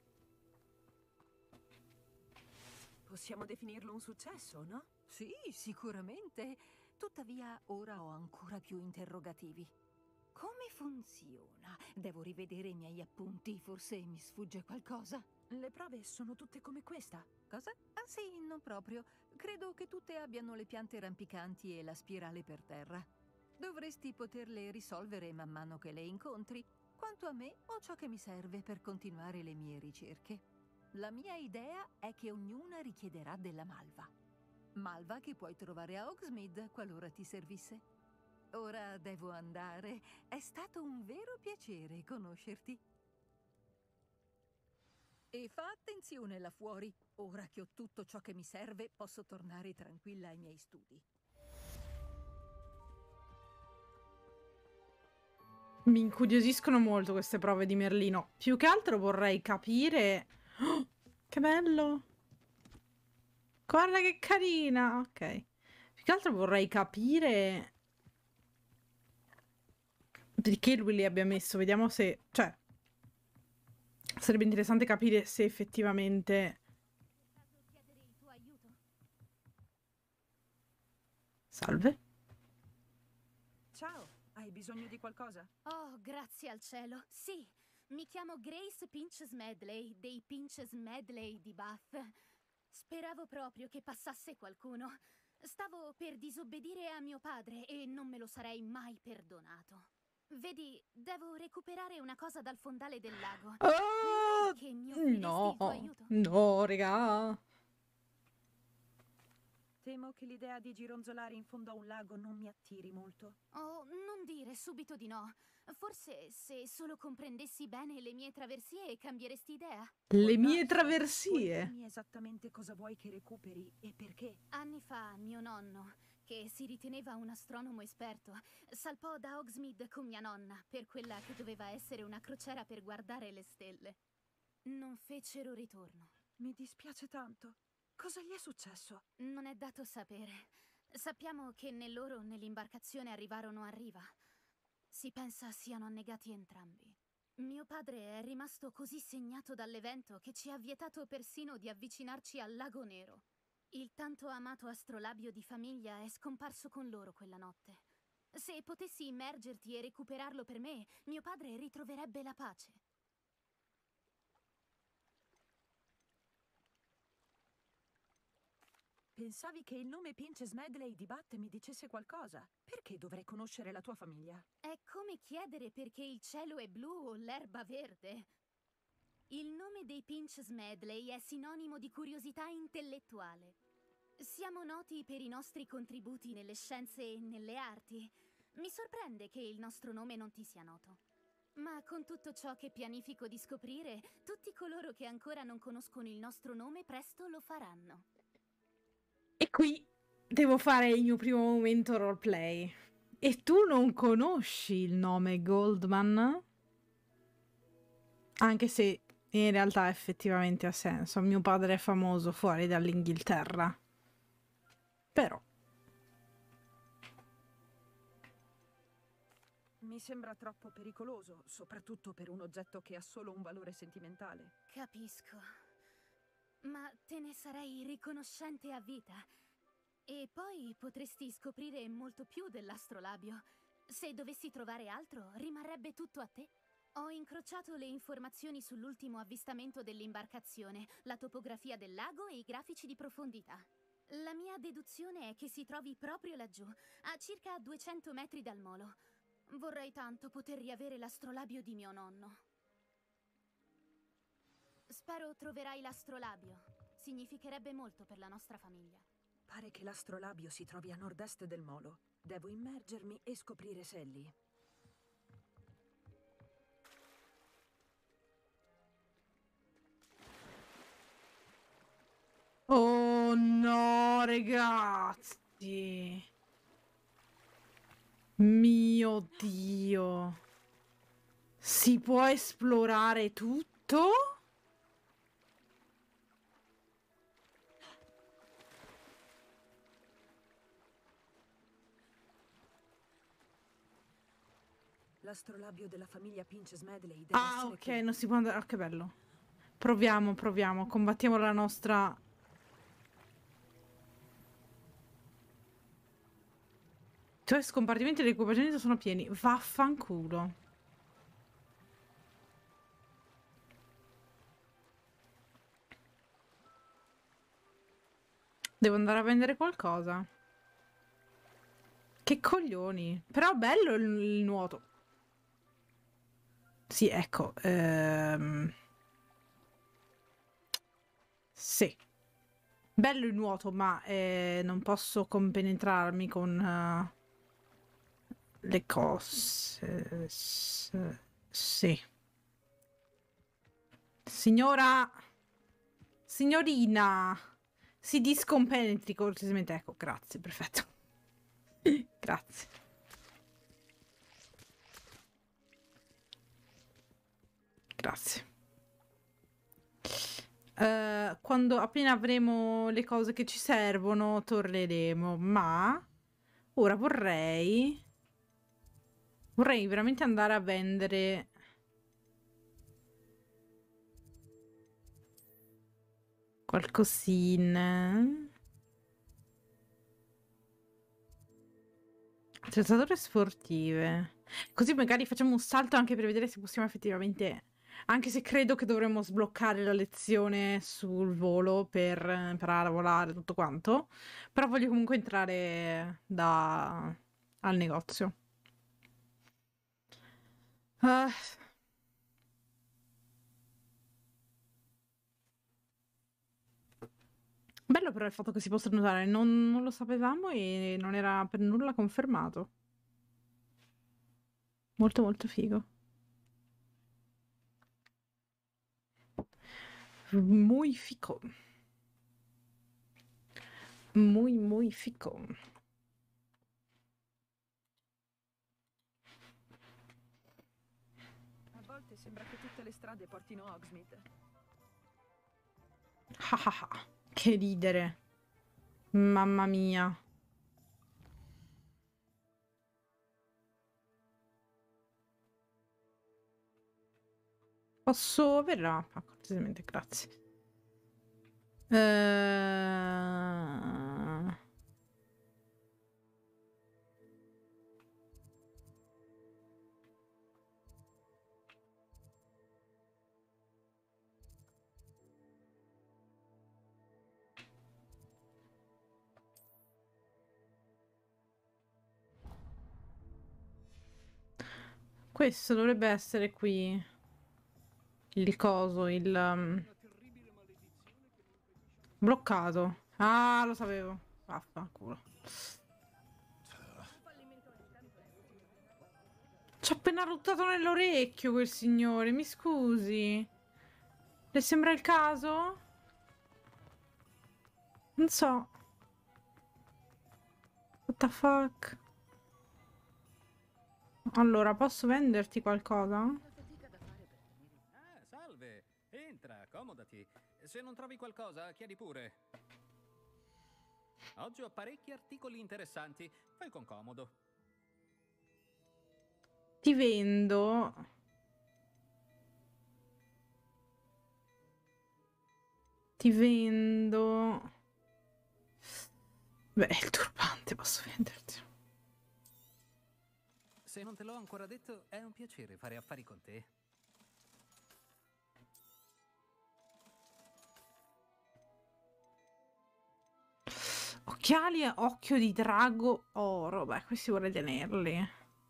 Possiamo definirlo un successo, no? Sì, sicuramente. Tuttavia, ora ho ancora più interrogativi. Come funziona? Devo rivedere i miei appunti, forse mi sfugge qualcosa. Le prove sono tutte come questa. Cosa? Ah sì, non proprio. Credo che tutte abbiano le piante rampicanti e la spirale per terra. Dovresti poterle risolvere man mano che le incontri. Quanto a me, ho ciò che mi serve per continuare le mie ricerche. La mia idea è che ognuna richiederà della malva. Malva che puoi trovare a Hogsmeade qualora ti servisse. Ora devo andare. È stato un vero piacere conoscerti. E fa attenzione là fuori. Ora che ho tutto ciò che mi serve, posso tornare tranquilla ai miei studi. Mi incuriosiscono molto queste prove di Merlino. Più che altro vorrei capire... Oh, che bello! Guarda che carina! Ok. Più che altro vorrei capire... perché lui li abbia messo. Vediamo se... Cioè... Sarebbe interessante capire se effettivamente... Salve. Ciao, hai bisogno di qualcosa? Oh, grazie al cielo. Sì, mi chiamo Grace Pinches Medley, dei Pinches Medley di Bath. Speravo proprio che passasse qualcuno. Stavo per disobbedire a mio padre e non me lo sarei mai perdonato. Vedi, devo recuperare una cosa dal fondale del lago. Oh, che mi offriresti no, il tuo aiuto? no, raga. Temo che l'idea di gironzolare in fondo a un lago non mi attiri molto. Oh, non dire subito di no. Forse se solo comprendessi bene le mie traversie cambieresti idea. Le mie traversie. Dimmi esattamente cosa vuoi che recuperi e perché. Anni fa mio nonno, che si riteneva un astronomo esperto, salpò da Hogsmeade con mia nonna per quella che doveva essere una crociera per guardare le stelle. Non fecero ritorno. Mi dispiace tanto. Cosa gli è successo? Non è dato sapere. Sappiamo che né loro né l'imbarcazione arrivarono a riva. Si pensa siano annegati entrambi. Mio padre è rimasto così segnato dall'evento che ci ha vietato persino di avvicinarci al Lago Nero. Il tanto amato astrolabio di famiglia è scomparso con loro quella notte. Se potessi immergerti e recuperarlo per me, mio padre ritroverebbe la pace. Pensavi che il nome Pinches Medley di Bat mi dicesse qualcosa? Perché dovrei conoscere la tua famiglia? È come chiedere perché il cielo è blu o l'erba verde. Il nome dei Pinches Medley è sinonimo di curiosità intellettuale. Siamo noti per i nostri contributi nelle scienze e nelle arti. Mi sorprende che il nostro nome non ti sia noto. Ma con tutto ciò che pianifico di scoprire, tutti coloro che ancora non conoscono il nostro nome presto lo faranno. E qui devo fare il mio primo momento roleplay. E tu non conosci il nome Goldman? Anche se in realtà effettivamente ha senso. Mio padre è famoso fuori dall'Inghilterra. Però. Mi sembra troppo pericoloso, soprattutto per un oggetto che ha solo un valore sentimentale. Capisco. Ma te ne sarei riconoscente a vita. E poi potresti scoprire molto più dell'astrolabio. Se dovessi trovare altro, rimarrebbe tutto a te. Ho incrociato le informazioni sull'ultimo avvistamento dell'imbarcazione, la topografia del lago e i grafici di profondità. La mia deduzione è che si trovi proprio laggiù, a circa duecento metri dal molo. Vorrei tanto poter riavere l'astrolabio di mio nonno. Spero troverai l'astrolabio. Significherebbe molto per la nostra famiglia. Pare che l'astrolabio si trovi a nord-est del molo. Devo immergermi e scoprire se è lì. Oh no, ragazzi. Mio Dio. Si può esplorare tutto? L'astrolabio della famiglia Pinches Medley deve Ah, essere ok, qui. non si può andare. Oh, che bello. Proviamo, proviamo. Combattiamo la nostra... I tuoi scompartimenti dell'equipaggiamento sono pieni. Vaffanculo. Devo andare a vendere qualcosa. Che coglioni. Però bello il, il nuoto. Sì, ecco. Ehm... Sì. Bello il nuoto, ma eh, non posso compenetrarmi con uh, le cose. S sì. Signora. Signorina. Si discompenetri cortesemente. Ecco, grazie, perfetto. Grazie. Grazie. Uh, quando appena avremo le cose che ci servono torneremo, ma ora vorrei vorrei veramente andare a vendere qualcosina. Attrezzature sportive, così magari facciamo un salto anche per vedere se possiamo effettivamente. Anche se credo che dovremmo sbloccare la lezione sul volo per imparare a volare tutto quanto. Però voglio comunque entrare da... al negozio. Uh. Bello però il fatto che si possa notare, non, non lo sapevamo e non era per nulla confermato. Molto molto figo. Muy fico. Muy muy fico. A volte sembra che tutte le strade portino a Hogsmeade. Ah ah ah, che ridere. Mamma mia. Posso avere la... Ah, cortesemente, grazie. Eh... Questo dovrebbe essere qui. Il coso, il... Um... bloccato. Ah, lo sapevo. Vaffanculo. Ci ho appena ruttato nell'orecchio quel signore, mi scusi. Le sembra il caso? Non so. What the fuck? Allora, posso venderti qualcosa? Ah, salve. Entra, accomodati. Se non trovi qualcosa, chiedi pure. Oggi ho parecchi articoli interessanti. Fai con comodo. Ti vendo. Ti vendo. Beh, il turbante posso venderti. Se non te l'ho ancora detto, è un piacere fare affari con te. Occhiali e occhio di drago oro. Beh, questi vorrei tenerli.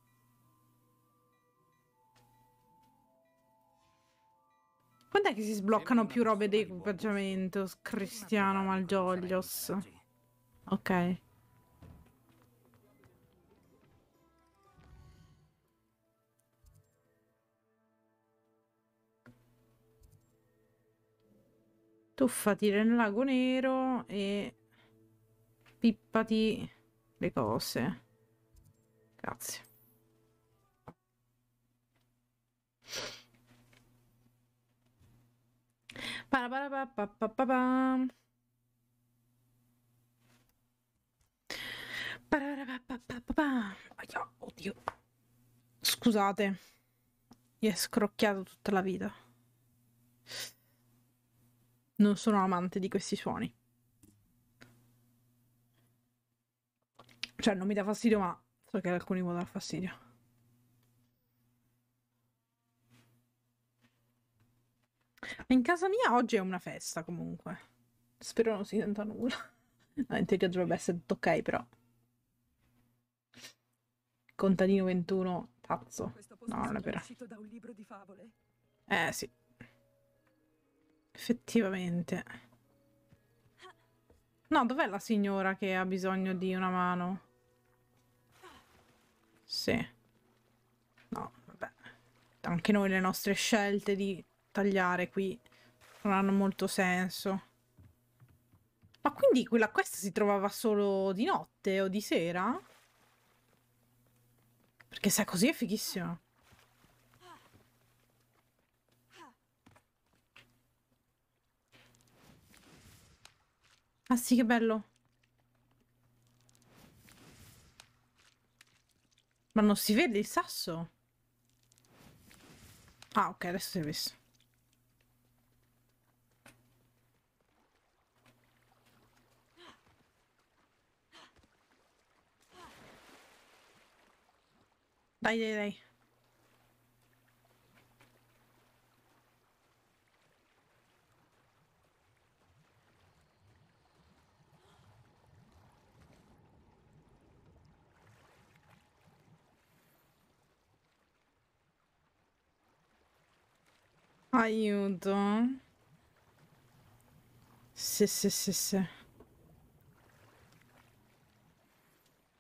Quando è che si sbloccano più robe di equipaggiamento? Cristiano Malgioglios. Ok. Tuffati nel lago nero e pippati le cose. Grazie. Parapapapapapam. Parapapapapapam. Oddio. Scusate. Mi è scrocchiato tutta la vita. Non sono amante di questi suoni. Cioè, non mi dà fastidio, ma so che ad alcuni può dar fastidio. In casa mia oggi è una festa, comunque. Spero non si senta nulla. No, in teoria dovrebbe essere tutto ok, però. Contadino ventuno, pazzo. No, non è vero. È uscito da un libro di favole. Eh, sì. Effettivamente. No, dov'è la signora che ha bisogno di una mano? Sì. No, vabbè. Anche noi le nostre scelte di tagliare qui non hanno molto senso. Ma quindi quella quest si trovava solo di notte o di sera? Perché se è così è fighissimo. Ah sì, che bello. Ma non si vede il sasso? Ah, ok, adesso si è visto. Dai, dai, dai. Aiuto. Sì, sì, sì, sì.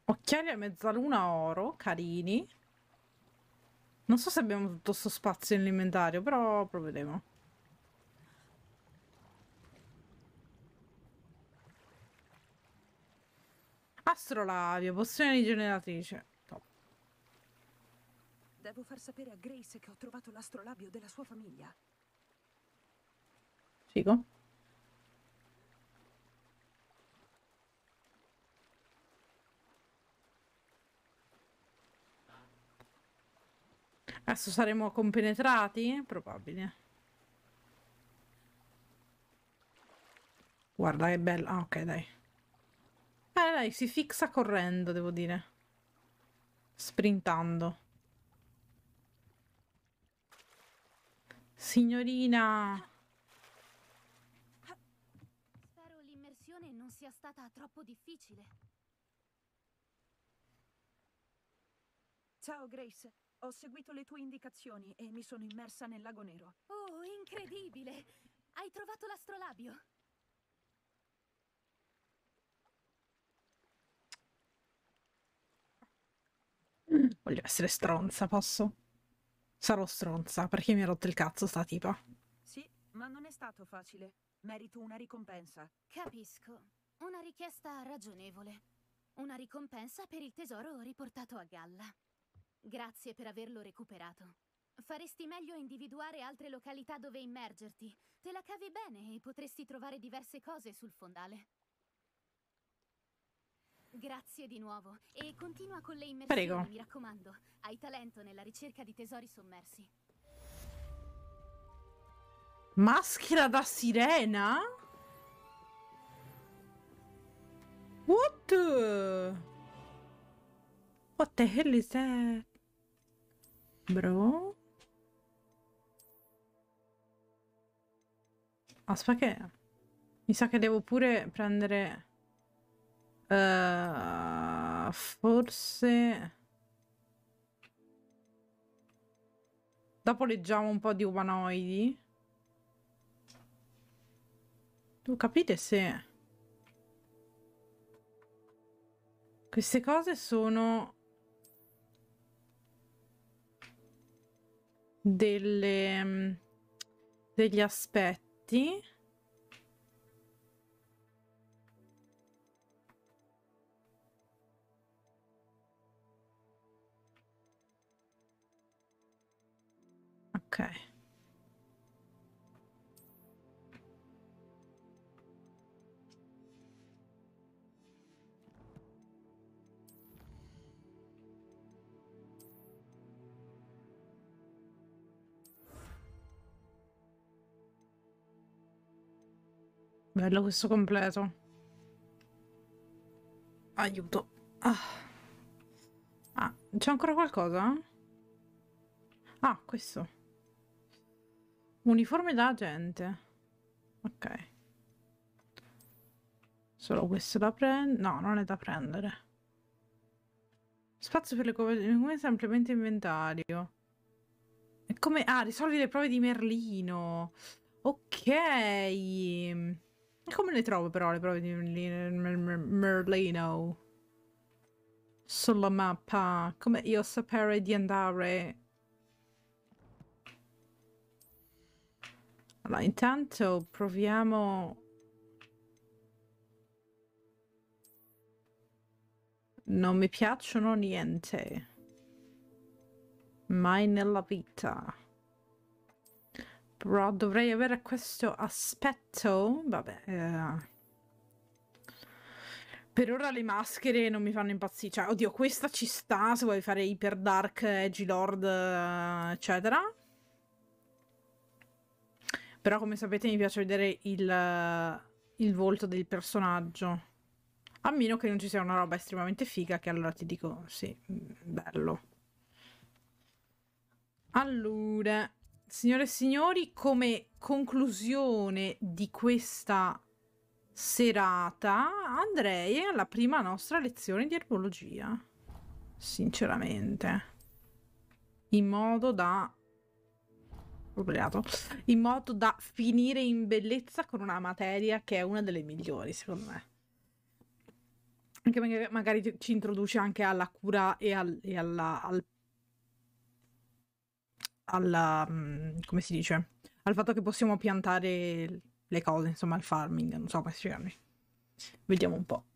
Occhiali a mezzaluna oro, carini. Non so se abbiamo tutto sto spazio nell'inventario, però provvedremo. Astrolabio, pozione rigeneratrice. Top. Devo far sapere a Grace che ho trovato l'astrolabio della sua famiglia. Figo. Adesso saremo compenetrati? Probabile. Guarda che bella. Ah, ok, dai. Eh, dai, si fixa correndo, devo dire. Sprintando. Signorina. Spero l'immersione non sia stata troppo difficile. Ciao Grace, ho seguito le tue indicazioni e mi sono immersa nel lago nero. Oh, incredibile! Hai trovato l'astrolabio? Voglio essere stronza, posso? Sarò stronza, perché mi ha rotto il cazzo sta tipa. Sì, ma non è stato facile. Merito una ricompensa. Capisco. Una richiesta ragionevole. Una ricompensa per il tesoro riportato a galla. Grazie per averlo recuperato. Faresti meglio a individuare altre località dove immergerti. Te la cavi bene e potresti trovare diverse cose sul fondale. Grazie di nuovo. E continua con le immersioni, Prego. mi raccomando. Hai talento nella ricerca di tesori sommersi. Maschera da sirena? What the... What the hell is that? Bro? Aspetta che... Mi sa che devo pure prendere... Uh, forse... Dopo leggiamo un po' di umanoidi. Tu capite se... Queste cose sono... Delle... Degli aspetti... Ok. Bello questo completo. Aiuto. Ah, ah c'è ancora qualcosa? Ah, questo. Uniforme da agente. Ok. Solo questo da prendere. No, non è da prendere. Spazio per le competenze ampliamente inventario. È come... Ah, risolvi le prove di Merlino. Ok. E come le trovo però le prove di Merlino? Mer Mer Merlino? Sulla mappa. Come io sapere di andare... Allora, intanto proviamo... Non mi piacciono niente. Mai nella vita. Però dovrei avere questo aspetto. Vabbè. Eh. Per ora le maschere non mi fanno impazzire. Cioè, oddio, questa ci sta se vuoi fare Hyper Dark, Edgelord, eccetera. Però come sapete mi piace vedere il, il volto del personaggio. A meno che non ci sia una roba estremamente figa, che allora ti dico sì, bello. Allora, signore e signori, come conclusione di questa serata andrei alla prima nostra lezione di erbologia. Sinceramente. In modo da... in modo da finire in bellezza con una materia che è una delle migliori secondo me. Anche perché magari ti- ci introduce anche alla cura e, al, e alla, al, alla, mm, come si dice? Al fatto che possiamo piantare le cose, insomma, al farming, non so come spiegarmi. Vediamo un po'.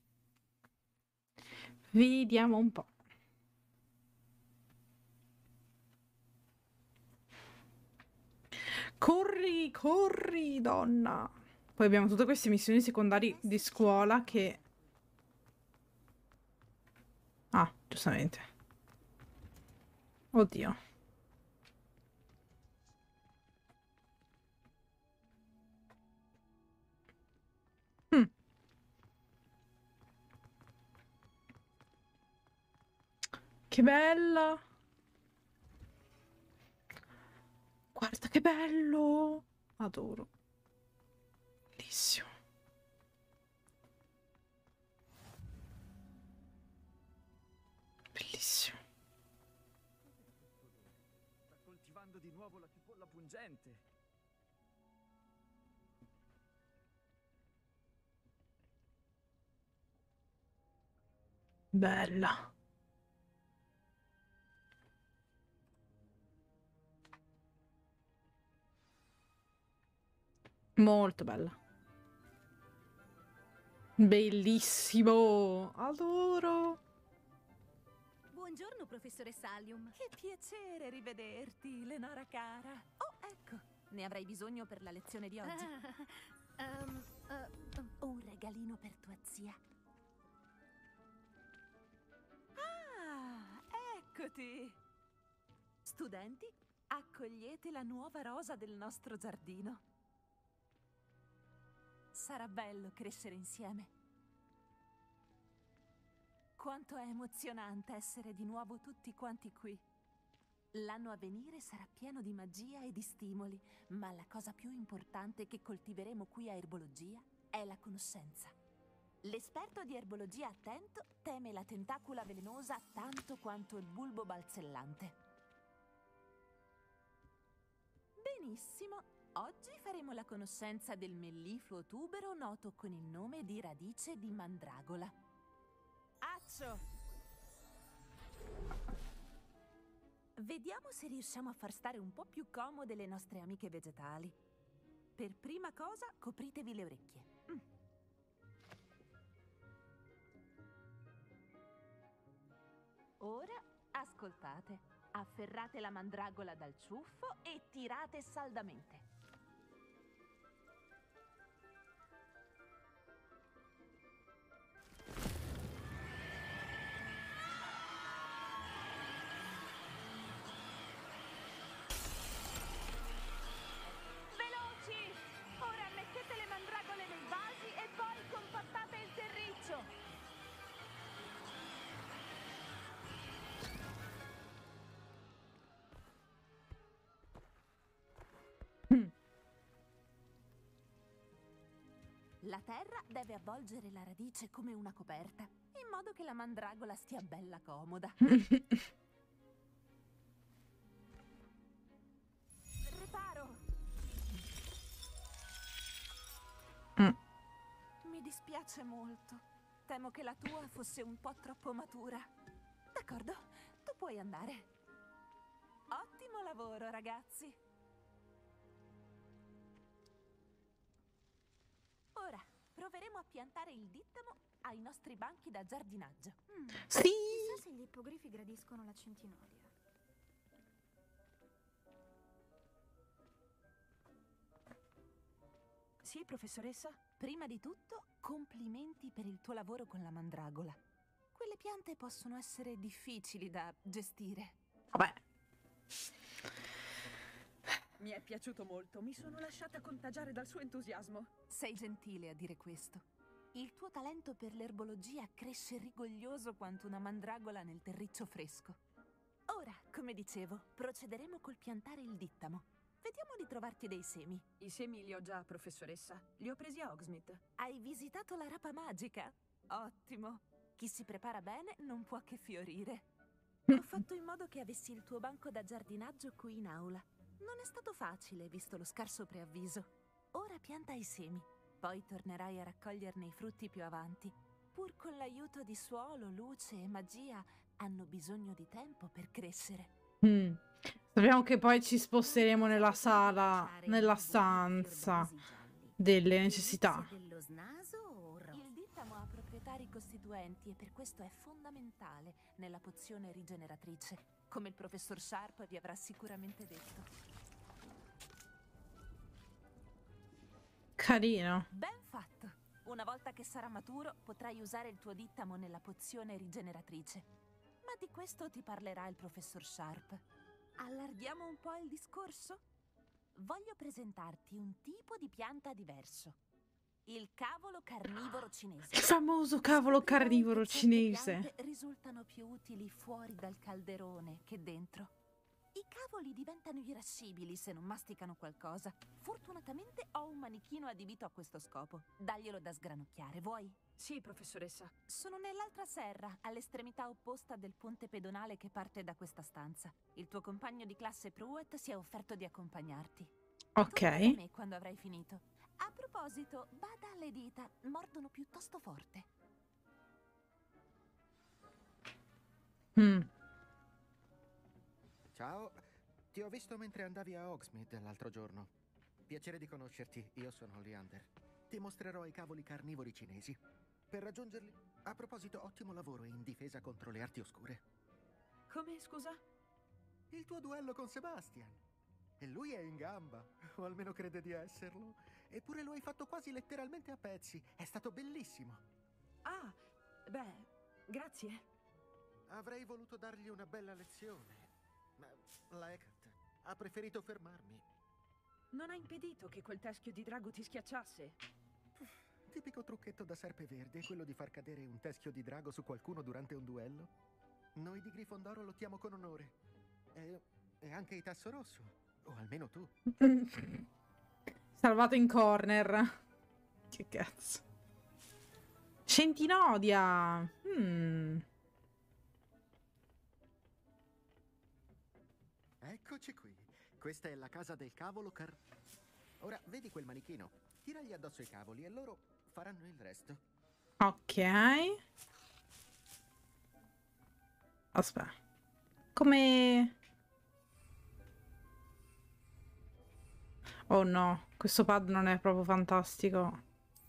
Vediamo un po'. Corri, corri, donna. Poi abbiamo tutte queste missioni secondarie di scuola che... Ah, giustamente. Oddio. Mm. Che bella. Guarda che bello. Adoro. Bellissimo. Bellissimo. Sta coltivando di nuovo la cipolla pungente. Bella. Molto bella. Bellissimo. Adoro. Buongiorno, professoressa Allium. Che piacere rivederti, Lenora cara. Oh, ecco, ne avrai bisogno per la lezione di oggi. Ah, um, uh, Un regalino per tua zia. Ah, eccoti. Studenti, accogliete la nuova rosa del nostro giardino. Sarà bello crescere insieme. Quanto è emozionante essere di nuovo tutti quanti qui. L'anno a venire sarà pieno di magia e di stimoli, ma la cosa più importante che coltiveremo qui a Erbologia è la conoscenza. L'esperto di erbologia attento teme la tentacula velenosa tanto quanto il bulbo balzellante. Benissimo. Oggi faremo la conoscenza del mellifluo tubero noto con il nome di radice di mandragola. Accio! Vediamo se riusciamo a far stare un po' più comode le nostre amiche vegetali. Per prima cosa, copritevi le orecchie. Mm. Ora, ascoltate. Afferrate la mandragola dal ciuffo e tirate saldamente. Veloci! Ora mettete le mandragole nei vasi e poi compattate il terriccio. La terra deve avvolgere la radice come una coperta, in modo che la mandragola stia bella comoda. Riparo! Mm. Mi dispiace molto. Temo che la tua fosse un po' troppo matura. D'accordo, tu puoi andare. Ottimo lavoro, ragazzi. Ora, proveremo a piantare il dittamo ai nostri banchi da giardinaggio. Mm. Sì! Chissà se gli ippogrifi gradiscono la centinaia. Sì, professoressa? Prima di tutto, complimenti per il tuo lavoro con la mandragola. Quelle piante possono essere difficili da gestire. Vabbè. Mi è piaciuto molto, mi sono lasciata contagiare dal suo entusiasmo. Sei gentile a dire questo. Il tuo talento per l'erbologia cresce rigoglioso quanto una mandragola nel terriccio fresco. Ora, come dicevo, procederemo col piantare il dittamo. Vediamo di trovarti dei semi. I semi li ho già, professoressa. Li ho presi a Hogsmeade. Hai visitato la rapa magica? Ottimo. Chi si prepara bene non può che fiorire. Ho fatto in modo che avessi il tuo banco da giardinaggio qui in aula. Non è stato facile, visto lo scarso preavviso. Ora pianta i semi, poi tornerai a raccoglierne i frutti più avanti. pur con l'aiuto di suolo, luce e magia, hanno bisogno di tempo per crescere. Mm. Sappiamo che poi ci sposteremo nella sala, nella stanza delle necessità. Dello snaso o rosso? Il dittamo ha proprietari costituenti e per questo è fondamentale nella pozione rigeneratrice, come il professor Sharp vi avrà sicuramente detto. Carino. Ben fatto! Una volta che sarà maturo, potrai usare il tuo dittamo nella pozione rigeneratrice. Ma di questo ti parlerà il professor Sharp. Allarghiamo un po' il discorso? Voglio presentarti un tipo di pianta diverso. Il cavolo carnivoro cinese. Il famoso cavolo carnivoro cinese. Le piante risultano più utili fuori dal calderone che dentro. I cavoli diventano irascibili se non masticano qualcosa. Fortunatamente ho un manichino adibito a questo scopo. Daglielo da sgranocchiare, vuoi? Sì, professoressa. Sono nell'altra serra, all'estremità opposta del ponte pedonale che parte da questa stanza. Il tuo compagno di classe Pruitt si è offerto di accompagnarti. Ok. Torna da me quando avrai finito. A proposito, bada alle dita, mordono piuttosto forte. Mm. Ciao, ti ho visto mentre andavi a Hogsmeade l'altro giorno. Piacere di conoscerti, io sono Leander. Ti mostrerò i cavoli carnivori cinesi. Per raggiungerli, a proposito, ottimo lavoro in difesa contro le arti oscure. Come, scusa? Il tuo duello con Sebastian. E lui è in gamba, o almeno crede di esserlo. Eppure lo hai fatto quasi letteralmente a pezzi. È stato bellissimo. Ah, beh, grazie. Avrei voluto dargli una bella lezione. Ma la Hecate ha preferito fermarmi. Non ha impedito che quel teschio di drago ti schiacciasse. Tipico trucchetto da Serpeverde, quello di far cadere un teschio di drago su qualcuno durante un duello. Noi di Grifondoro lottiamo con onore. E, e anche i Tasso Rosso. O almeno tu. Salvato in corner. Che cazzo. Centinodia. Hmm. Eccoci qui. Questa è la casa del cavolo car... Ora, vedi quel manichino? Tiragli addosso i cavoli e loro faranno il resto. Ok. Aspetta. Come... Oh no, questo pad non è proprio fantastico.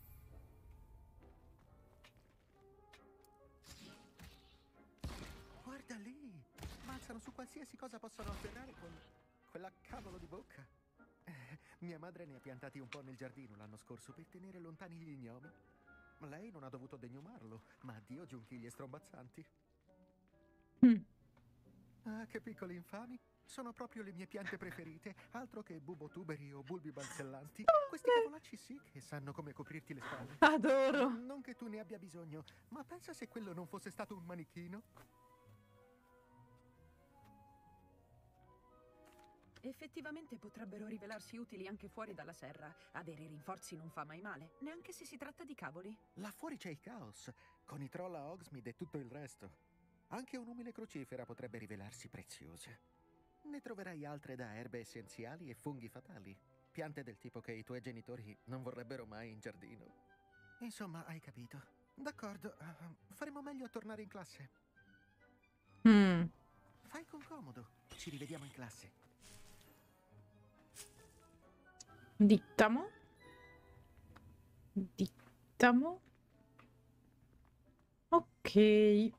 Guarda lì! Balzano su qualsiasi cosa possono afferrare con quella cavolo di bocca. Eh, mia madre ne ha piantati un po' nel giardino l'anno scorso per tenere lontani gli gnomi. Lei non ha dovuto degnumarlo, ma addio giunchiglie strombazzanti. Mm. Ah, che piccoli infami! Sono proprio le mie piante preferite, altro che bubotuberi o bulbi balzellanti. Questi cavolacci sì che sanno come coprirti le spalle. Adoro! Non che tu ne abbia bisogno, ma pensa se quello non fosse stato un manichino. Effettivamente potrebbero rivelarsi utili anche fuori dalla serra. Avere rinforzi non fa mai male, neanche se si tratta di cavoli. Là fuori c'è il caos, con i troll a Hogsmeade e tutto il resto. Anche un'umile crucifera potrebbe rivelarsi preziosa. Ne troverai altre da erbe essenziali e funghi fatali. Piante del tipo che i tuoi genitori non vorrebbero mai in giardino. Insomma, hai capito. D'accordo, uh, faremo meglio a tornare in classe. Mm. Fai con comodo. Ci rivediamo in classe. Dittamo. Dittamo. Ok.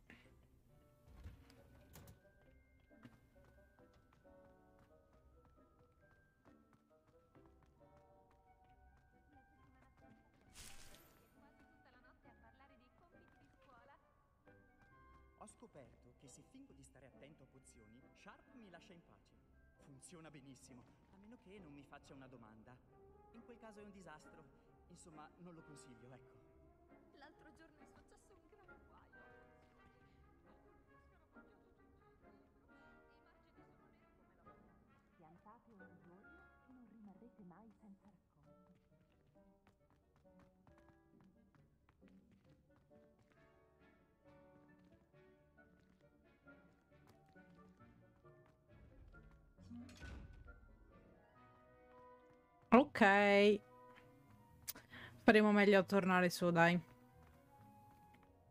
Ho scoperto che se fingo di stare attento a pozioni, Sharp mi lascia in pace. Funziona benissimo, a meno che non mi faccia una domanda. In quel caso è un disastro. Insomma, non lo consiglio, ecco. L'altro giorno è successo un gran guaio. Piantate ogni giorno e non rimarrete mai senza raccolti. Ok. Faremo meglio a tornare su, dai.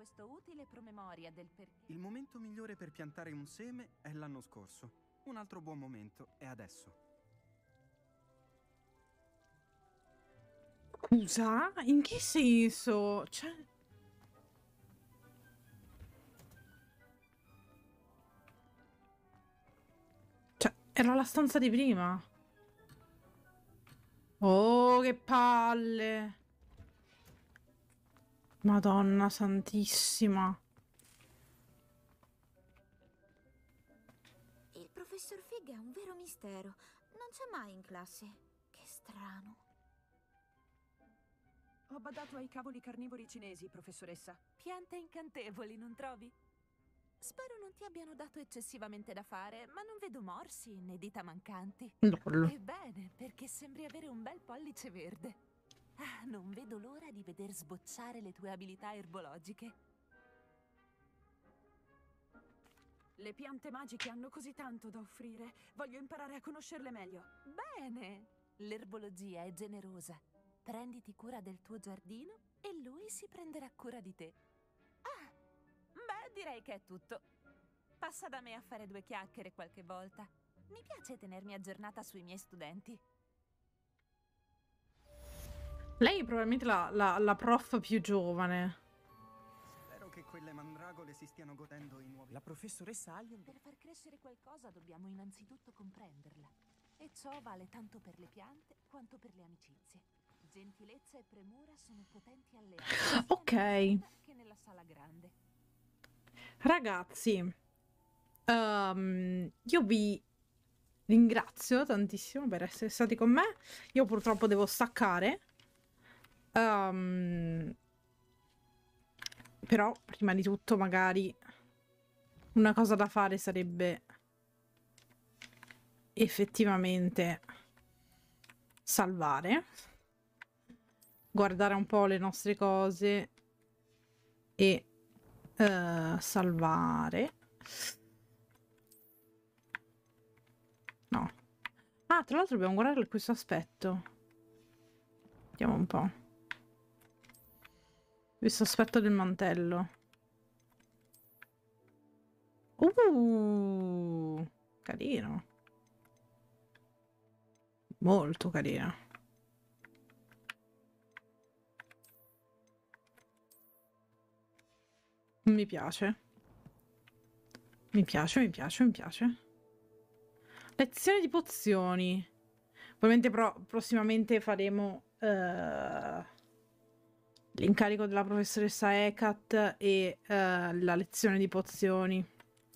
questo utile promemoria del perché. Il momento migliore per piantare un seme è l'anno scorso. Un altro buon momento è adesso. Scusa? In che senso? Cioè... Cioè, era la stanza di prima. Oh, che palle. Madonna santissima. Il professor Fig è un vero mistero. Non c'è mai in classe. Che strano. Ho badato ai cavoli carnivori cinesi, professoressa. Piante incantevoli, non trovi? Spero non ti abbiano dato eccessivamente da fare, ma non vedo morsi né dita mancanti. Lol. Ebbene, perché sembri avere un bel pollice verde. Ah, non vedo l'ora di veder sbocciare le tue abilità erbologiche. Le piante magiche hanno così tanto da offrire. Voglio imparare a conoscerle meglio. Bene! L'erbologia è generosa. Prenditi cura del tuo giardino e lui si prenderà cura di te. Ah, beh, direi che è tutto. Passa da me a fare due chiacchiere qualche volta. Mi piace tenermi aggiornata sui miei studenti. Lei è probabilmente la, la, la prof più giovane. Spero che quelle mandragole si stiano godendo i nuovi... La professoressa Allion... Per far crescere qualcosa dobbiamo innanzitutto comprenderla. E ciò vale tanto per le piante quanto per le amicizie. Gentilezza e premura sono potenti alleati. Ok. Che nella sala grande. Ragazzi, um, io vi ringrazio tantissimo per essere stati con me. Io purtroppo devo staccare. Um, però, prima di tutto, magari una cosa da fare sarebbe effettivamente salvare. Guardare un po' le nostre cose e uh, salvare. No. Ah, tra l'altro dobbiamo guardare questo aspetto. Vediamo un po'. Questo aspetto del mantello. Uh, carino. Molto carino. Mi piace. Mi piace, mi piace, mi piace. Lezione di pozioni. Ovviamente pro prossimamente faremo uh, l'incarico della professoressa Ekat e uh, la lezione di pozioni.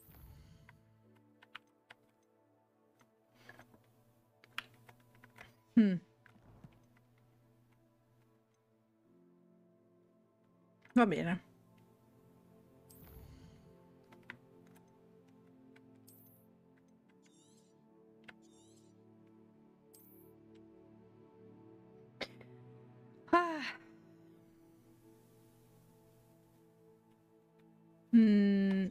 Mm. Va bene. Ah. Mm.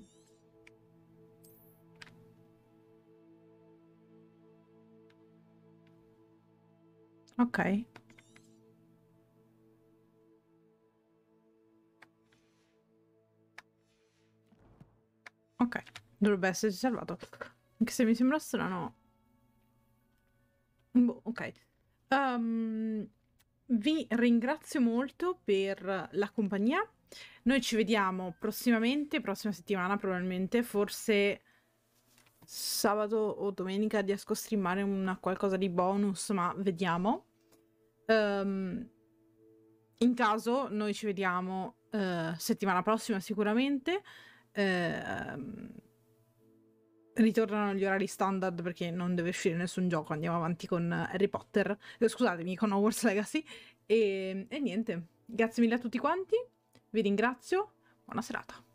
Ok. Ok, dovrebbe esserci salvato. Anche se mi sembra strano. Boh, ok. Um, vi ringrazio molto per la compagnia. Noi ci vediamo prossimamente, prossima settimana probabilmente, forse sabato o domenica riesco a streamare una qualcosa di bonus, ma vediamo. Um, in caso noi ci vediamo uh, settimana prossima sicuramente. Uh, ritornano gli orari standard perché non deve uscire nessun gioco, andiamo avanti con Harry Potter, eh, scusatemi, con Hogwarts Legacy e, e niente, grazie mille a tutti quanti, vi ringrazio, buona serata.